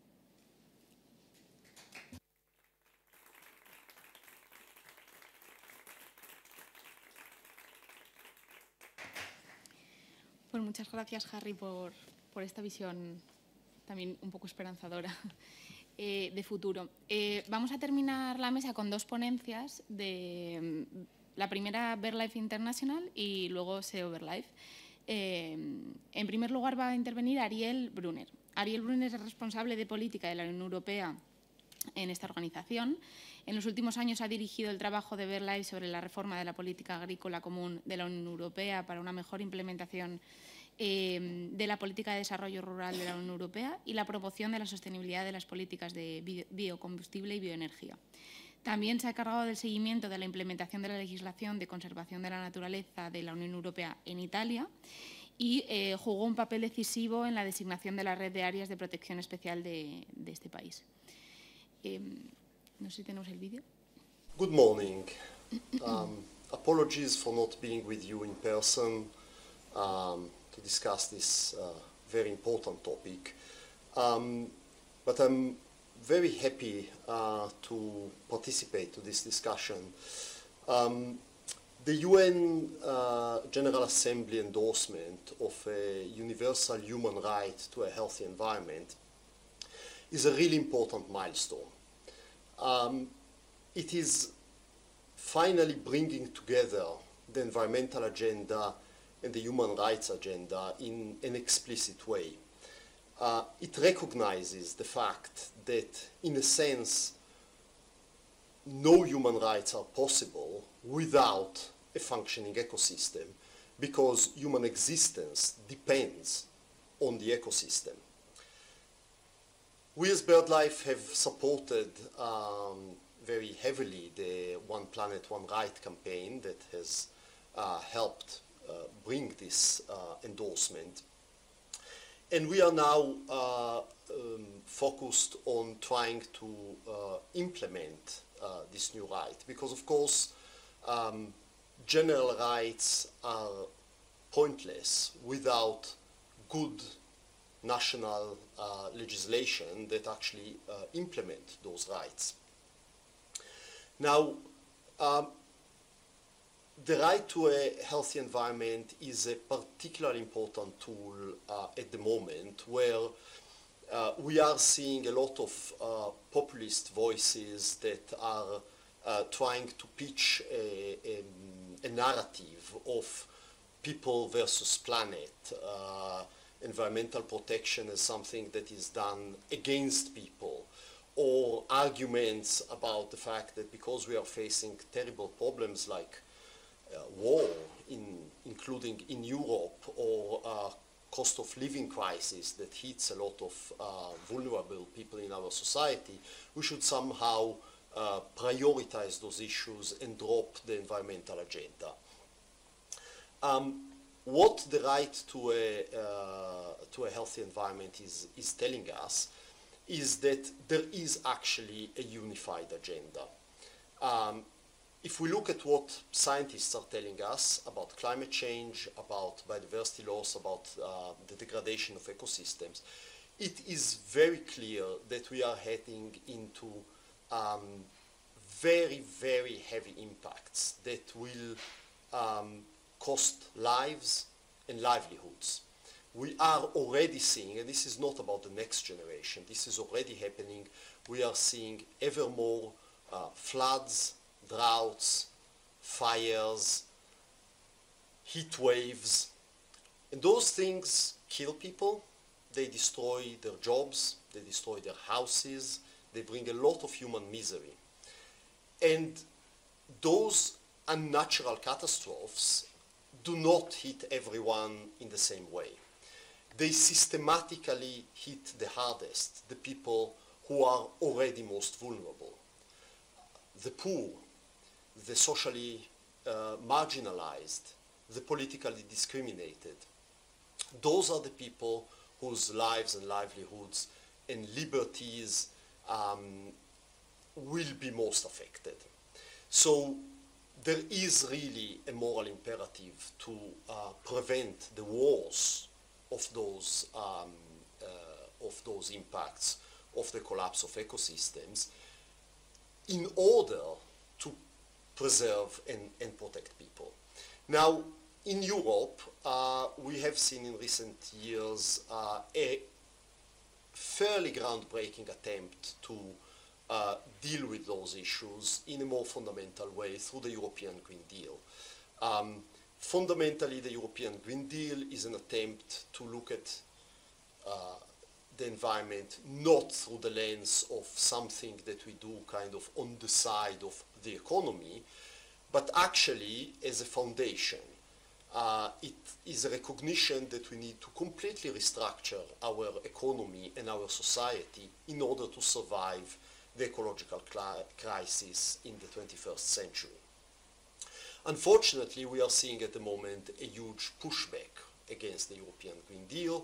Pues muchas gracias, Harry, por, por esta visión también un poco esperanzadora eh, de futuro. Eh, vamos a terminar la mesa con dos ponencias de la primera, BirdLife International, y luego SEO BirdLife. Eh, en primer lugar va a intervenir Ariel Brunner. Ariel Brunner es responsable de política de la Unión Europea en esta organización. En los últimos años ha dirigido el trabajo de BirdLife sobre la reforma de la política agrícola común de la Unión Europea para una mejor implementación eh, de la política de desarrollo rural de la Unión Europea y la promoción de la sostenibilidad de las políticas de biocombustible y bioenergía. También se ha encargado del seguimiento de la implementación de la legislación de conservación de la naturaleza de la Unión Europea en Italia y eh, jugó un papel decisivo en la designación de la red de áreas de protección especial de, de este país. Eh, no sé si tenemos el vídeo. Good morning. Um, apologies for not being with you in person um, to discuss this uh, very important topic. Um, but I'm very happy uh, to participate to this discussion. Um, the U N uh, General Assembly endorsement of a universal human right to a healthy environment is a really important milestone. Um, it is finally bringing together the environmental agenda and the human rights agenda in an explicit way. Uh, it recognizes the fact that, in a sense, no human rights are possible without a functioning ecosystem, because human existence depends on the ecosystem. We as BirdLife have supported um, very heavily the One Planet, One Right campaign that has uh, helped uh, bring this uh, endorsement. And we are now uh, um, focused on trying to uh, implement uh, this new right, because of course um, general rights are pointless without good national uh, legislation that actually uh, implement those rights. Now, um, the right to a healthy environment is a particularly important tool uh, at the moment, where uh, we are seeing a lot of uh, populist voices that are uh, trying to pitch a, a, a narrative of people versus planet, uh, environmental protection as something that is done against people, or arguments about the fact that because we are facing terrible problems like Uh, war, in, including in Europe, or uh, cost of living crisis that hits a lot of uh, vulnerable people in our society, we should somehow uh, prioritize those issues and drop the environmental agenda. Um, what the right to a, uh, to a healthy environment is, is telling us is that there is actually a unified agenda. Um, If we look at what scientists are telling us about climate change, about biodiversity loss, about uh, the degradation of ecosystems, it is very clear that we are heading into um, very, very heavy impacts that will um, cost lives and livelihoods. We are already seeing, and this is not about the next generation, this is already happening, we are seeing ever more uh, floods, droughts, fires, heat waves, and those things kill people, they destroy their jobs, they destroy their houses, they bring a lot of human misery. And those unnatural catastrophes do not hit everyone in the same way. They systematically hit the hardest, the people who are already most vulnerable, the poor, the socially uh, marginalized, the politically discriminated. Those are the people whose lives and livelihoods and liberties um, will be most affected. So there is really a moral imperative to uh, prevent the wars of those, um, uh, of those impacts of the collapse of ecosystems in order to preserve and, and protect people. Now, in Europe, uh, we have seen in recent years uh, a fairly groundbreaking attempt to uh, deal with those issues in a more fundamental way through the European Green Deal. Um, fundamentally, the European Green Deal is an attempt to look at uh, the environment not through the lens of something that we do kind of on the side of the economy, but actually as a foundation. Uh, it is a recognition that we need to completely restructure our economy and our society in order to survive the ecological crisis in the twenty-first century. Unfortunately, we are seeing at the moment a huge pushback against the European Green Deal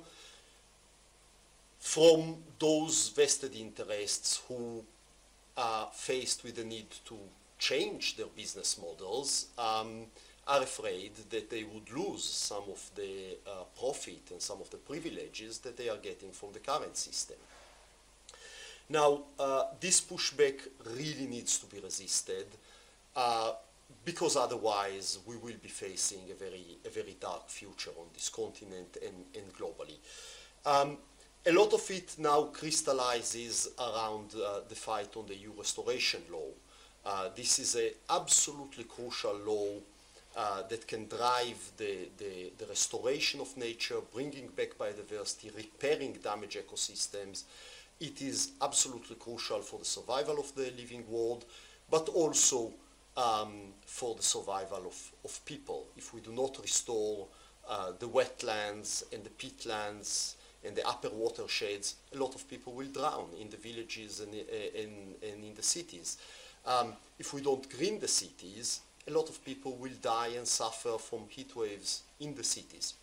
from those vested interests who are faced with the need to change their business models, um, are afraid that they would lose some of the uh, profit and some of the privileges that they are getting from the current system. Now, uh, this pushback really needs to be resisted uh, because otherwise we will be facing a very, a very dark future on this continent and, and globally. Um, a lot of it now crystallizes around uh, the fight on the E U Restoration Law. Uh, this is an absolutely crucial law uh, that can drive the, the, the restoration of nature, bringing back biodiversity, repairing damaged ecosystems. It is absolutely crucial for the survival of the living world, but also um, for the survival of, of people. If we do not restore uh, the wetlands and the peatlands and the upper watersheds, a lot of people will drown in the villages and, and, and in the cities. Um, if we don't green the cities, a lot of people will die and suffer from heat waves in the cities.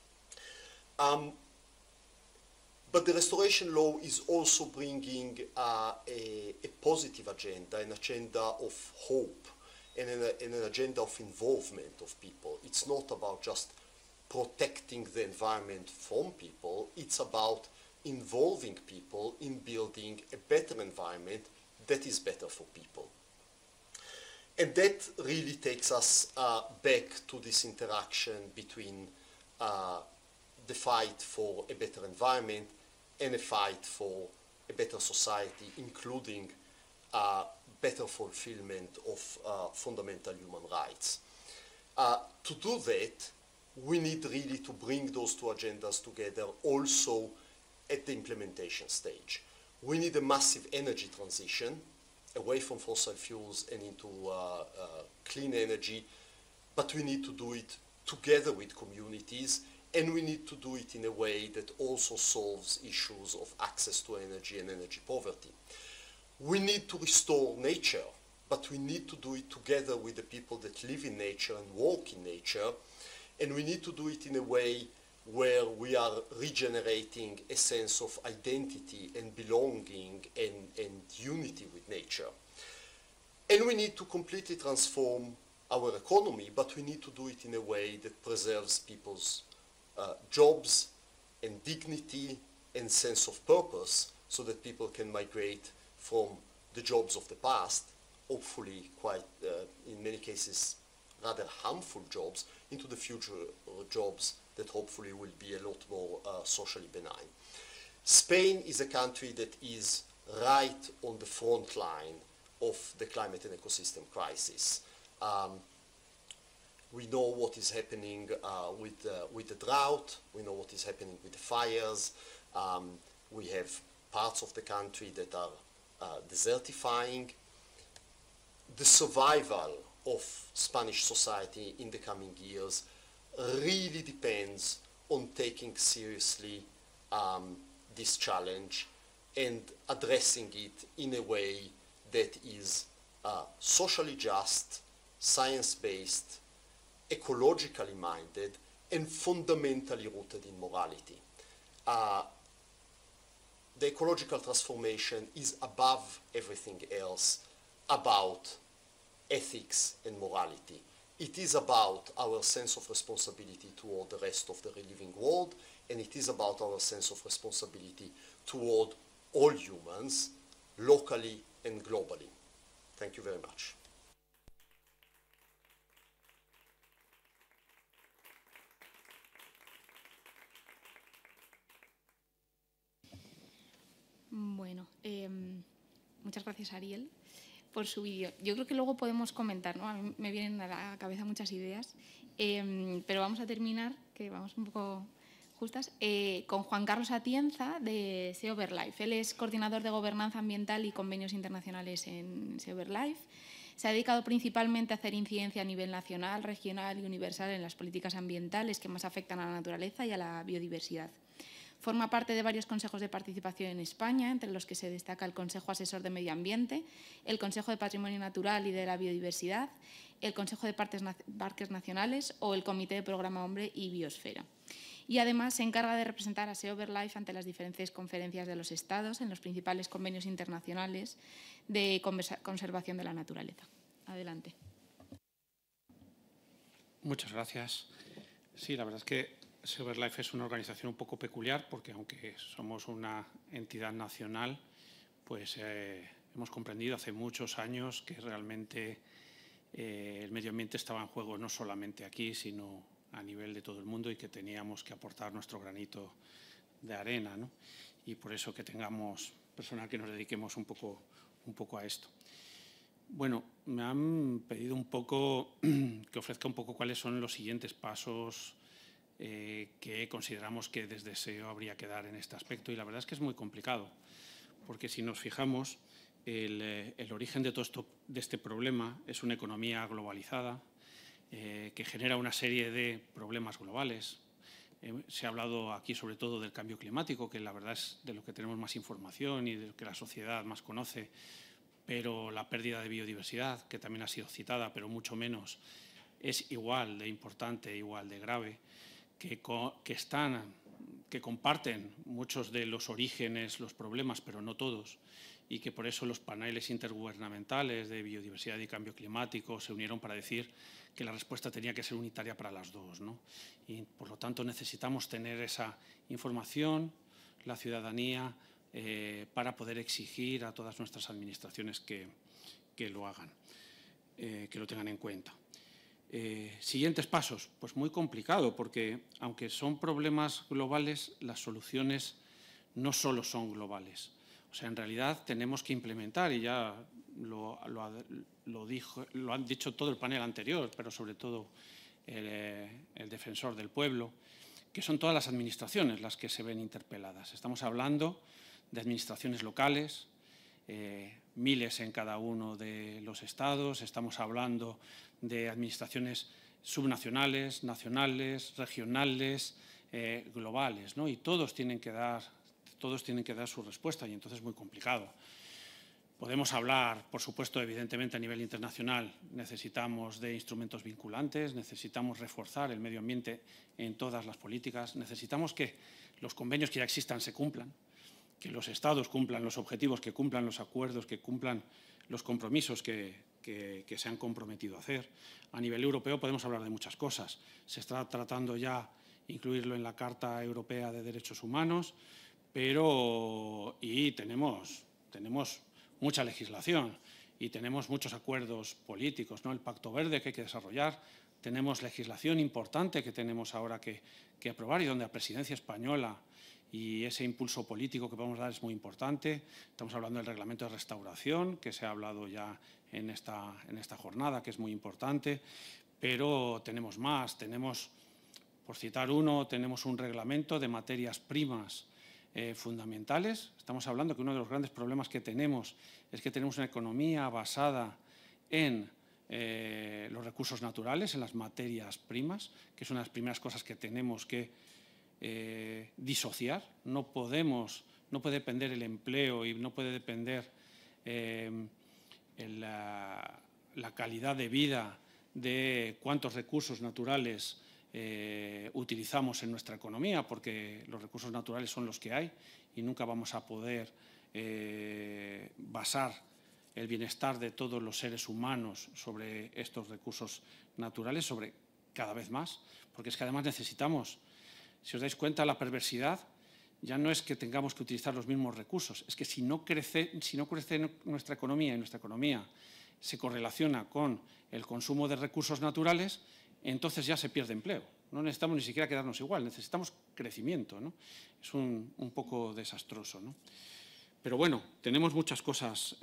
Um, but the restoration law is also bringing uh, a, a positive agenda, an agenda of hope, and an, and an agenda of involvement of people. It's not about just protecting the environment from people, it's about involving people in building a better environment that is better for people. And that really takes us uh, back to this interaction between uh, the fight for a better environment and a fight for a better society, including uh, better fulfillment of uh, fundamental human rights. Uh, to do that, we need really to bring those two agendas together also at the implementation stage. We need a massive energy transition away from fossil fuels and into uh, uh, clean energy, but we need to do it together with communities, and we need to do it in a way that also solves issues of access to energy and energy poverty. We need to restore nature, but we need to do it together with the people that live in nature and walk in nature, and we need to do it in a way where we are regenerating a sense of identity and belonging and, and unity with nature. And we need to completely transform our economy, but we need to do it in a way that preserves people's uh, jobs and dignity and sense of purpose, so that people can migrate from the jobs of the past, hopefully quite, uh, in many cases, rather harmful jobs, into the future uh, jobs that hopefully will be a lot more uh, socially benign. Spain is a country that is right on the front line of the climate and ecosystem crisis. Um, we know what is happening uh, with, uh, with the drought, we know what is happening with the fires, um, we have parts of the country that are uh, desertifying. The survival of Spanish society in the coming years really depends on taking seriously um, this challenge and addressing it in a way that is uh, socially just, science-based, ecologically minded, and fundamentally rooted in morality. Uh, the ecological transformation is above everything else about ethics and morality. It is about our sense of responsibility toward the rest of the living world, and it is about our sense of responsibility toward all humans, locally and globally. Thank you very much. Bueno, eh, muchas gracias, Ariel, por su vídeo. Yo creo que luego podemos comentar, ¿no? A mí me vienen a la cabeza muchas ideas, eh, pero vamos a terminar, que vamos un poco justas, eh, con Juan Carlos Atienza de SEO Verlife. Él es coordinador de gobernanza ambiental y convenios internacionales en SEO Verlife. Se ha dedicado principalmente a hacer incidencia a nivel nacional, regional y universal en las políticas ambientales que más afectan a la naturaleza y a la biodiversidad. Forma parte de varios consejos de participación en España, entre los que se destaca el Consejo Asesor de Medio Ambiente, el Consejo de Patrimonio Natural y de la Biodiversidad, el Consejo de Parques Nacionales o el Comité de Programa Hombre y Biosfera. Y además se encarga de representar a SEO Verlife ante las diferentes conferencias de los Estados en los principales convenios internacionales de conservación de la naturaleza. Adelante. Muchas gracias. Sí, la verdad es que SEO Verlife es una organización un poco peculiar porque, aunque somos una entidad nacional, pues eh, hemos comprendido hace muchos años que realmente eh, el medio ambiente estaba en juego no solamente aquí, sino a nivel de todo el mundo, y que teníamos que aportar nuestro granito de arena, ¿no? Y por eso que tengamos personal que nos dediquemos un poco, un poco a esto. Bueno, me han pedido un poco que ofrezca un poco cuáles son los siguientes pasos Eh, que consideramos que desde SEO habría que dar en este aspecto, y la verdad es que es muy complicado, porque si nos fijamos, el, eh, el origen de todo esto, de este problema es una economía globalizada eh, que genera una serie de problemas globales. Eh, se ha hablado aquí sobre todo del cambio climático, que la verdad es de lo que tenemos más información y de lo que la sociedad más conoce, pero la pérdida de biodiversidad, que también ha sido citada, pero mucho menos, es igual de importante, igual de grave, que, que, están, que comparten muchos de los orígenes, los problemas, pero no todos, y que por eso los paneles intergubernamentales de biodiversidad y cambio climático se unieron para decir que la respuesta tenía que ser unitaria para las dos, ¿no? Y, por lo tanto, necesitamos tener esa información, la ciudadanía, eh, para poder exigir a todas nuestras administraciones que, que lo hagan, eh, que lo tengan en cuenta. Eh, siguientes pasos, pues muy complicado, porque aunque son problemas globales, las soluciones no solo son globales. O sea, en realidad tenemos que implementar, y ya lo, lo, lo, dijo, lo han dicho todo el panel anterior, pero sobre todo el, el defensor del pueblo, que son todas las administraciones las que se ven interpeladas. Estamos hablando de administraciones locales, eh, miles en cada uno de los estados, estamos hablando de administraciones subnacionales, nacionales, regionales, eh, globales, ¿no? Y todos tienen que dar, todos tienen que dar su respuesta, y entonces es muy complicado. Podemos hablar, por supuesto, evidentemente a nivel internacional, necesitamos de instrumentos vinculantes, necesitamos reforzar el medio ambiente en todas las políticas, necesitamos que los convenios que ya existan se cumplan, que los estados cumplan los objetivos, que cumplan los acuerdos, que cumplan los compromisos que, que, que se han comprometido a hacer. A nivel europeo podemos hablar de muchas cosas. Se está tratando ya incluirlo en la Carta Europea de Derechos Humanos, pero y tenemos, tenemos mucha legislación y tenemos muchos acuerdos políticos, ¿no? El Pacto Verde que hay que desarrollar, tenemos legislación importante que tenemos ahora que, que aprobar, y donde la presidencia española y ese impulso político que vamos a dar es muy importante. Estamos hablando del reglamento de restauración, que se ha hablado ya en esta, en esta jornada, que es muy importante, pero tenemos más. Tenemos, por citar uno, tenemos un reglamento de materias primas eh, fundamentales. Estamos hablando que uno de los grandes problemas que tenemos es que tenemos una economía basada en eh, los recursos naturales, en las materias primas, que es una de las primeras cosas que tenemos que Eh, disociar. No podemos, no puede depender el empleo y no puede depender eh, el, la, la calidad de vida de cuántos recursos naturales eh, utilizamos en nuestra economía, porque los recursos naturales son los que hay y nunca vamos a poder eh, basar el bienestar de todos los seres humanos sobre estos recursos naturales, sobre cada vez más, porque es que además necesitamos. Si os dais cuenta, la perversidad ya no es que tengamos que utilizar los mismos recursos, es que si no crece, si no crece nuestra economía y nuestra economía se correlaciona con el consumo de recursos naturales, entonces ya se pierde empleo. No necesitamos ni siquiera quedarnos igual, necesitamos crecimiento, ¿no? Es un, un poco desastroso, ¿no? Pero bueno, tenemos muchas cosas,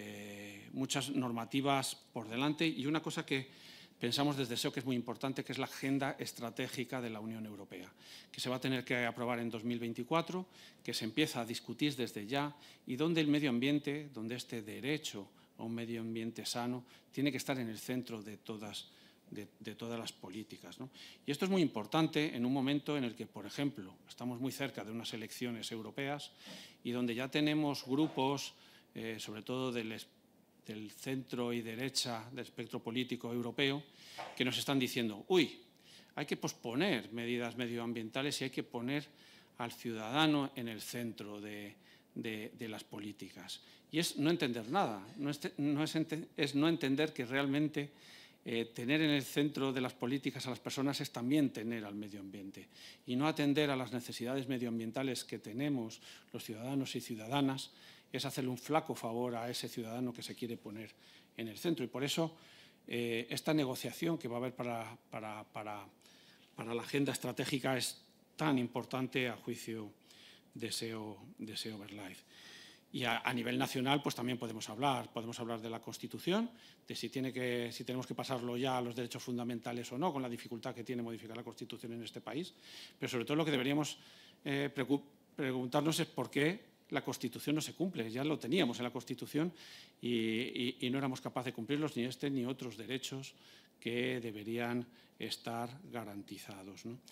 eh, muchas normativas por delante, y una cosa que pensamos desde S E O que es muy importante, que es la agenda estratégica de la Unión Europea, que se va a tener que aprobar en dos mil veinticuatro, que se empieza a discutir desde ya, y donde el medio ambiente, donde este derecho a un medio ambiente sano, tiene que estar en el centro de todas, de, de todas las políticas, ¿no? Y esto es muy importante en un momento en el que, por ejemplo, estamos muy cerca de unas elecciones europeas y donde ya tenemos grupos, eh, sobre todo del del centro y derecha del espectro político europeo, que nos están diciendo, uy, hay que posponer medidas medioambientales y hay que poner al ciudadano en el centro de, de, de las políticas. Y es no entender nada, no es, no es, ente, es no entender que realmente eh, tener en el centro de las políticas a las personas es también tener al medio ambiente, y no atender a las necesidades medioambientales que tenemos los ciudadanos y ciudadanas es hacerle un flaco favor a ese ciudadano que se quiere poner en el centro. Y por eso eh, esta negociación que va a haber para, para, para, para la agenda estratégica es tan importante a juicio de S E O, de S E O Verlife. Y a, a nivel nacional pues también podemos hablar, podemos hablar de la Constitución, de si, tiene que, si tenemos que pasarlo ya a los derechos fundamentales o no, con la dificultad que tiene modificar la Constitución en este país. Pero sobre todo lo que deberíamos eh, preguntarnos es por qué la Constitución no se cumple. Ya lo teníamos en la Constitución y, y, y no éramos capaces de cumplirlos, ni este ni otros derechos que deberían estar garantizados, ¿no?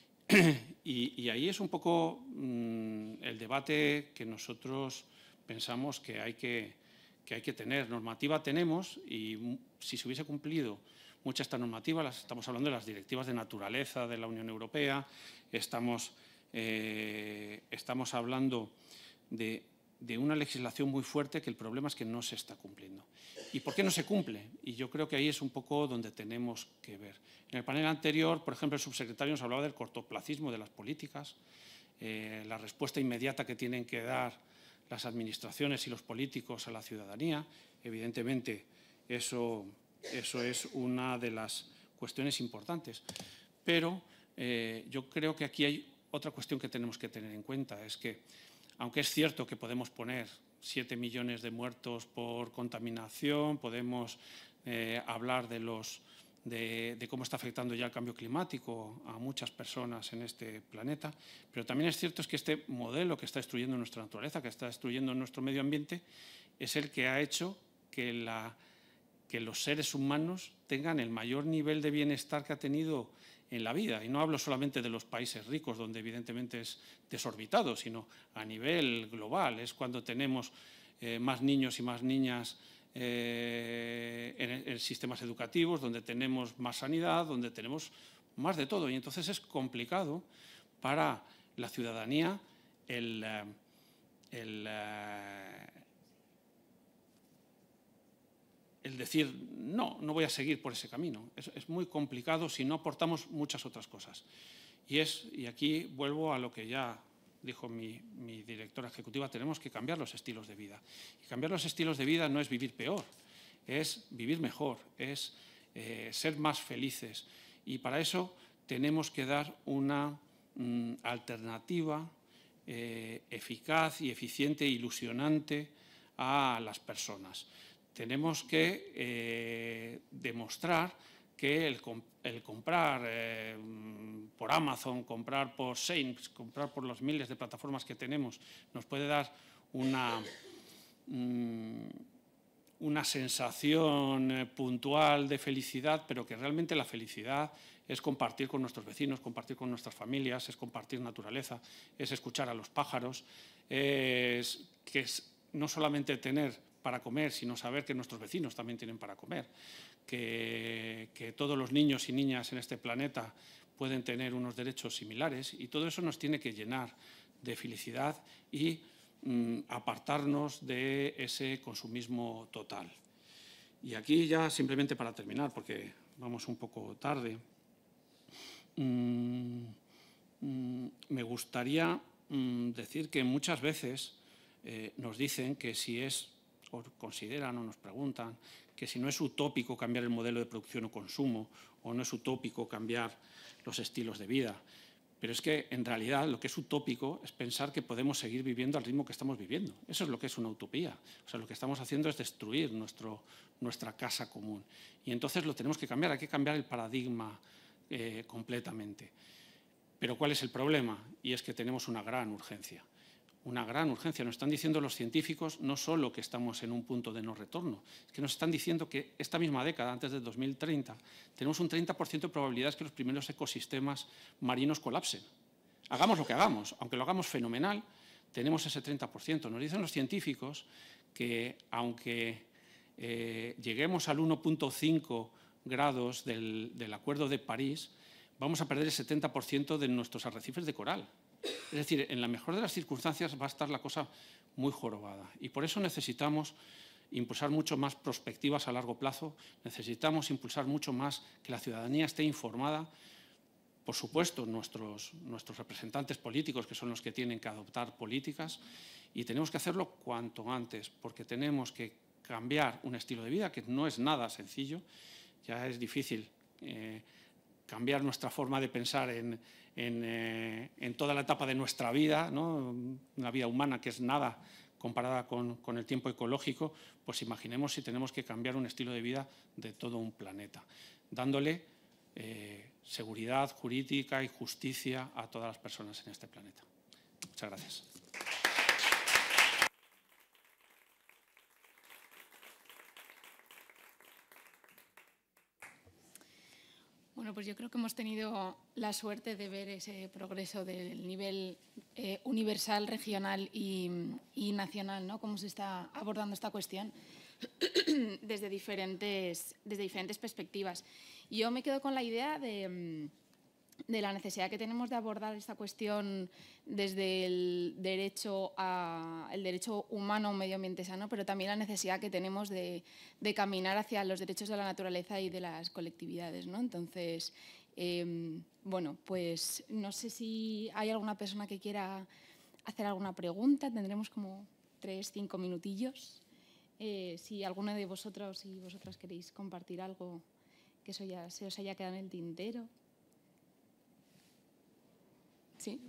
Y, y ahí es un poco mmm, el debate que nosotros pensamos que hay que, que hay que tener. Normativa tenemos y si se hubiese cumplido mucha esta normativa, las, estamos hablando de las directivas de naturaleza de la Unión Europea, estamos, eh, estamos hablando de, de una legislación muy fuerte que el problema es que no se está cumpliendo. ¿Y por qué no se cumple? Y yo creo que ahí es un poco donde tenemos que ver. En el panel anterior, por ejemplo, el subsecretario nos hablaba del cortoplacismo de las políticas, eh, la respuesta inmediata que tienen que dar las administraciones y los políticos a la ciudadanía. Evidentemente, eso, eso es una de las cuestiones importantes. Pero eh, yo creo que aquí hay otra cuestión que tenemos que tener en cuenta, es que, aunque es cierto que podemos poner siete millones de muertos por contaminación, podemos eh, hablar de, los, de, de cómo está afectando ya el cambio climático a muchas personas en este planeta, pero también es cierto es que este modelo que está destruyendo nuestra naturaleza, que está destruyendo nuestro medio ambiente, es el que ha hecho que, la, que los seres humanos tengan el mayor nivel de bienestar que ha tenido en la vida. Y no hablo solamente de los países ricos, donde evidentemente es desorbitado, sino a nivel global. Es cuando tenemos eh, más niños y más niñas eh, en, en sistemas educativos, donde tenemos más sanidad, donde tenemos más de todo. Y entonces es complicado para la ciudadanía el, el, el decir, no, no voy a seguir por ese camino. Es, es muy complicado si no aportamos muchas otras cosas. Y, es, y aquí vuelvo a lo que ya dijo mi, mi directora ejecutiva, tenemos que cambiar los estilos de vida. Y cambiar los estilos de vida no es vivir peor, es vivir mejor, es eh, ser más felices. Y para eso tenemos que dar una mm, alternativa eh, eficaz y eficiente e ilusionante a las personas. Tenemos que eh, demostrar que el, el comprar eh, por Amazon, comprar por Shein, comprar por los miles de plataformas que tenemos, nos puede dar una, mm, una sensación puntual de felicidad, pero que realmente la felicidad es compartir con nuestros vecinos, compartir con nuestras familias, es compartir naturaleza, es escuchar a los pájaros, es que es no solamente tener para comer, sino saber que nuestros vecinos también tienen para comer, que, que todos los niños y niñas en este planeta pueden tener unos derechos similares, y todo eso nos tiene que llenar de felicidad y mm, apartarnos de ese consumismo total. Y aquí ya simplemente para terminar, porque vamos un poco tarde, mmm, mmm, me gustaría mmm, decir que muchas veces eh, nos dicen que si es o consideran o nos preguntan que si no es utópico cambiar el modelo de producción o consumo, o no es utópico cambiar los estilos de vida. Pero es que, en realidad, lo que es utópico es pensar que podemos seguir viviendo al ritmo que estamos viviendo. Eso es lo que es una utopía. O sea, lo que estamos haciendo es destruir nuestro, nuestra casa común. Y entonces lo tenemos que cambiar, hay que cambiar el paradigma eh, completamente. Pero ¿cuál es el problema? Y es que tenemos una gran urgencia. Una gran urgencia. Nos están diciendo los científicos no solo que estamos en un punto de no retorno, es que nos están diciendo que esta misma década, antes del dos mil treinta, tenemos un treinta por ciento de probabilidades que los primeros ecosistemas marinos colapsen. Hagamos lo que hagamos, aunque lo hagamos fenomenal, tenemos ese treinta por ciento. Nos dicen los científicos que aunque eh, lleguemos al uno punto cinco grados del, del Acuerdo de París, vamos a perder el setenta por ciento de nuestros arrecifes de coral. Es decir, en la mejor de las circunstancias va a estar la cosa muy jorobada. Y por eso necesitamos impulsar mucho más perspectivas a largo plazo, necesitamos impulsar mucho más que la ciudadanía esté informada. Por supuesto, nuestros, nuestros representantes políticos, que son los que tienen que adoptar políticas, y tenemos que hacerlo cuanto antes, porque tenemos que cambiar un estilo de vida que no es nada sencillo. Ya es difícil eh, cambiar nuestra forma de pensar en, en, eh, en toda la etapa de nuestra vida, ¿no? Una vida humana que es nada comparada con, con el tiempo ecológico, pues imaginemos si tenemos que cambiar un estilo de vida de todo un planeta, dándole eh, seguridad jurídica y justicia a todas las personas en este planeta. Muchas gracias. Bueno, pues yo creo que hemos tenido la suerte de ver ese progreso del nivel eh, universal, regional y, y nacional, ¿no? Cómo se está abordando esta cuestión desde diferentes, desde diferentes perspectivas. Yo me quedo con la idea de, de la necesidad que tenemos de abordar esta cuestión desde el derecho, a, el derecho humano a un medio ambiente sano, pero también la necesidad que tenemos de, de caminar hacia los derechos de la naturaleza y de las colectividades, ¿no? Entonces, eh, bueno, pues no sé si hay alguna persona que quiera hacer alguna pregunta. Tendremos como tres, cinco minutillos. Eh, si alguno de vosotros y vosotras queréis compartir algo que eso ya se os haya quedado en el tintero. Sí.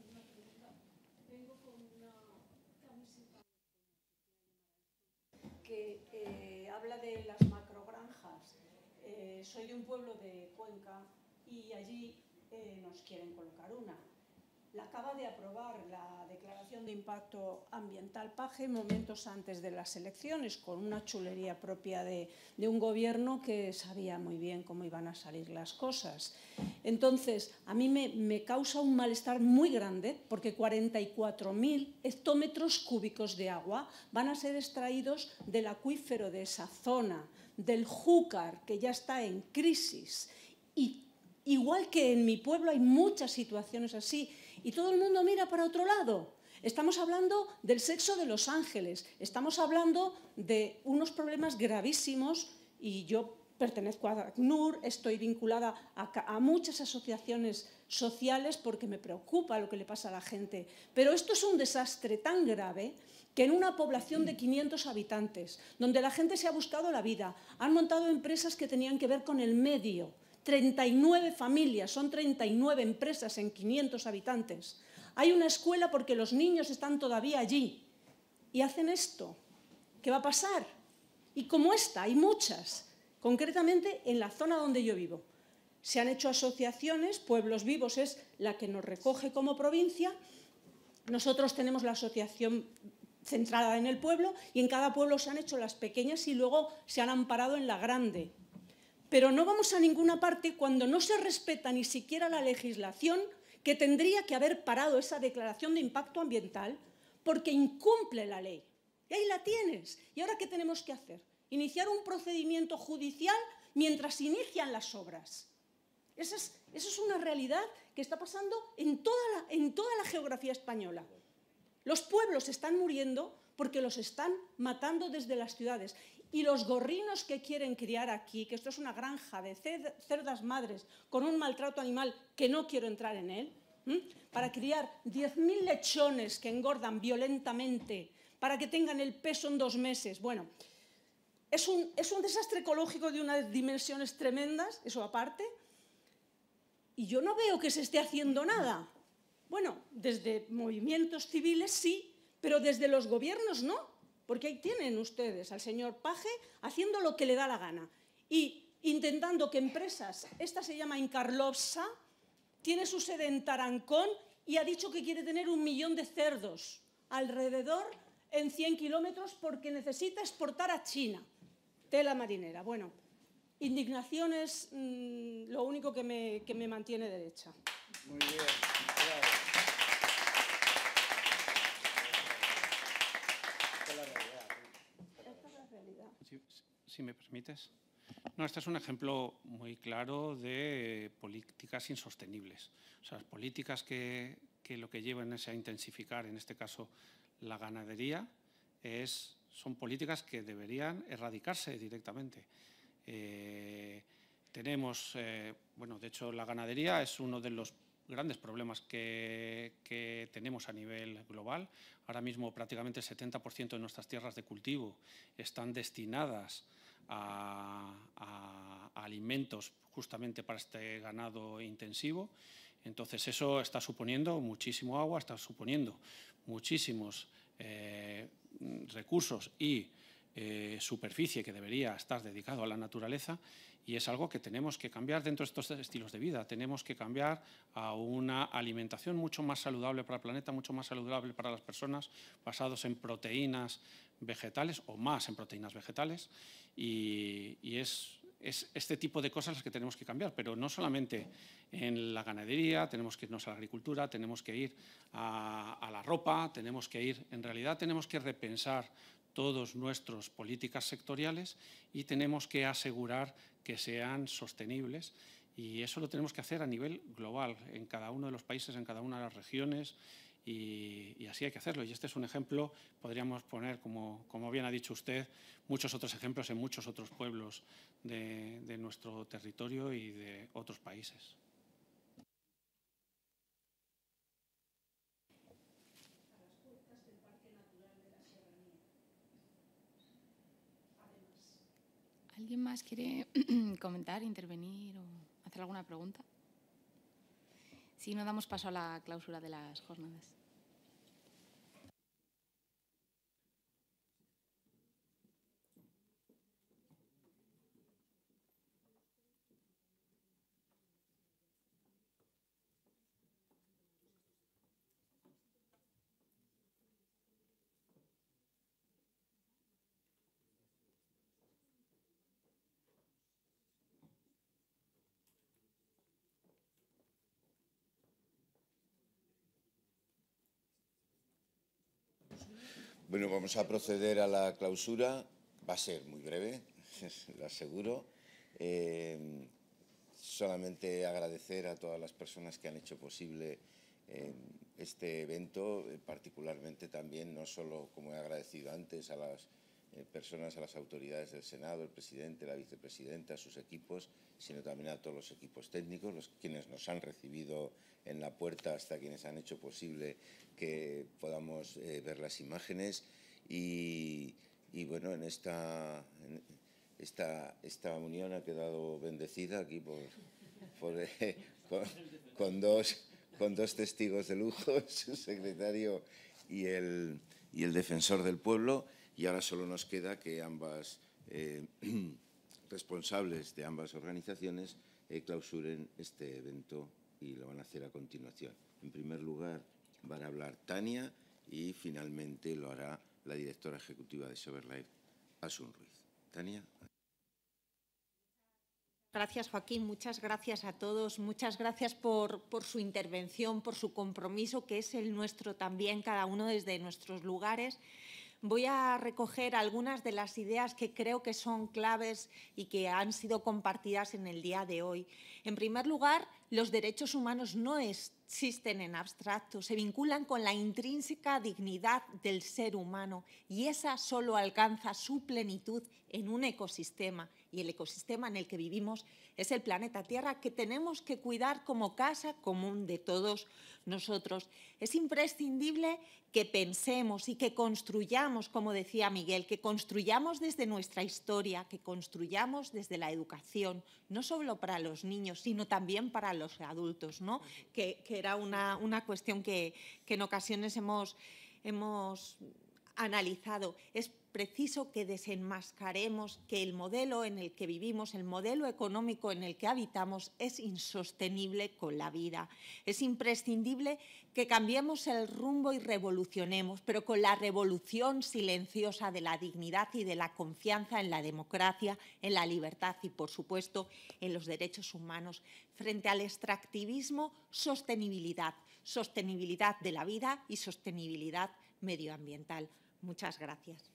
Que eh, habla de las macrogranjas. Eh, soy de un pueblo de Cuenca y allí eh, nos quieren colocar una. La acaba de aprobar la Declaración de Impacto Ambiental Paje momentos antes de las elecciones, con una chulería propia de, de un gobierno que sabía muy bien cómo iban a salir las cosas. Entonces, a mí me, me causa un malestar muy grande porque cuarenta y cuatro mil hectómetros cúbicos de agua van a ser extraídos del acuífero de esa zona, del Júcar, que ya está en crisis. Y igual que en mi pueblo hay muchas situaciones así, y todo el mundo mira para otro lado. Estamos hablando del sexo de los ángeles, estamos hablando de unos problemas gravísimos, y yo pertenezco a ACNUR, estoy vinculada a, a muchas asociaciones sociales porque me preocupa lo que le pasa a la gente. Pero esto es un desastre tan grave que en una población de quinientos habitantes, donde la gente se ha buscado la vida, han montado empresas que tenían que ver con el medio, treinta y nueve familias, son treinta y nueve empresas en quinientos habitantes. Hay una escuela porque los niños están todavía allí y hacen esto. ¿Qué va a pasar? Y como esta, hay muchas, concretamente en la zona donde yo vivo. Se han hecho asociaciones, Pueblos Vivos es la que nos recoge como provincia. Nosotros tenemos la asociación centrada en el pueblo y en cada pueblo se han hecho las pequeñas y luego se han amparado en la grande. Pero no vamos a ninguna parte cuando no se respeta ni siquiera la legislación que tendría que haber parado esa declaración de impacto ambiental porque incumple la ley. Y ahí la tienes. ¿Y ahora qué tenemos que hacer? Iniciar un procedimiento judicial mientras inician las obras. Esa es, eso es una realidad que está pasando en toda la, en toda la geografía española. Los pueblos están muriendo porque los están matando desde las ciudades. Y los gorrinos que quieren criar aquí, que esto es una granja de cerdas madres con un maltrato animal que no quiero entrar en él, ¿m? Para criar diez mil lechones que engordan violentamente, para que tengan el peso en dos meses. Bueno, es un, es un desastre ecológico de unas dimensiones tremendas, eso aparte, y yo no veo que se esté haciendo nada. Bueno, desde movimientos civiles sí, pero desde los gobiernos no. Porque ahí tienen ustedes al señor Paje haciendo lo que le da la gana y intentando que empresas, esta se llama Incarlopsa, tiene su sede en Tarancón y ha dicho que quiere tener un millón de cerdos alrededor en cien kilómetros porque necesita exportar a China. Tela marinera. Bueno, indignación es mmm, lo único que me, que me mantiene derecha. Muy bien. Gracias. Si, si me permites. No, este es un ejemplo muy claro de políticas insostenibles. O sea, las políticas que, que lo que llevan es a intensificar, en este caso, la ganadería, es, son políticas que deberían erradicarse directamente. Eh, tenemos, eh, bueno, de hecho, la ganadería es uno de los grandes problemas que, que tenemos a nivel global. Ahora mismo prácticamente el setenta por ciento de nuestras tierras de cultivo están destinadas a, a, a alimentos justamente para este ganado intensivo. Entonces eso está suponiendo muchísimo agua, está suponiendo muchísimos eh, recursos y eh, superficie que debería estar dedicado a la naturaleza. Y es algo que tenemos que cambiar dentro de estos estilos de vida. Tenemos que cambiar a una alimentación mucho más saludable para el planeta, mucho más saludable para las personas, basados en proteínas vegetales o más en proteínas vegetales. Y, y es es este tipo de cosas las que tenemos que cambiar, pero no solamente en la ganadería, tenemos que irnos a la agricultura, tenemos que ir a, a la ropa, tenemos que ir, en realidad tenemos que repensar todas nuestras políticas sectoriales y tenemos que asegurar que sean sostenibles, y eso lo tenemos que hacer a nivel global, en cada uno de los países, en cada una de las regiones, y, y así hay que hacerlo. Y este es un ejemplo, podríamos poner, como, como bien ha dicho usted, muchos otros ejemplos en muchos otros pueblos de, de nuestro territorio y de otros países. ¿Alguien más quiere comentar, intervenir o hacer alguna pregunta? Si no, damos paso a la clausura de las jornadas. Bueno, vamos a proceder a la clausura. Va a ser muy breve, lo aseguro. Eh, solamente agradecer a todas las personas que han hecho posible eh, este evento, eh, particularmente también, no solo, como he agradecido antes, a las eh, personas, a las autoridades del Senado, el presidente, la vicepresidenta, a sus equipos, sino también a todos los equipos técnicos, los quienes nos han recibido en la puerta, hasta quienes han hecho posible que podamos eh, ver las imágenes. Y, y bueno, en esta, en esta, esta unión ha quedado bendecida aquí por, por, eh, con, con, dos, con dos testigos de lujo, su secretario y el, y el defensor del pueblo. Y ahora solo nos queda que ambas eh, responsables de ambas organizaciones eh, clausuren este evento, y lo van a hacer a continuación. En primer lugar van a hablar Tania y finalmente lo hará la directora ejecutiva de SeoBirdLife, Asun Ruiz. Tania. Gracias, Joaquín. Muchas gracias a todos. Muchas gracias por, por su intervención, por su compromiso, que es el nuestro también, cada uno desde nuestros lugares. Voy a recoger algunas de las ideas que creo que son claves y que han sido compartidas en el día de hoy. En primer lugar, los derechos humanos no existen en abstracto, se vinculan con la intrínseca dignidad del ser humano, y esa solo alcanza su plenitud en un ecosistema, y el ecosistema en el que vivimos es el planeta Tierra, que tenemos que cuidar como casa común de todos nosotros. Es imprescindible que pensemos y que construyamos, como decía Miguel, que construyamos desde nuestra historia, que construyamos desde la educación, no solo para los niños, sino también para los adultos, ¿no? Que, que era una, una cuestión que, que en ocasiones hemos, hemos analizado. Es preciso que desenmascaremos que el modelo en el que vivimos, el modelo económico en el que habitamos, es insostenible con la vida. Es imprescindible que cambiemos el rumbo y revolucionemos, pero con la revolución silenciosa de la dignidad y de la confianza en la democracia, en la libertad y, por supuesto, en los derechos humanos. Frente al extractivismo, sostenibilidad, sostenibilidad de la vida y sostenibilidad medioambiental. Muchas gracias.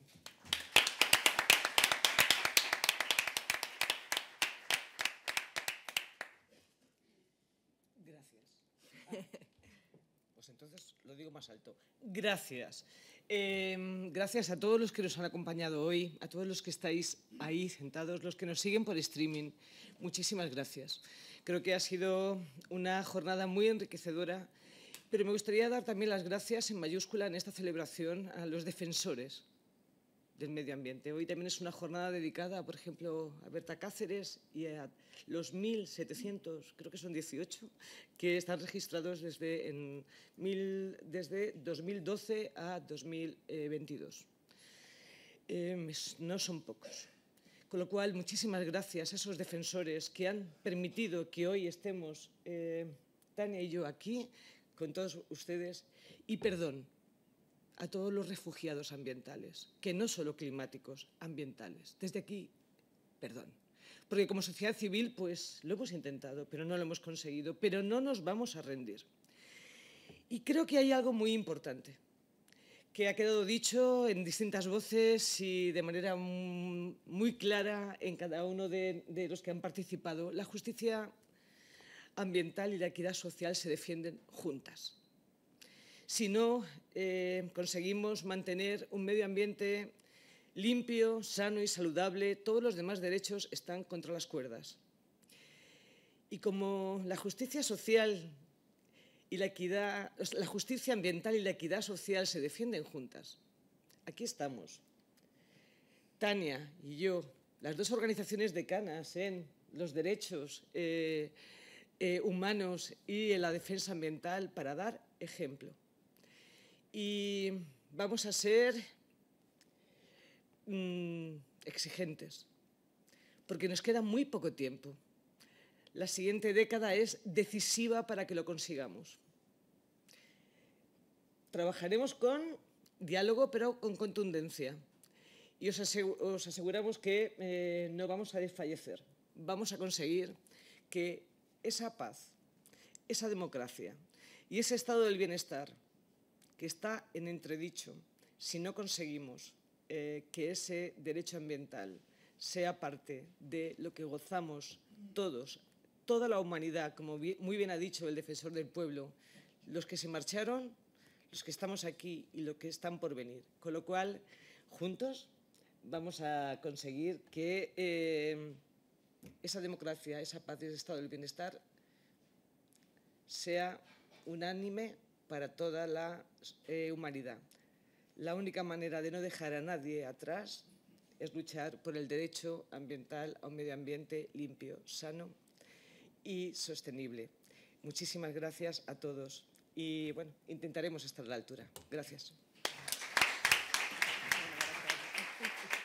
Gracias. Pues entonces lo digo más alto. Gracias. Eh, gracias a todos los que nos han acompañado hoy, a todos los que estáis ahí sentados, los que nos siguen por streaming. Muchísimas gracias. Creo que ha sido una jornada muy enriquecedora, pero me gustaría dar también las gracias en mayúscula en esta celebración a los defensores del medio ambiente. Hoy también es una jornada dedicada, por ejemplo, a Berta Cáceres y a los mil setecientos, creo que son dieciocho, que están registrados desde, en mil, desde dos mil doce a dos mil veintidós. Eh, no son pocos. Con lo cual, muchísimas gracias a esos defensores que han permitido que hoy estemos, eh, Tania y yo, aquí, con todos ustedes, y perdón a todos los refugiados ambientales, que no solo climáticos, ambientales. Desde aquí, perdón, porque como sociedad civil pues lo hemos intentado, pero no lo hemos conseguido, pero no nos vamos a rendir. Y creo que hay algo muy importante, que ha quedado dicho en distintas voces y de manera muy clara en cada uno de, de los que han participado. La justicia ambiental y la equidad social se defienden juntas. Si no eh, conseguimos mantener un medio ambiente limpio, sano y saludable, todos los demás derechos están contra las cuerdas. Y como la justicia social y la equidad, la justicia ambiental y la equidad social se defienden juntas, aquí estamos, Tania y yo, las dos organizaciones decanas en los derechos eh, eh, humanos y en la defensa ambiental, para dar ejemplo. Y vamos a ser mmm, exigentes, porque nos queda muy poco tiempo. La siguiente década es decisiva para que lo consigamos. Trabajaremos con diálogo, pero con contundencia. Y os, asegu os aseguramos que eh, no vamos a desfallecer. Vamos a conseguir que esa paz, esa democracia y ese estado del bienestar que está en entredicho, si no conseguimos eh, que ese derecho ambiental sea parte de lo que gozamos todos, toda la humanidad, como muy bien ha dicho el defensor del pueblo, los que se marcharon, los que estamos aquí y los que están por venir. Con lo cual, juntos vamos a conseguir que eh, esa democracia, esa paz y ese estado del bienestar sea unánime para toda la eh, humanidad. La única manera de no dejar a nadie atrás es luchar por el derecho ambiental a un medio ambiente limpio, sano y sostenible. Muchísimas gracias a todos y, bueno, intentaremos estar a la altura. Gracias.